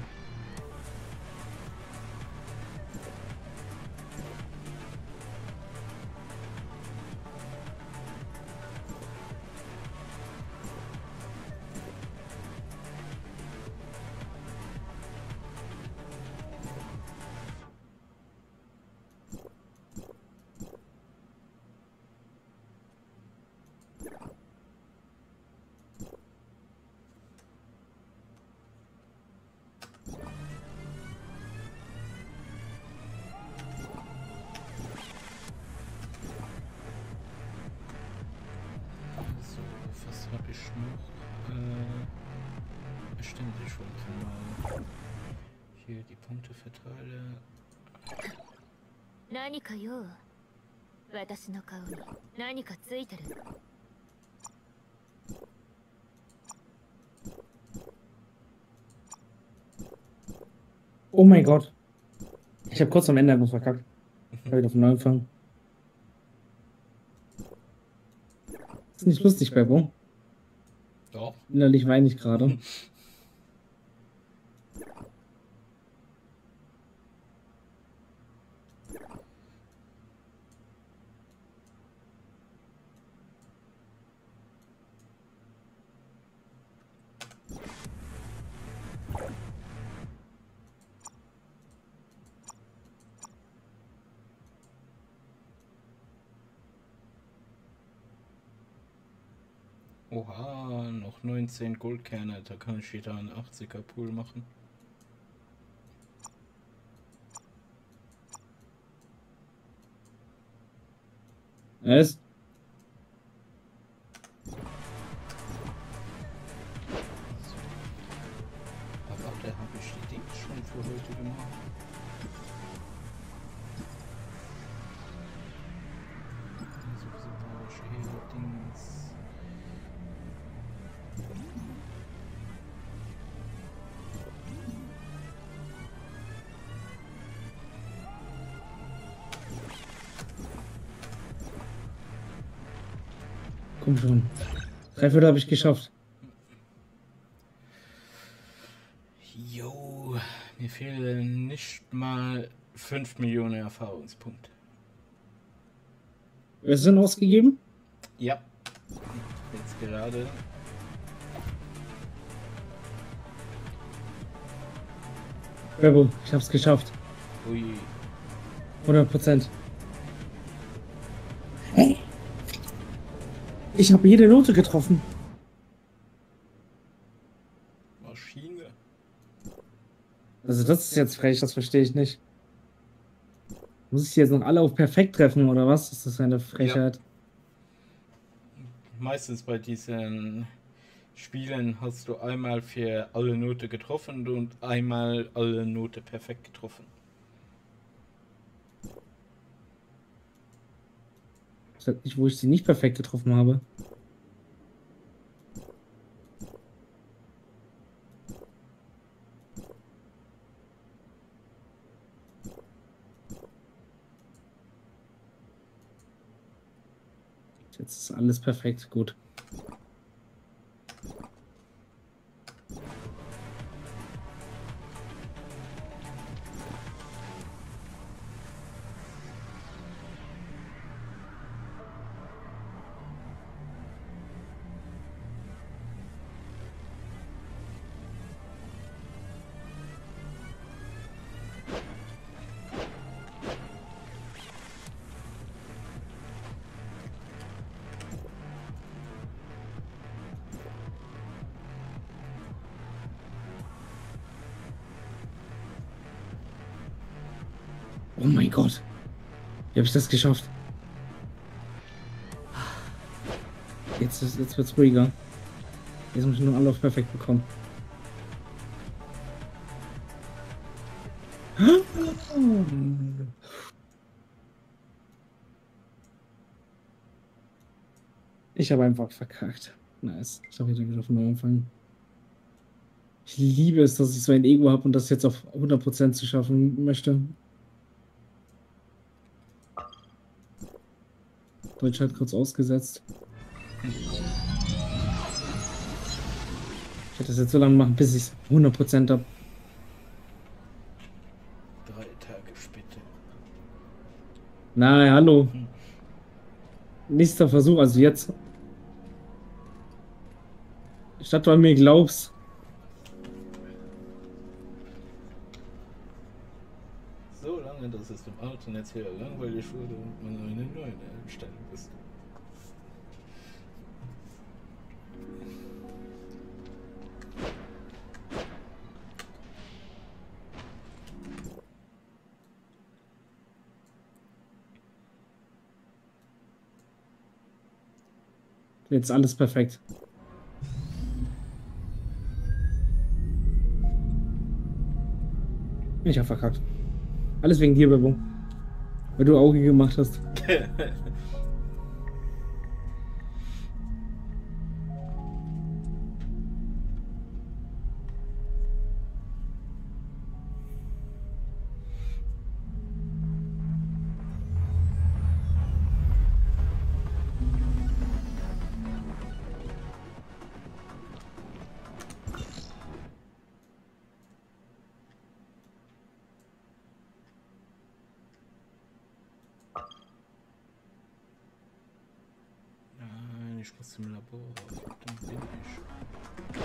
Speaker 1: Habe ich noch bestimmt schon mal hier die Punkte verteile.
Speaker 5: 何か用？私の顔に何かついてる。
Speaker 2: Oh mein Gott. Ich habe kurz am Ende einfach verkackt. Ich habe wieder von neu angefangen. Ist nicht lustig, Bebo.
Speaker 1: Doch.
Speaker 2: Innerlich weine ich gerade.
Speaker 1: Oha, noch 19 Goldkerne, da kann ich wieder einen 80er Pool machen.
Speaker 2: Was?
Speaker 1: Aber da habe ich die Dings schon für heute gemacht.
Speaker 2: Komm schon. 3/4 habe ich geschafft.
Speaker 1: Jo, mir fehlen nicht mal 5 Millionen Erfahrungspunkte.
Speaker 2: Was sind ausgegeben?
Speaker 1: Ja, jetzt gerade.
Speaker 2: Bebo, ich hab's geschafft.
Speaker 1: Ui.
Speaker 2: 100%. Ich habe jede Note getroffen.
Speaker 1: Maschine.
Speaker 2: Also das ist jetzt frech, das verstehe ich nicht. Muss ich die jetzt noch alle auf perfekt treffen, oder was? Ist das eine Frechheit?
Speaker 1: Ja. Meistens bei diesen Spielen hast du einmal für alle Note getroffen und einmal alle Note perfekt getroffen.
Speaker 2: Ich weiß nicht, wo ich sie nicht perfekt getroffen habe. Jetzt ist alles perfekt, gut. Oh mein Gott. Wie habe ich das geschafft? Jetzt wird's ruhiger. Jetzt muss ich nur alle auf perfekt bekommen. Ich habe einfach verkackt. Nice. Ich habe wieder von neu anfangen. Ich liebe es, dass ich so ein Ego habe und das jetzt auf 100% zu schaffen möchte. Deutsch hat kurz ausgesetzt. werde das jetzt so lange machen, bis ich es 100% habe.
Speaker 1: 3 Tage später.
Speaker 2: Nein, hallo. Nächster Versuch, also jetzt. Statt du an mir glaubst.
Speaker 1: So lange, dass es dem alten Erzähler langweilig wurde und man eine neue erstellen musste.
Speaker 2: Jetzt alles perfekt. Ich hab verkackt. Alles wegen dir, Bebo. Weil du Auge gemacht hast.
Speaker 1: Ich muss zum Labor. Dann bin ich.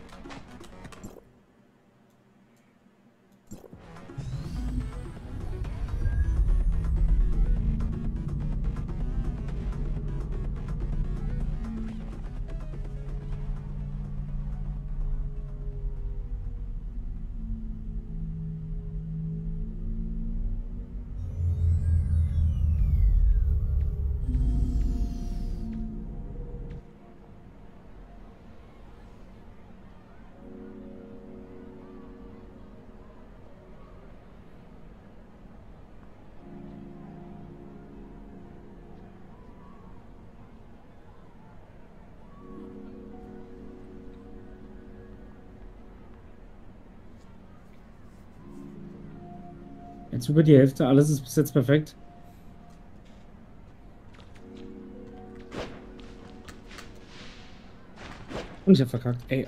Speaker 2: Jetzt über die Hälfte, alles ist bis jetzt perfekt. Und ich hab verkackt. Ey.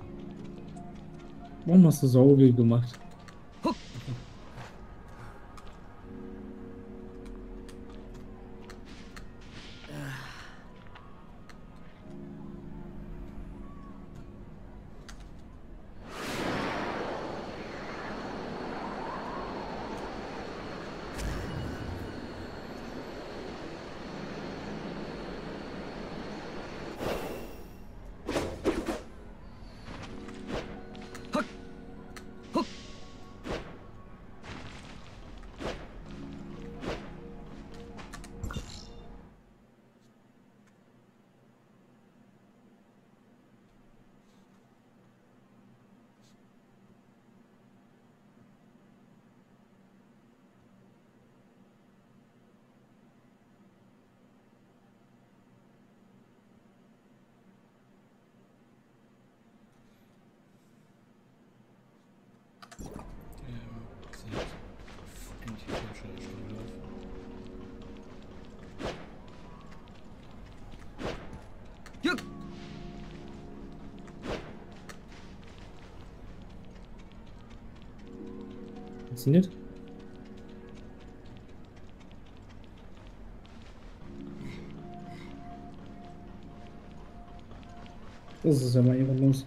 Speaker 2: Warum hast du Sauge gemacht? Funktioniert? Das ist ja mal ehrenlos.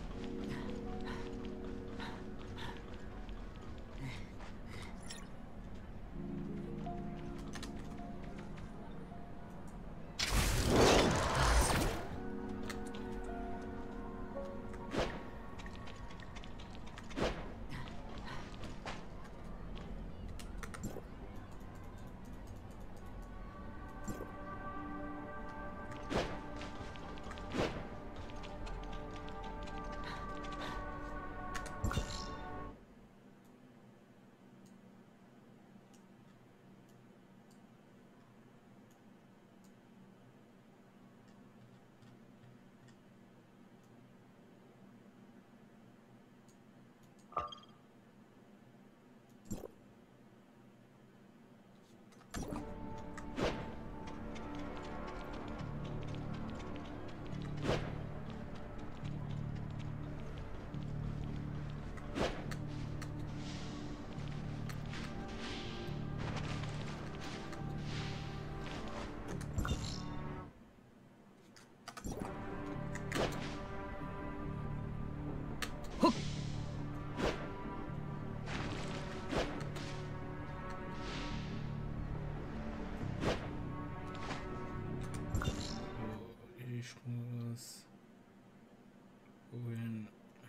Speaker 1: Ich muss holen.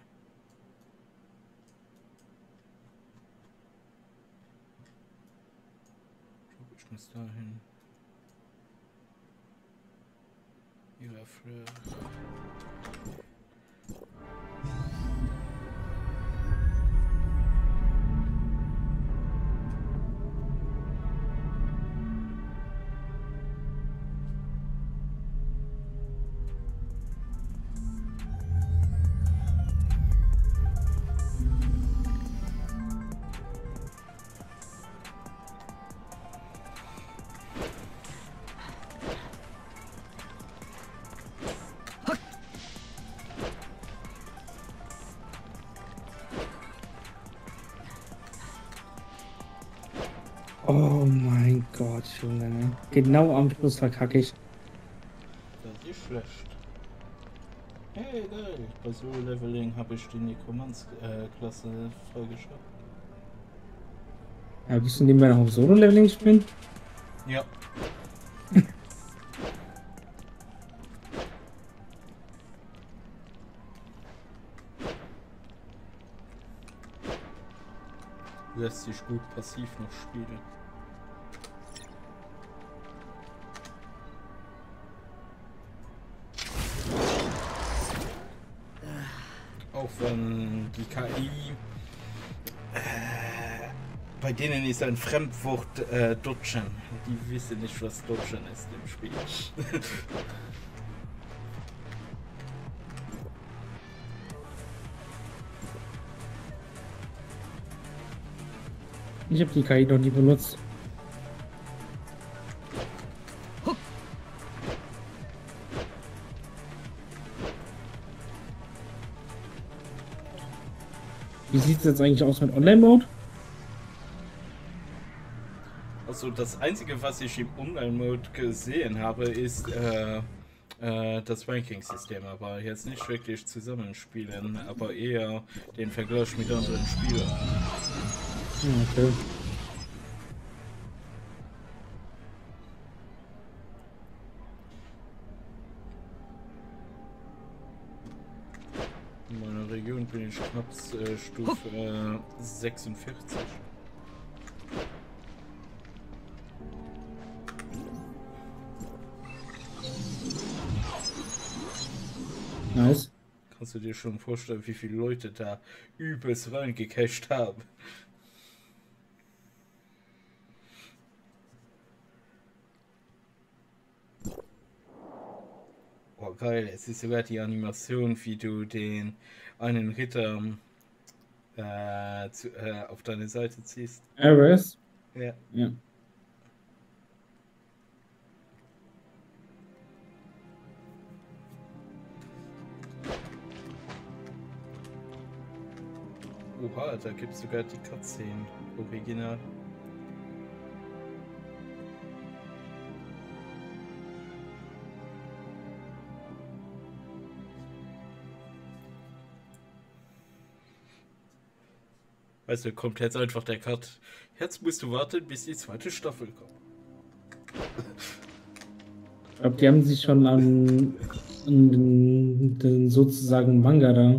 Speaker 1: Ich muss dahin. Ihre Fleur.
Speaker 2: Oh mein Gott, Junge. Genau am Schluss verkacke ich.
Speaker 1: Das ist schlecht. Hey, geil. Bei Solo-Leveling habe ich die Nekromanz-Klasse freigeschaltet.
Speaker 2: Ja, bist du nebenbei noch auf Solo-Leveling spielen?
Speaker 1: Ja. Lässt sich gut passiv noch spielen. Auch wenn die KI bei denen ist ein Fremdwort Dodgen. Die wissen nicht, was Dodgen ist im Spiel.
Speaker 2: Ich habe die KI noch nie benutzt. Wie sieht es jetzt eigentlich aus mit Online-Mode?
Speaker 1: Also das Einzige, was ich im Online-Mode gesehen habe, ist das Ranking-System, aber jetzt nicht wirklich zusammenspielen, aber eher den Vergleich mit anderen Spielern.
Speaker 2: Okay.
Speaker 1: In meiner Regel Region bin ich knapp Stufe 46.
Speaker 2: Nice.
Speaker 1: Kannst du dir schon vorstellen, wie viele Leute da übelst reingecached haben? Oh geil, es ist sogar die Animation, wie du den einen Ritter auf deine Seite ziehst.
Speaker 2: Ares?
Speaker 1: Ja.
Speaker 2: Ja.
Speaker 1: Oha, da gibt es sogar die Cutscene original. Also kommt jetzt einfach der Cut. Jetzt musst du warten, bis die zweite Staffel kommt.
Speaker 2: Ich glaube, die haben sich schon an den sozusagen Manga da.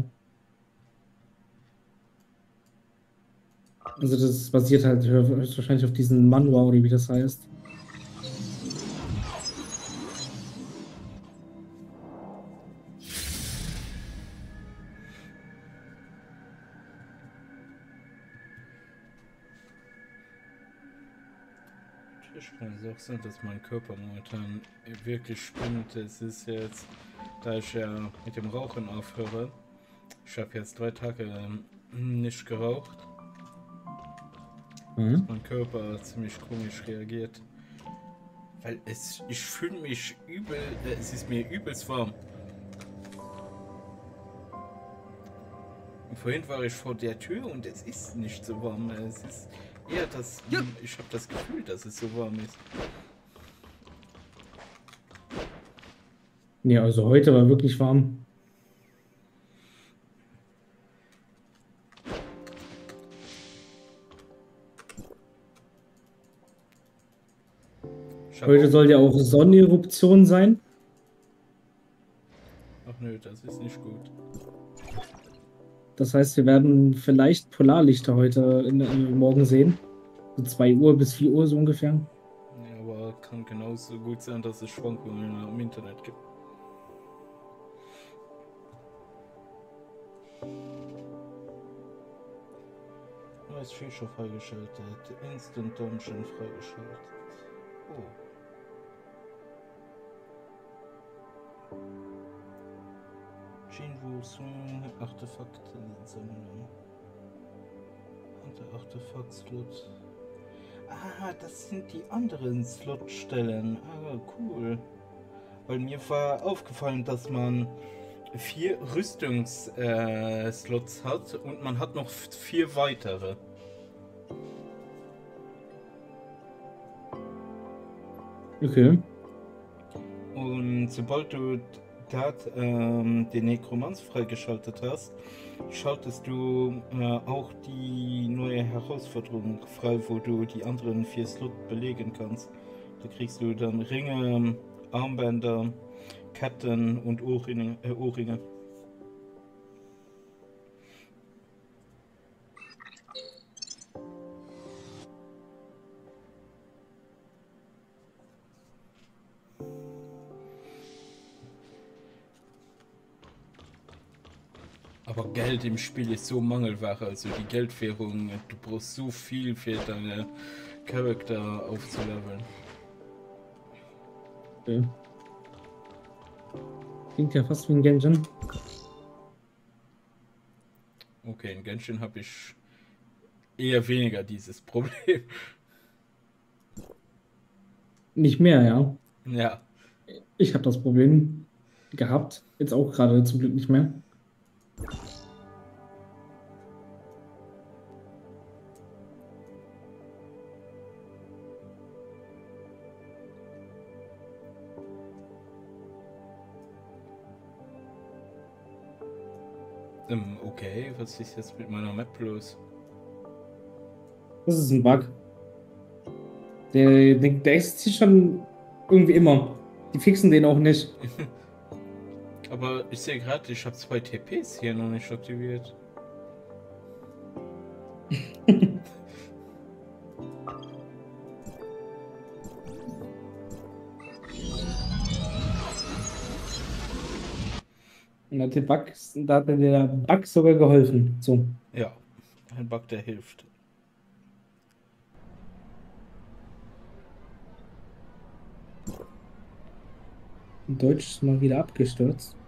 Speaker 2: Also das basiert halt höchstwahrscheinlich auf diesen Manhwa oder wie das heißt.
Speaker 1: Ich kann es auch sein, dass mein Körper momentan wirklich spinnt. Es ist jetzt, da ich ja mit dem Rauchen aufhöre, ich habe jetzt 3 Tage nicht geraucht. Dass mein Körper ziemlich komisch reagiert. Weil ich fühle mich übel, es ist mir übelst warm. Und vorhin war ich vor der Tür und es ist nicht so warm. Es ist eher das, ich habe das Gefühl, dass es so warm ist.
Speaker 2: Ja, also heute war wirklich warm. Heute soll ja auch Sonneneruption sein.
Speaker 1: Ach nö, das ist nicht gut.
Speaker 2: Das heißt, wir werden vielleicht Polarlichter heute morgen sehen. So 2 Uhr bis 4 Uhr so ungefähr.
Speaker 1: Ja, aber kann genauso gut sein, dass es Schwankungen im Internet gibt. Neues Feature freigeschaltet. Instant Dungeon freigeschaltet. Oh. Shinwu-Sung, Artefakte sammeln. Und der Artefakt-Slot. Ah, das sind die anderen Slotstellen. Ah, cool. Weil mir war aufgefallen, dass man 4 Rüstungsslots hat und man hat noch 4 weitere.
Speaker 2: Okay.
Speaker 1: Und sobald du den Nekromanz freigeschaltet hast, schaltest du auch die neue Herausforderung frei, wo du die anderen 4 Slots belegen kannst. Da kriegst du dann Ringe, Armbänder, Ketten und Ohrringe. Aber Geld im Spiel ist so Mangelware, also die Geldwährung, du brauchst so viel für deine Charakter aufzuleveln.
Speaker 2: Okay. Klingt ja fast wie ein Genshin.
Speaker 1: Okay, in Genshin habe ich eher weniger dieses Problem.
Speaker 2: Nicht mehr, ja.
Speaker 1: Ja.
Speaker 2: Ich habe das Problem gehabt. Jetzt auch gerade zum Glück nicht mehr.
Speaker 1: Okay, was ist jetzt mit meiner Map los?
Speaker 2: Das ist ein Bug. Der existiert schon irgendwie immer. Die fixen den auch nicht.
Speaker 1: Aber ich sehe gerade, ich habe 2 TPs hier noch nicht aktiviert.
Speaker 2: Und da hat dir der Bug sogar geholfen. So.
Speaker 1: Ja, ein Bug, der hilft.
Speaker 2: Deutsch ist mal wieder abgestürzt.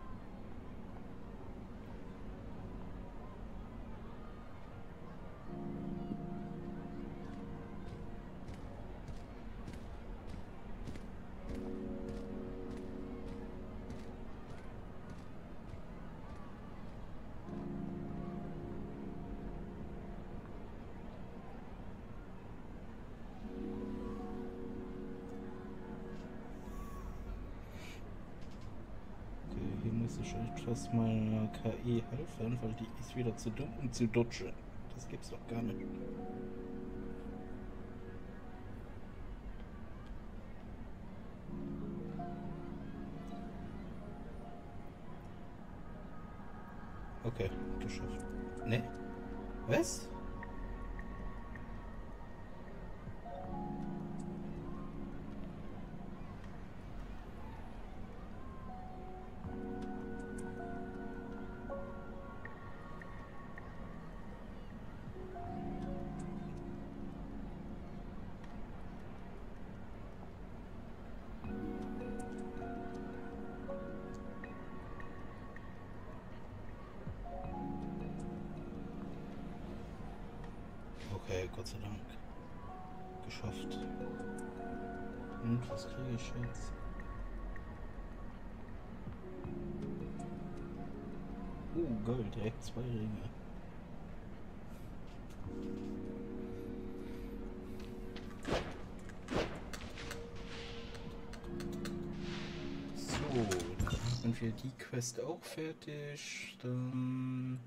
Speaker 1: Etwas meiner KI helfen, weil die ist wieder zu dumm, um zu dodgen. Das gibt's doch gar nicht. Okay, geschafft. Ne? Was? Okay, Gott sei Dank. Geschafft. Und was kriege ich jetzt? Gold, direkt 2 Ringe. So, dann sind wir die Quest auch fertig. Dann...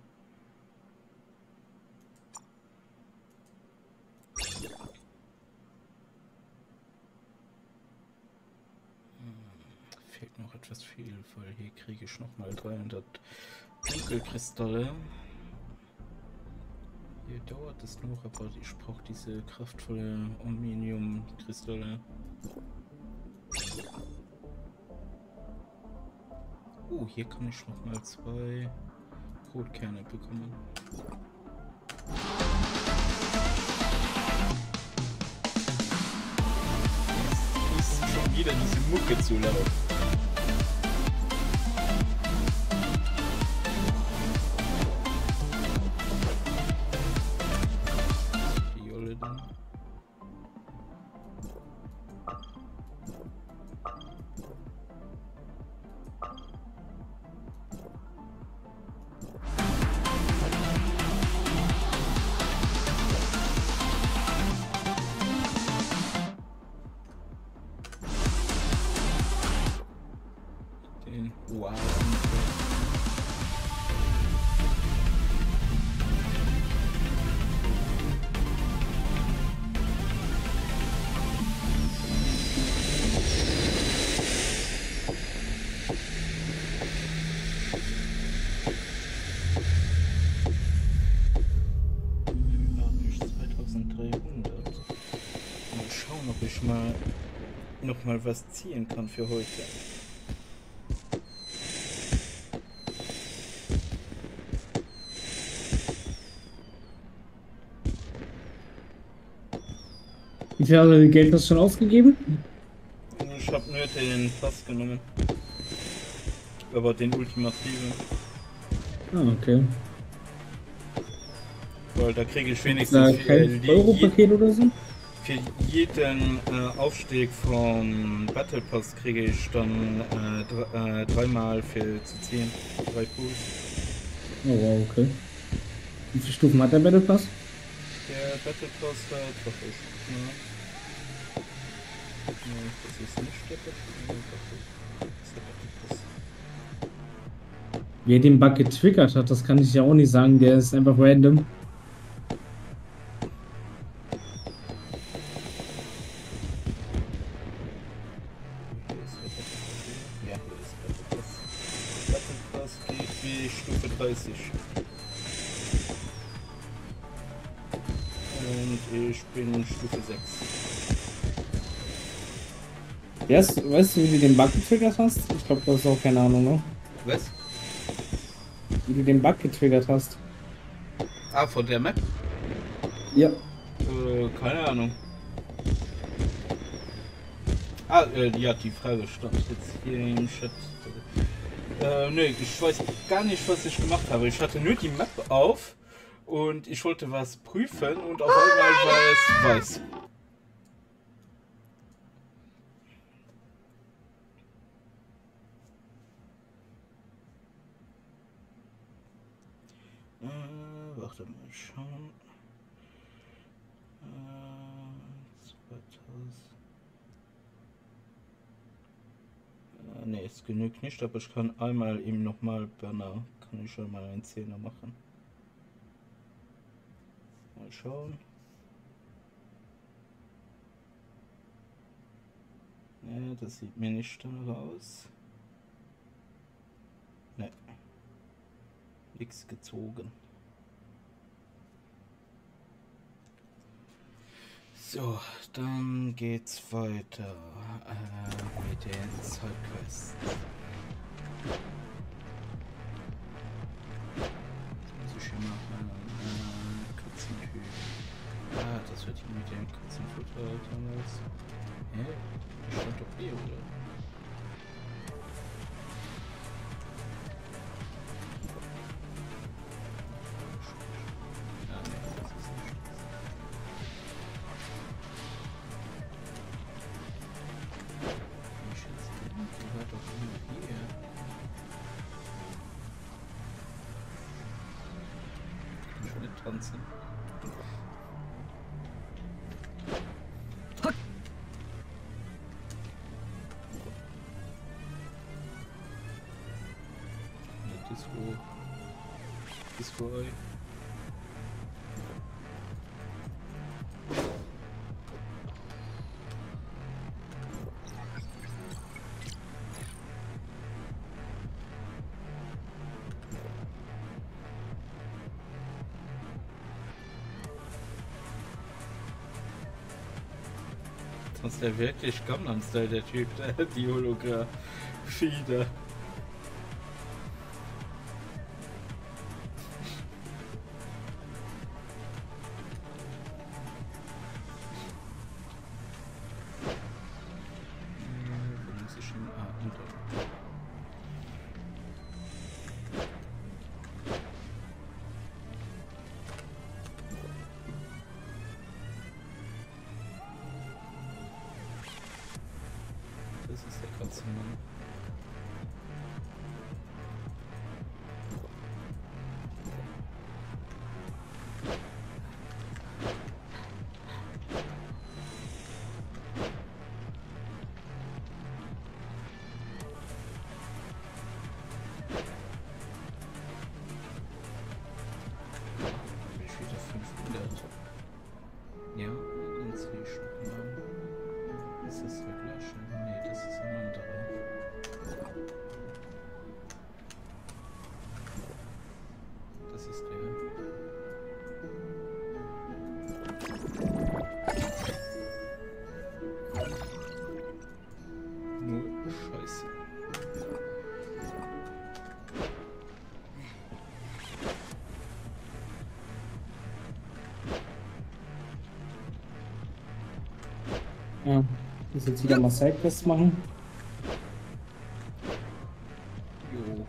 Speaker 1: Fehlt noch etwas viel, weil hier kriege ich noch mal 300 Dunkelkristalle. Hier dauert es noch, aber ich brauche diese kraftvolle Aluminiumkristalle. Hier kann ich noch mal 2 Rotkerne bekommen. Ist schon wieder diese Mucke zu laut. Wow. Mal schauen, ob ich noch mal was ziehen kann für heute.
Speaker 2: Wie viel Geld hast du schon ausgegeben?
Speaker 1: Ich habe nur den Pass genommen. Aber den ultimativen.
Speaker 2: Ah, okay.
Speaker 1: Weil da kriege ich wenigstens
Speaker 2: kein Euro-Paket oder so?
Speaker 1: Für jeden Aufstieg vom Battle Pass kriege ich dann 3 Mal für zu ziehen. 3 Pools.
Speaker 2: Oh wow, okay. Wie viele Stufen hat der Battle Pass?
Speaker 1: Der Battle Pass was ist. Ja. Das ist nicht der Battle Pass.
Speaker 2: Wer den Bug getriggert hat, das kann ich ja auch nicht sagen, der ist einfach random.
Speaker 1: 30. Und ich bin Stufe 6.
Speaker 2: Weißt du, wie du den Bug getriggert hast? Ich glaube, das ist auch keine Ahnung, ne?
Speaker 1: Was?
Speaker 2: Wie du den Bug getriggert hast.
Speaker 1: Ah, von der Map?
Speaker 2: Ja.
Speaker 1: Keine Ahnung. Ah, ja, die Frage stand jetzt hier im Chat. Nee, ich weiß gar nicht, was ich gemacht habe. Ich hatte nur die Map auf und ich wollte was prüfen und auf einmal war es weiß. Warte mal, schauen. 2000. Ne, es genügt nicht, aber ich kann einmal eben nochmal Banner, kann ich schon mal einen Zehner machen. Mal schauen. Ne, das sieht mir nicht danach aus. Ne. Nichts gezogen. So, dann geht's weiter mit den Sidequests. Muss ich hier machen? Katzentyp. Ah, das wird hier mit dem Katzenfutter damals. Hä? Das stand doch eh, oder? Tanzen. Disco. Das ist der wirklich Gangnam-Style, der Typ, die Holographie da. Das ist der Katzenmann. Ich wieder 500. Ja, dann ziehe ich schon mal. Ist das der gleiche? Nee, das ist ein anderer. Das ist der. Nur Scheiße.
Speaker 2: Ja, ich muss jetzt wieder mal Sidequests machen.
Speaker 1: Jo.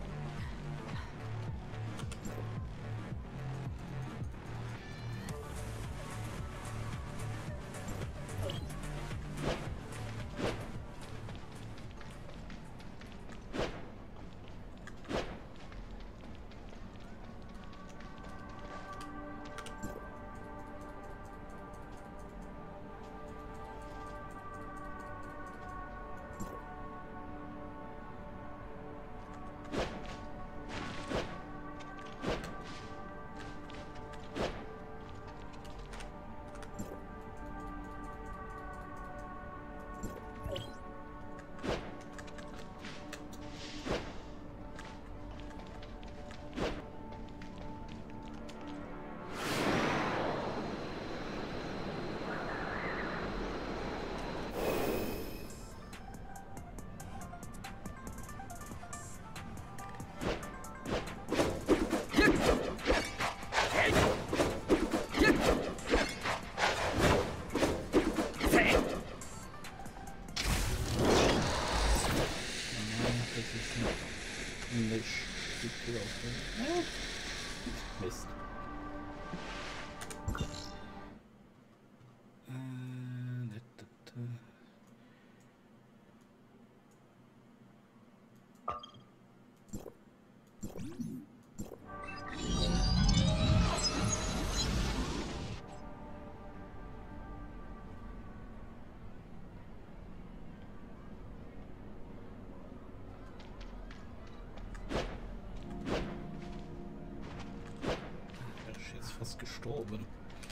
Speaker 1: oben.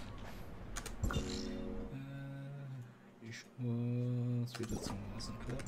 Speaker 1: Ich muss wieder zum Club.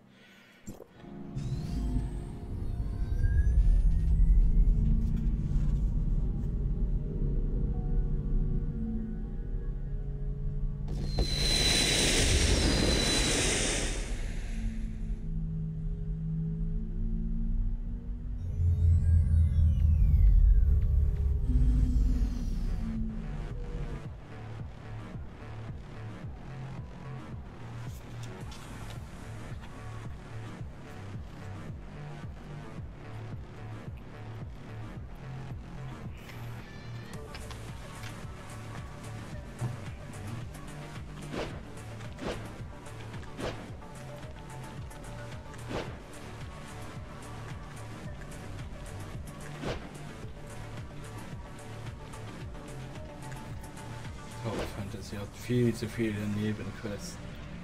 Speaker 1: Sie hat viel zu viele Nebenquests.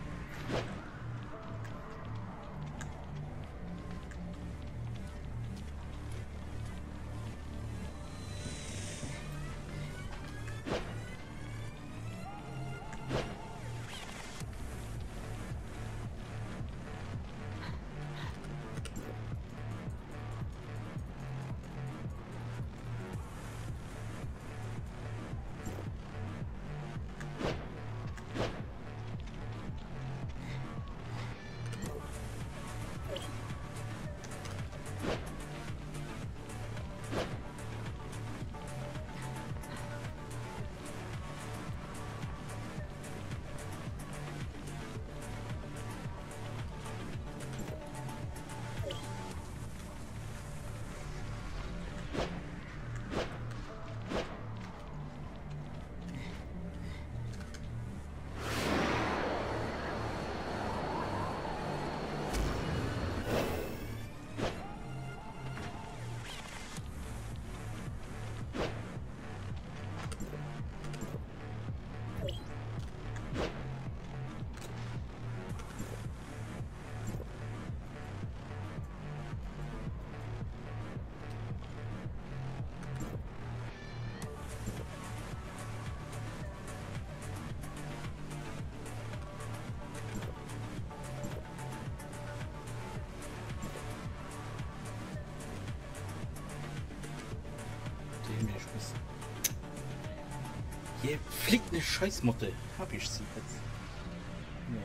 Speaker 1: Hier fliegt eine Scheißmotte. Hab ich sie jetzt? Ja.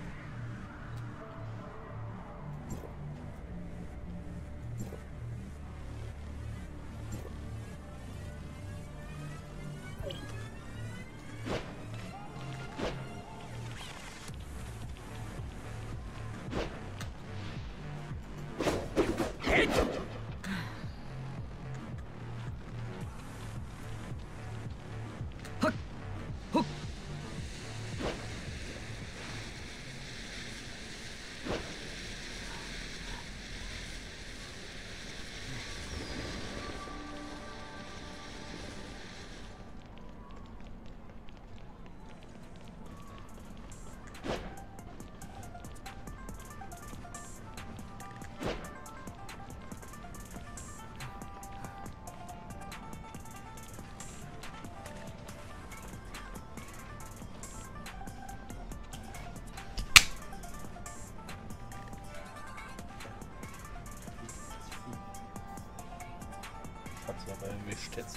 Speaker 1: Hat's aber erwischt jetzt.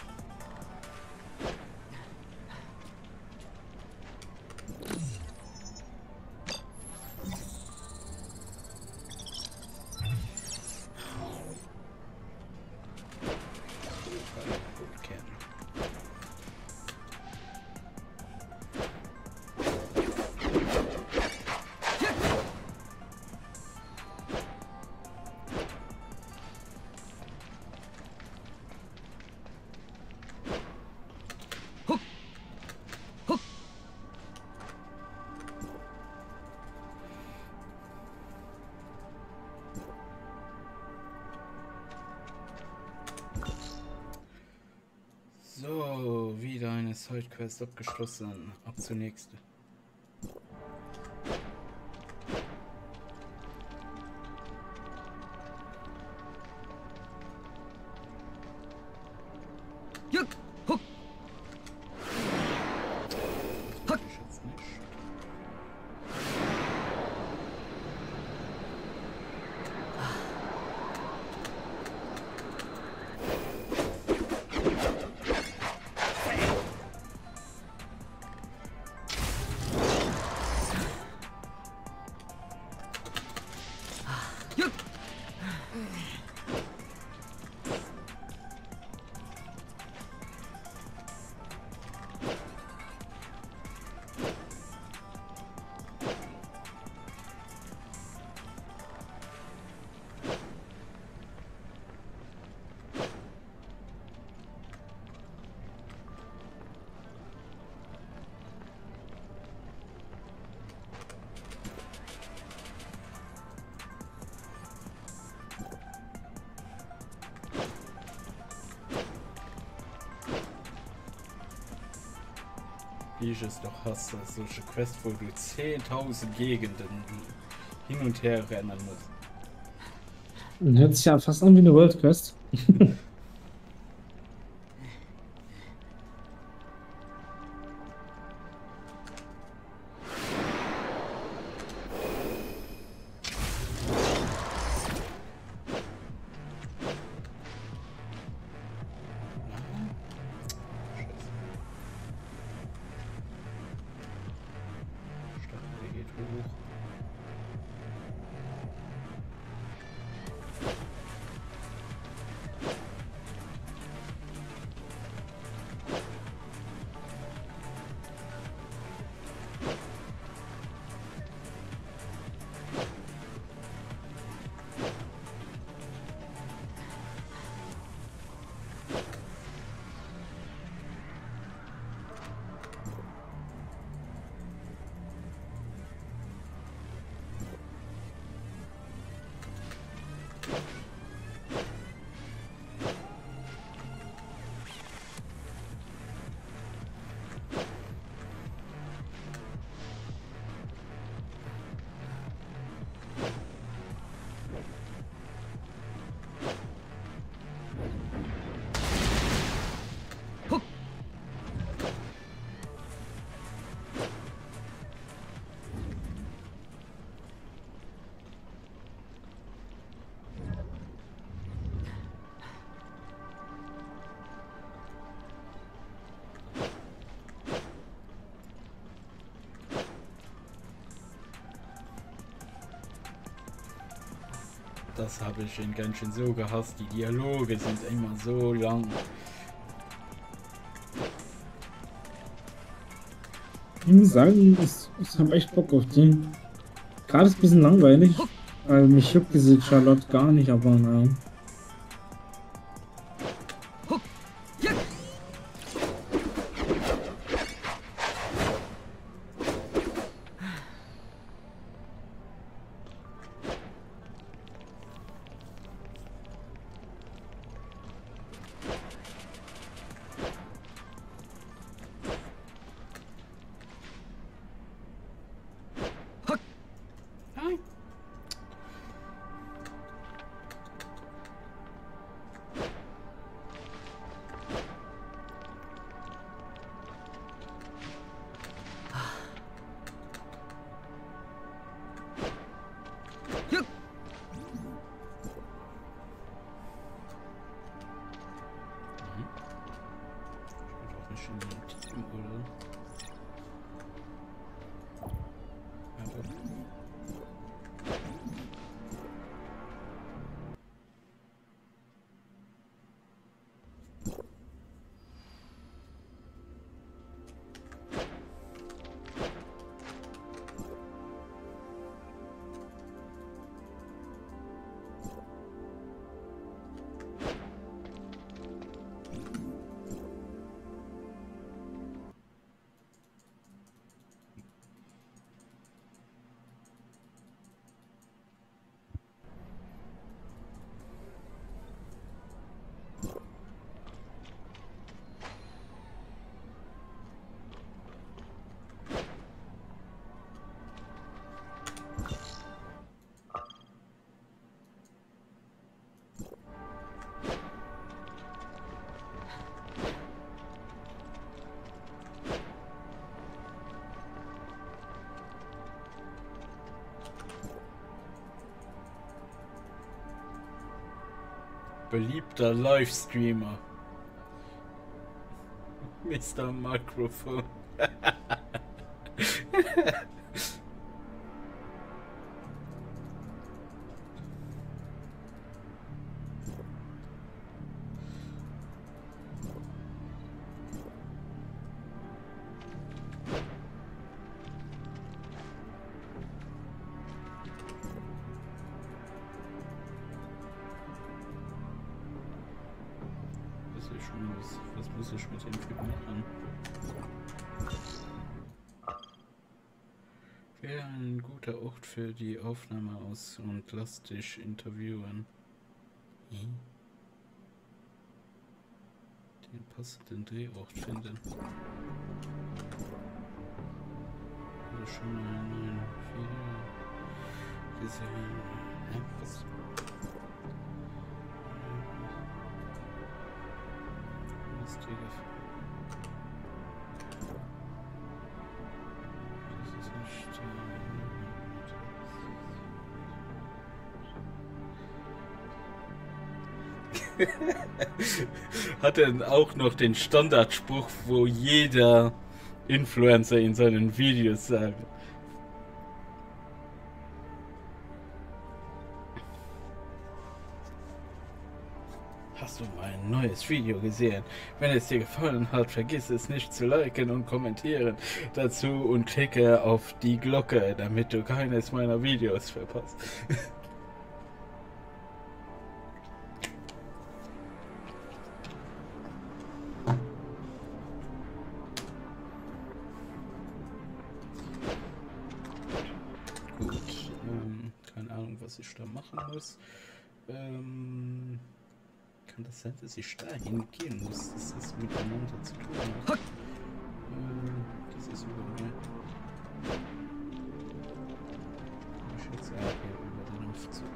Speaker 1: So, wieder eine Sidequest abgeschlossen. Ab zur nächsten. wie ich es doch hasse, solche Quests, wo du 10.000 Gegenden hin und her rennen musst.
Speaker 2: Hört sich ja fast an wie eine World Quest.
Speaker 1: Das habe ich in ganz schön so gehasst. Die Dialoge sind immer so lang.
Speaker 2: Ich muss sagen, ich habe echt Bock auf die. Gerade ist ein bisschen langweilig. Mich juckt diese Charlotte gar nicht, aber naja.
Speaker 1: Beliebter Livestreamer. Mr. Mikrofon. Was muss ich mit dem Typ machen? Wäre ein guter Ort für die Aufnahme aus und lass dich interviewen. Den passenden Drehort finden. schon ein Video gesehen. Ja, was? Hat er auch noch den Standardspruch, wo jeder Influencer in seinen Videos sagt. Hast du mein neues Video gesehen? Wenn es dir gefallen hat, vergiss es nicht zu liken und kommentieren dazu und klicke auf die Glocke, damit du keines meiner Videos verpasst. Gut, keine Ahnung, was ich da machen muss. Kann das sein, dass ich dahin gehen muss, dass das miteinander zu tun hat? Das ist über mir. Ich schätze auch hier über den Aufzug.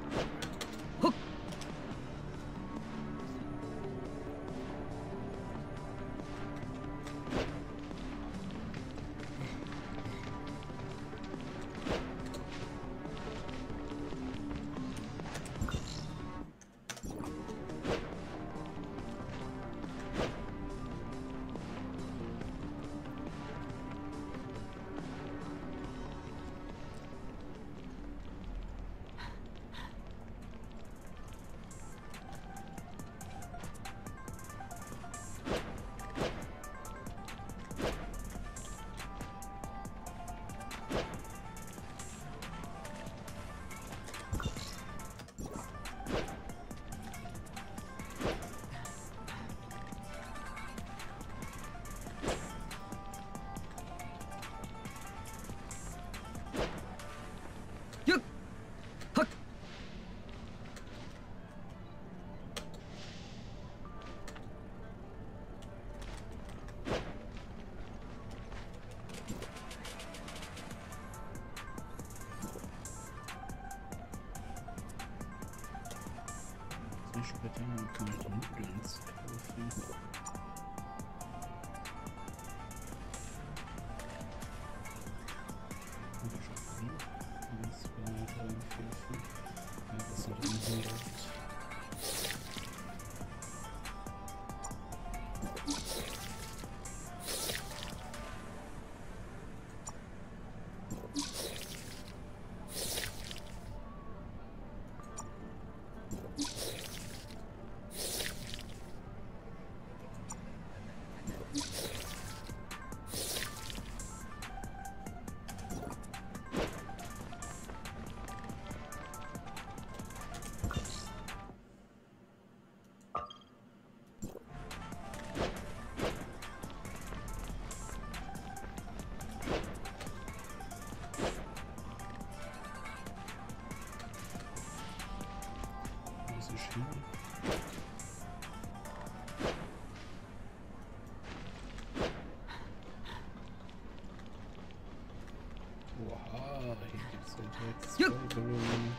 Speaker 1: Später kann ich dann Nudeln kaufen. 1, 2, 3, 4, 5. Ja, das hat 100. Schön. Wow, hier gibt es ja direkt Spoilerung.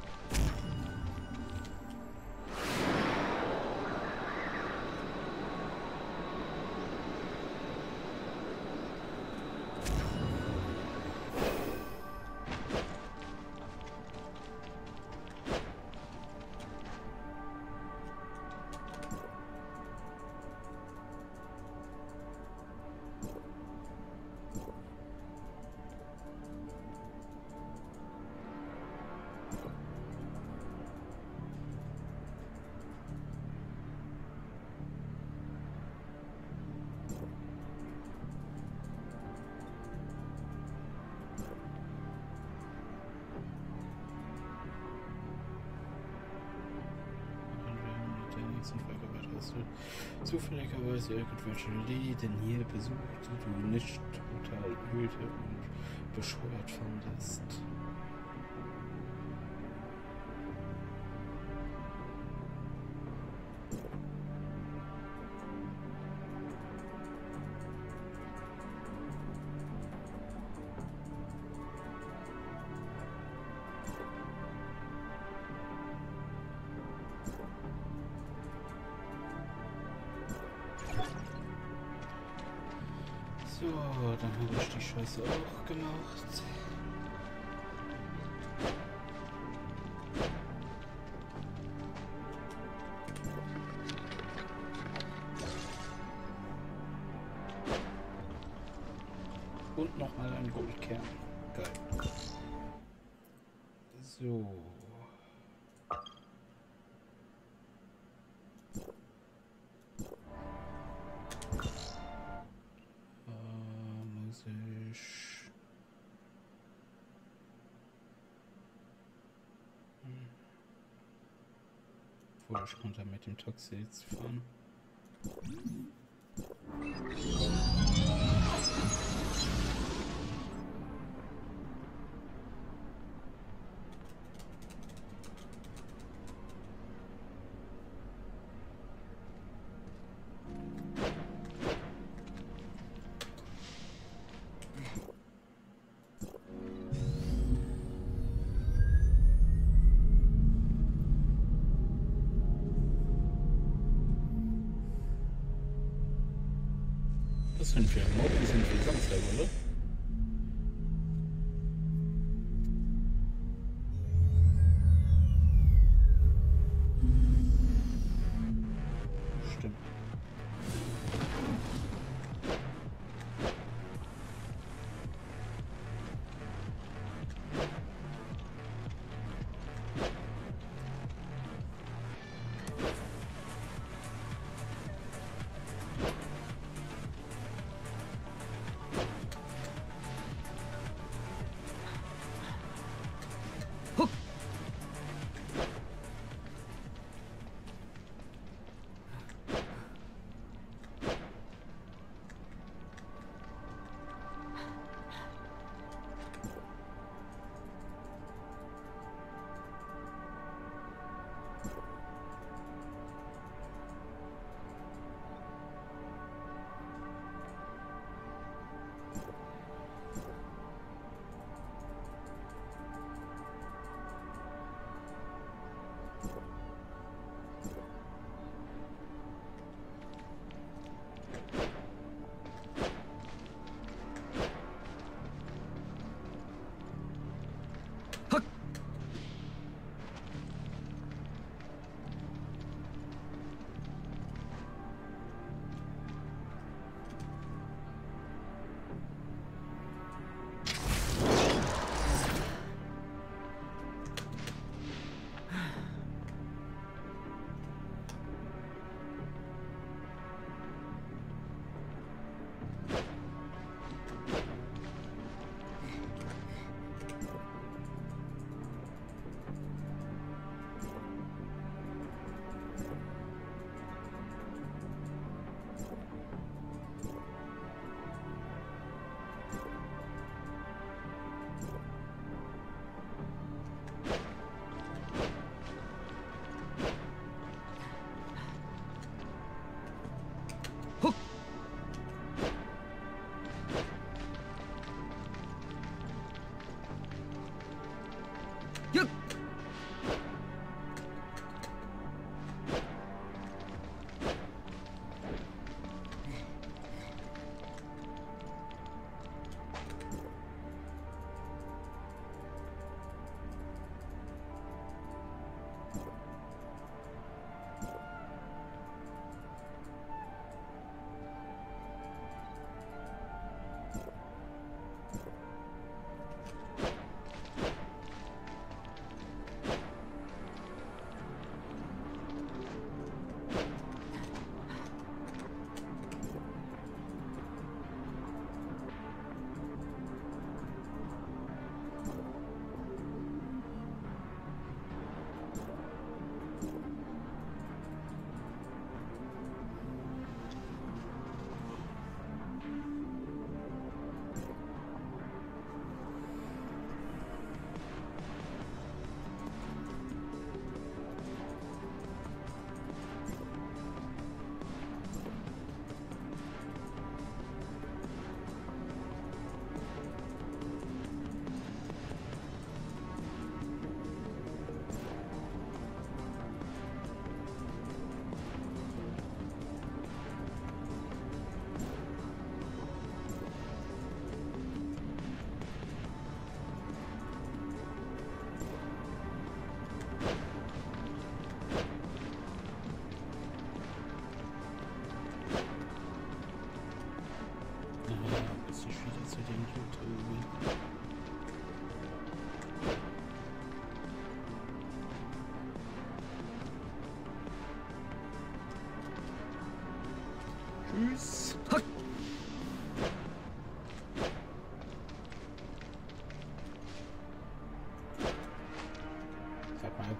Speaker 1: Zufälligerweise irgendwelche Läden hier besucht, die du nicht total öde und bescheuert fandest. So, dann habe ich die Scheiße auch gemacht. Und nochmal ein Goldkern. Geil. So. Muss ich... Obwohl, ich konnte mit dem Taxi jetzt fahren. Was sind wir? Morgen sind wir Samstag, oder? Stimmt.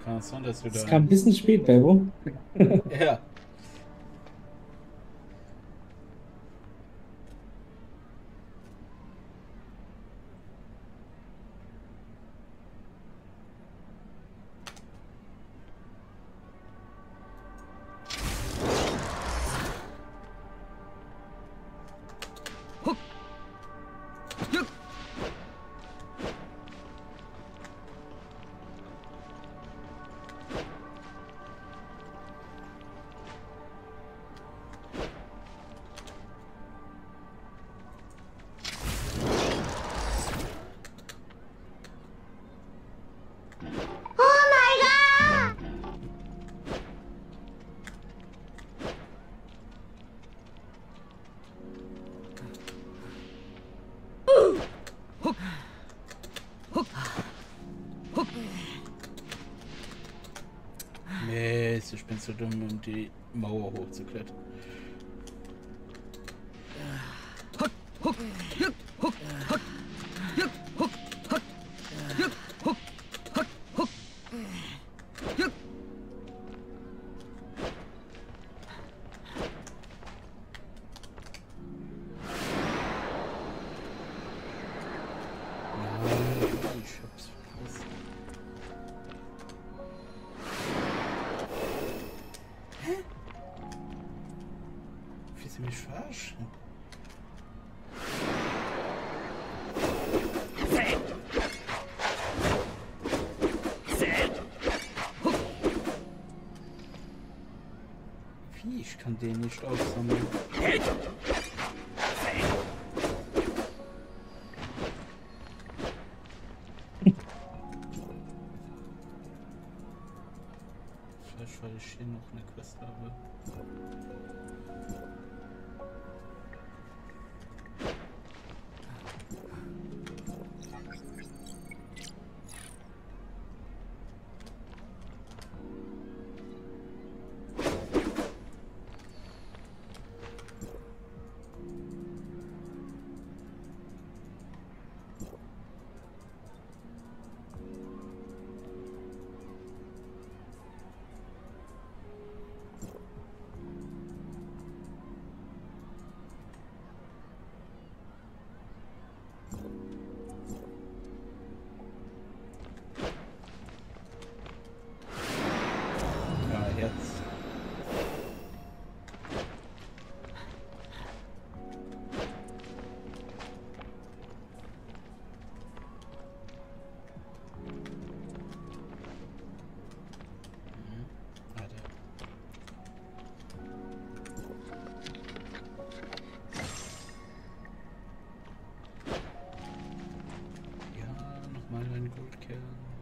Speaker 1: Kann es sein, dass du da...
Speaker 2: Das kam ein bisschen spät, Belbo.
Speaker 1: Ja. Mist, ich bin zu dumm, um die Mauer hochzuklettern. Ich hab's verpasst. Hä? Wie sie mich verarschen? Wie? Ich kann den nicht aufsammeln. Vielleicht, weil ich hier noch eine Quest habe. Jetzt. Warte. Ja, nochmal ein Goldkern.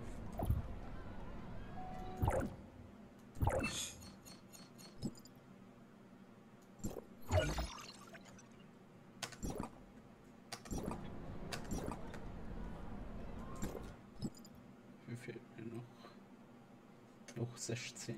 Speaker 1: Wie fehlt mir noch? Noch 16.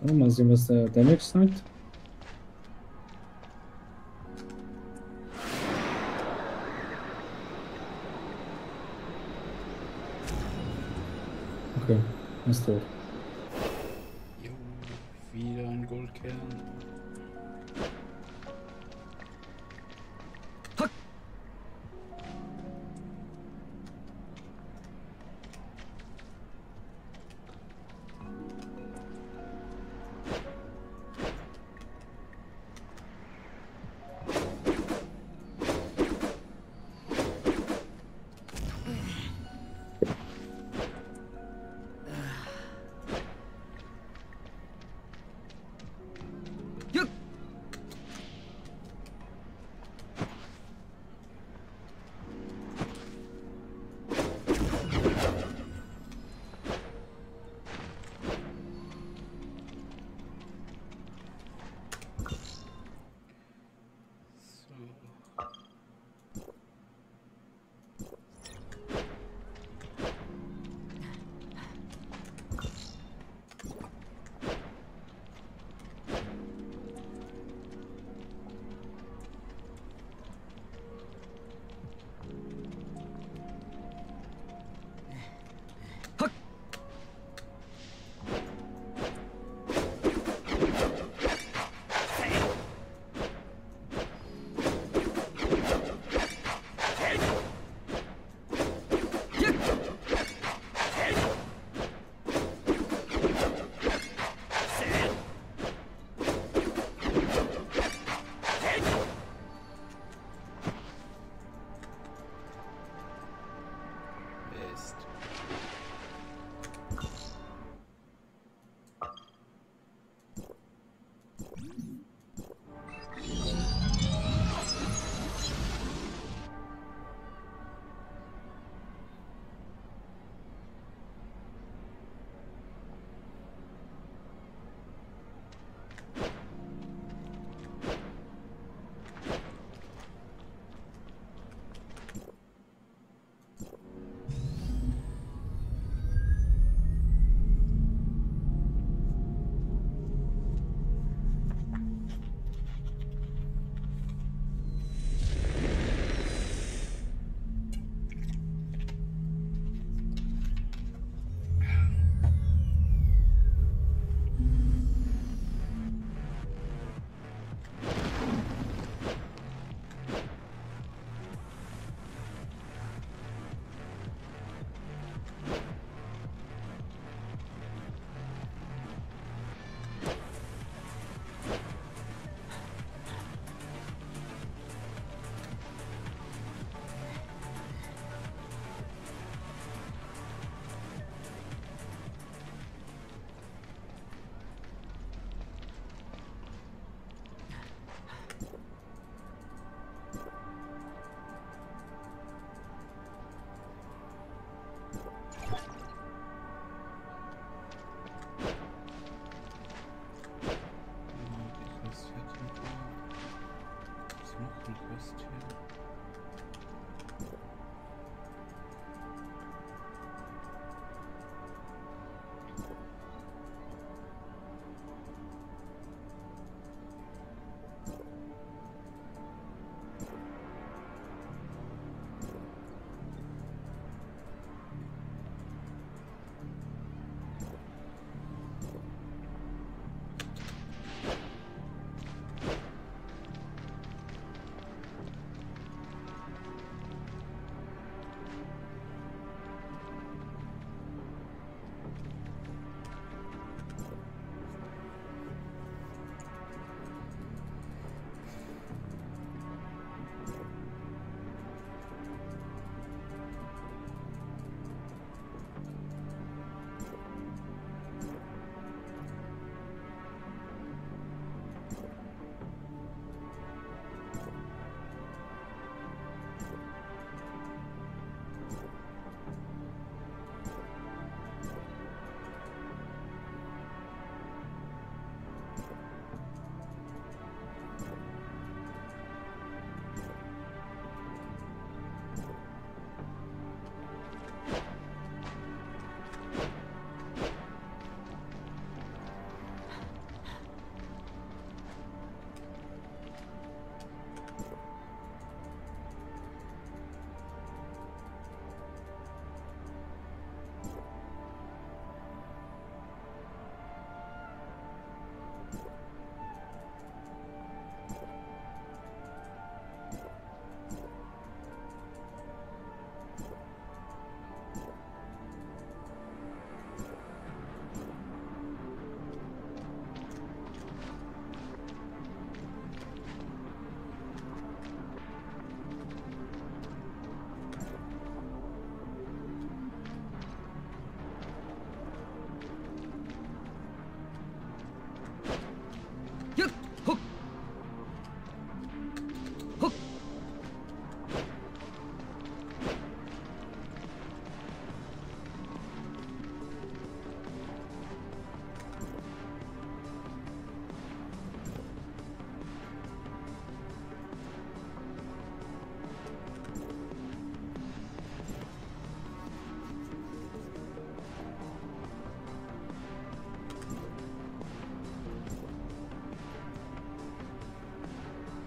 Speaker 2: Mal sehen, was der Damage sagt. Okay, ist tot.
Speaker 1: Jo, wieder ein Goldkern.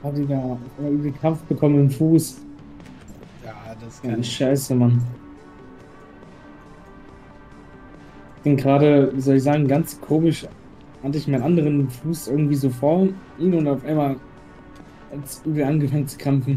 Speaker 2: Hat die da irgendwie Krampf bekommen im Fuß.
Speaker 1: Ja, das
Speaker 2: Ja,
Speaker 1: kann
Speaker 2: scheiße, Mann. Bin gerade, wie soll ich sagen, ganz komisch. Hatte ich meinen anderen Fuß irgendwie so vor ihn und auf einmal hat es irgendwie angefangen zu krampfen.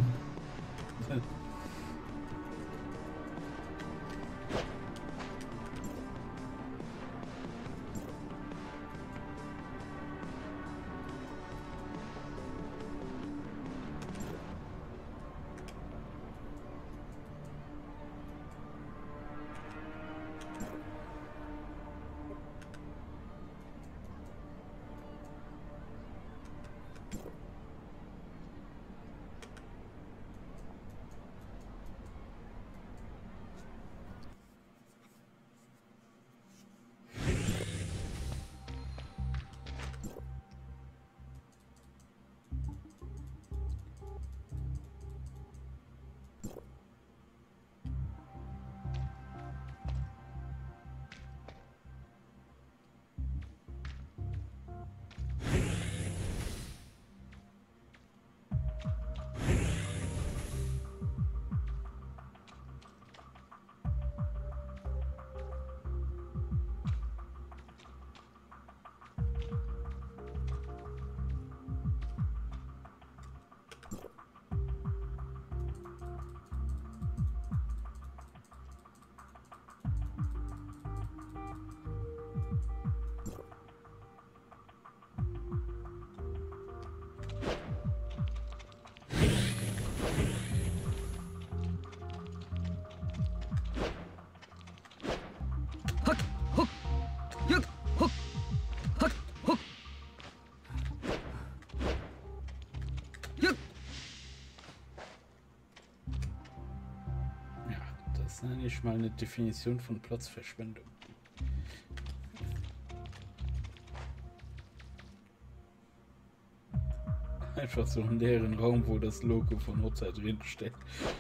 Speaker 1: Das nenne ich mal eine Definition von Platzverschwendung. Einfach so einen leeren Raum, wo das Logo von Hotel drin steckt.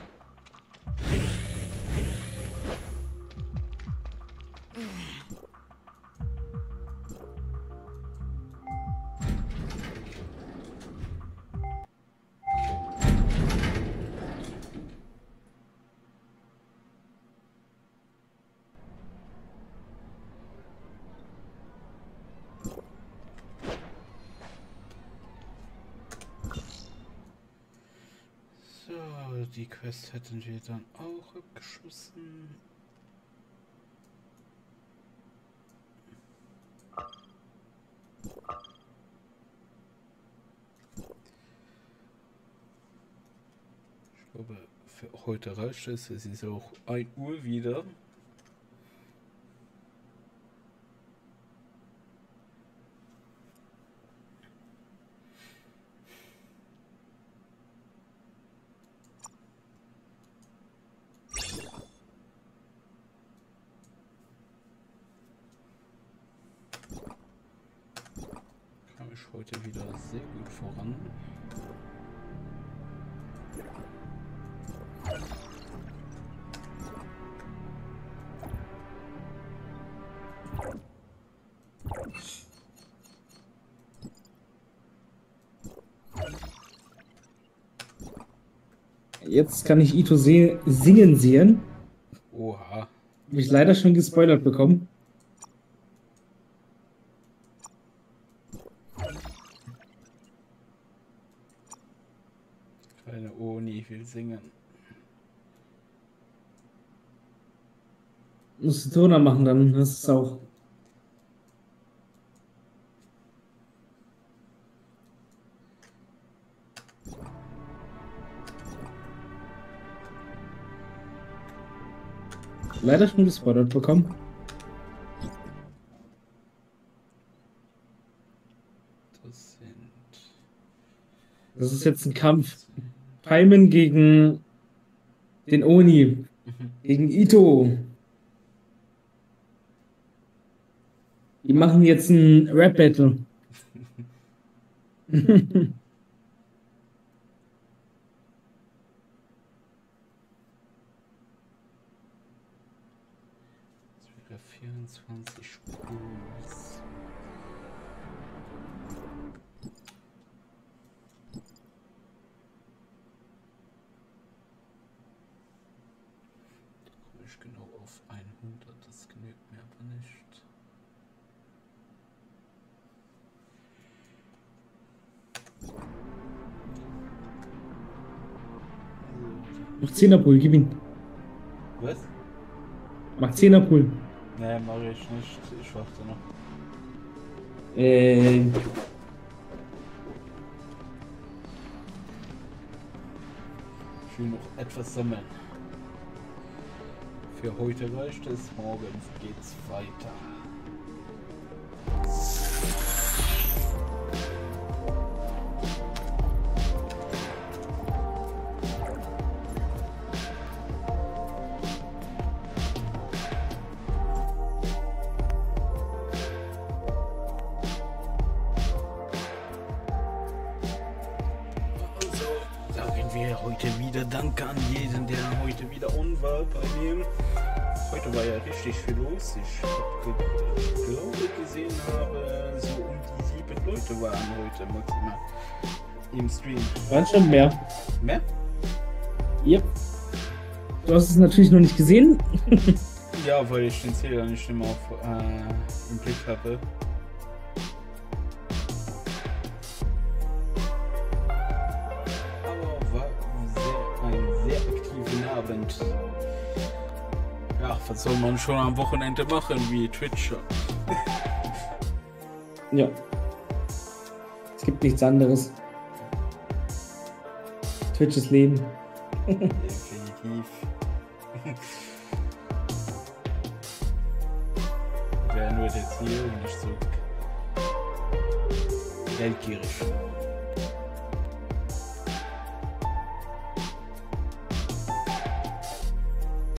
Speaker 1: Die Quest hätten wir dann auch abgeschossen. Ich glaube, für heute reicht es. Es ist auch 1 Uhr wieder. Heute wieder sehr gut voran.
Speaker 2: Jetzt kann ich Ito singen sehen.
Speaker 1: Oha.
Speaker 2: Habe ich leider schon gespoilert bekommen.
Speaker 1: Kleine Oni will singen.
Speaker 2: Musst du Toner machen, dann das ist auch. Leider schon gespoilert bekommen. Das ist jetzt ein Kampf. Paimon gegen den Oni. Gegen Ito. Die machen jetzt ein Rap-Battle.
Speaker 1: Das wäre 24 Spurs.
Speaker 2: Mach 10er Pool, gib ihn.
Speaker 1: Was?
Speaker 2: Mach 10er Pool.
Speaker 1: Nee, mach ich nicht. Ich warte noch. Ich will noch etwas sammeln. Für heute reicht es, morgen geht's weiter. Wir heute wieder Danke an jeden, der heute wieder on war bei mir. Heute war ja richtig viel los. Ich glaube gesehen habe, so um die 7 Leute waren heute maximal im Stream.
Speaker 2: Waren schon mehr.
Speaker 1: Mehr?
Speaker 2: Yep. Du hast es natürlich noch nicht gesehen.
Speaker 1: Ja, weil ich den Zähler nicht immer im Blick hatte. Abend. Ja, was soll man schon am Wochenende machen, wie Twitch?
Speaker 2: Ja. Es gibt nichts anderes. Twitch ist Leben.
Speaker 1: Definitiv. Wer nur jetzt hier und nicht so geldgierig.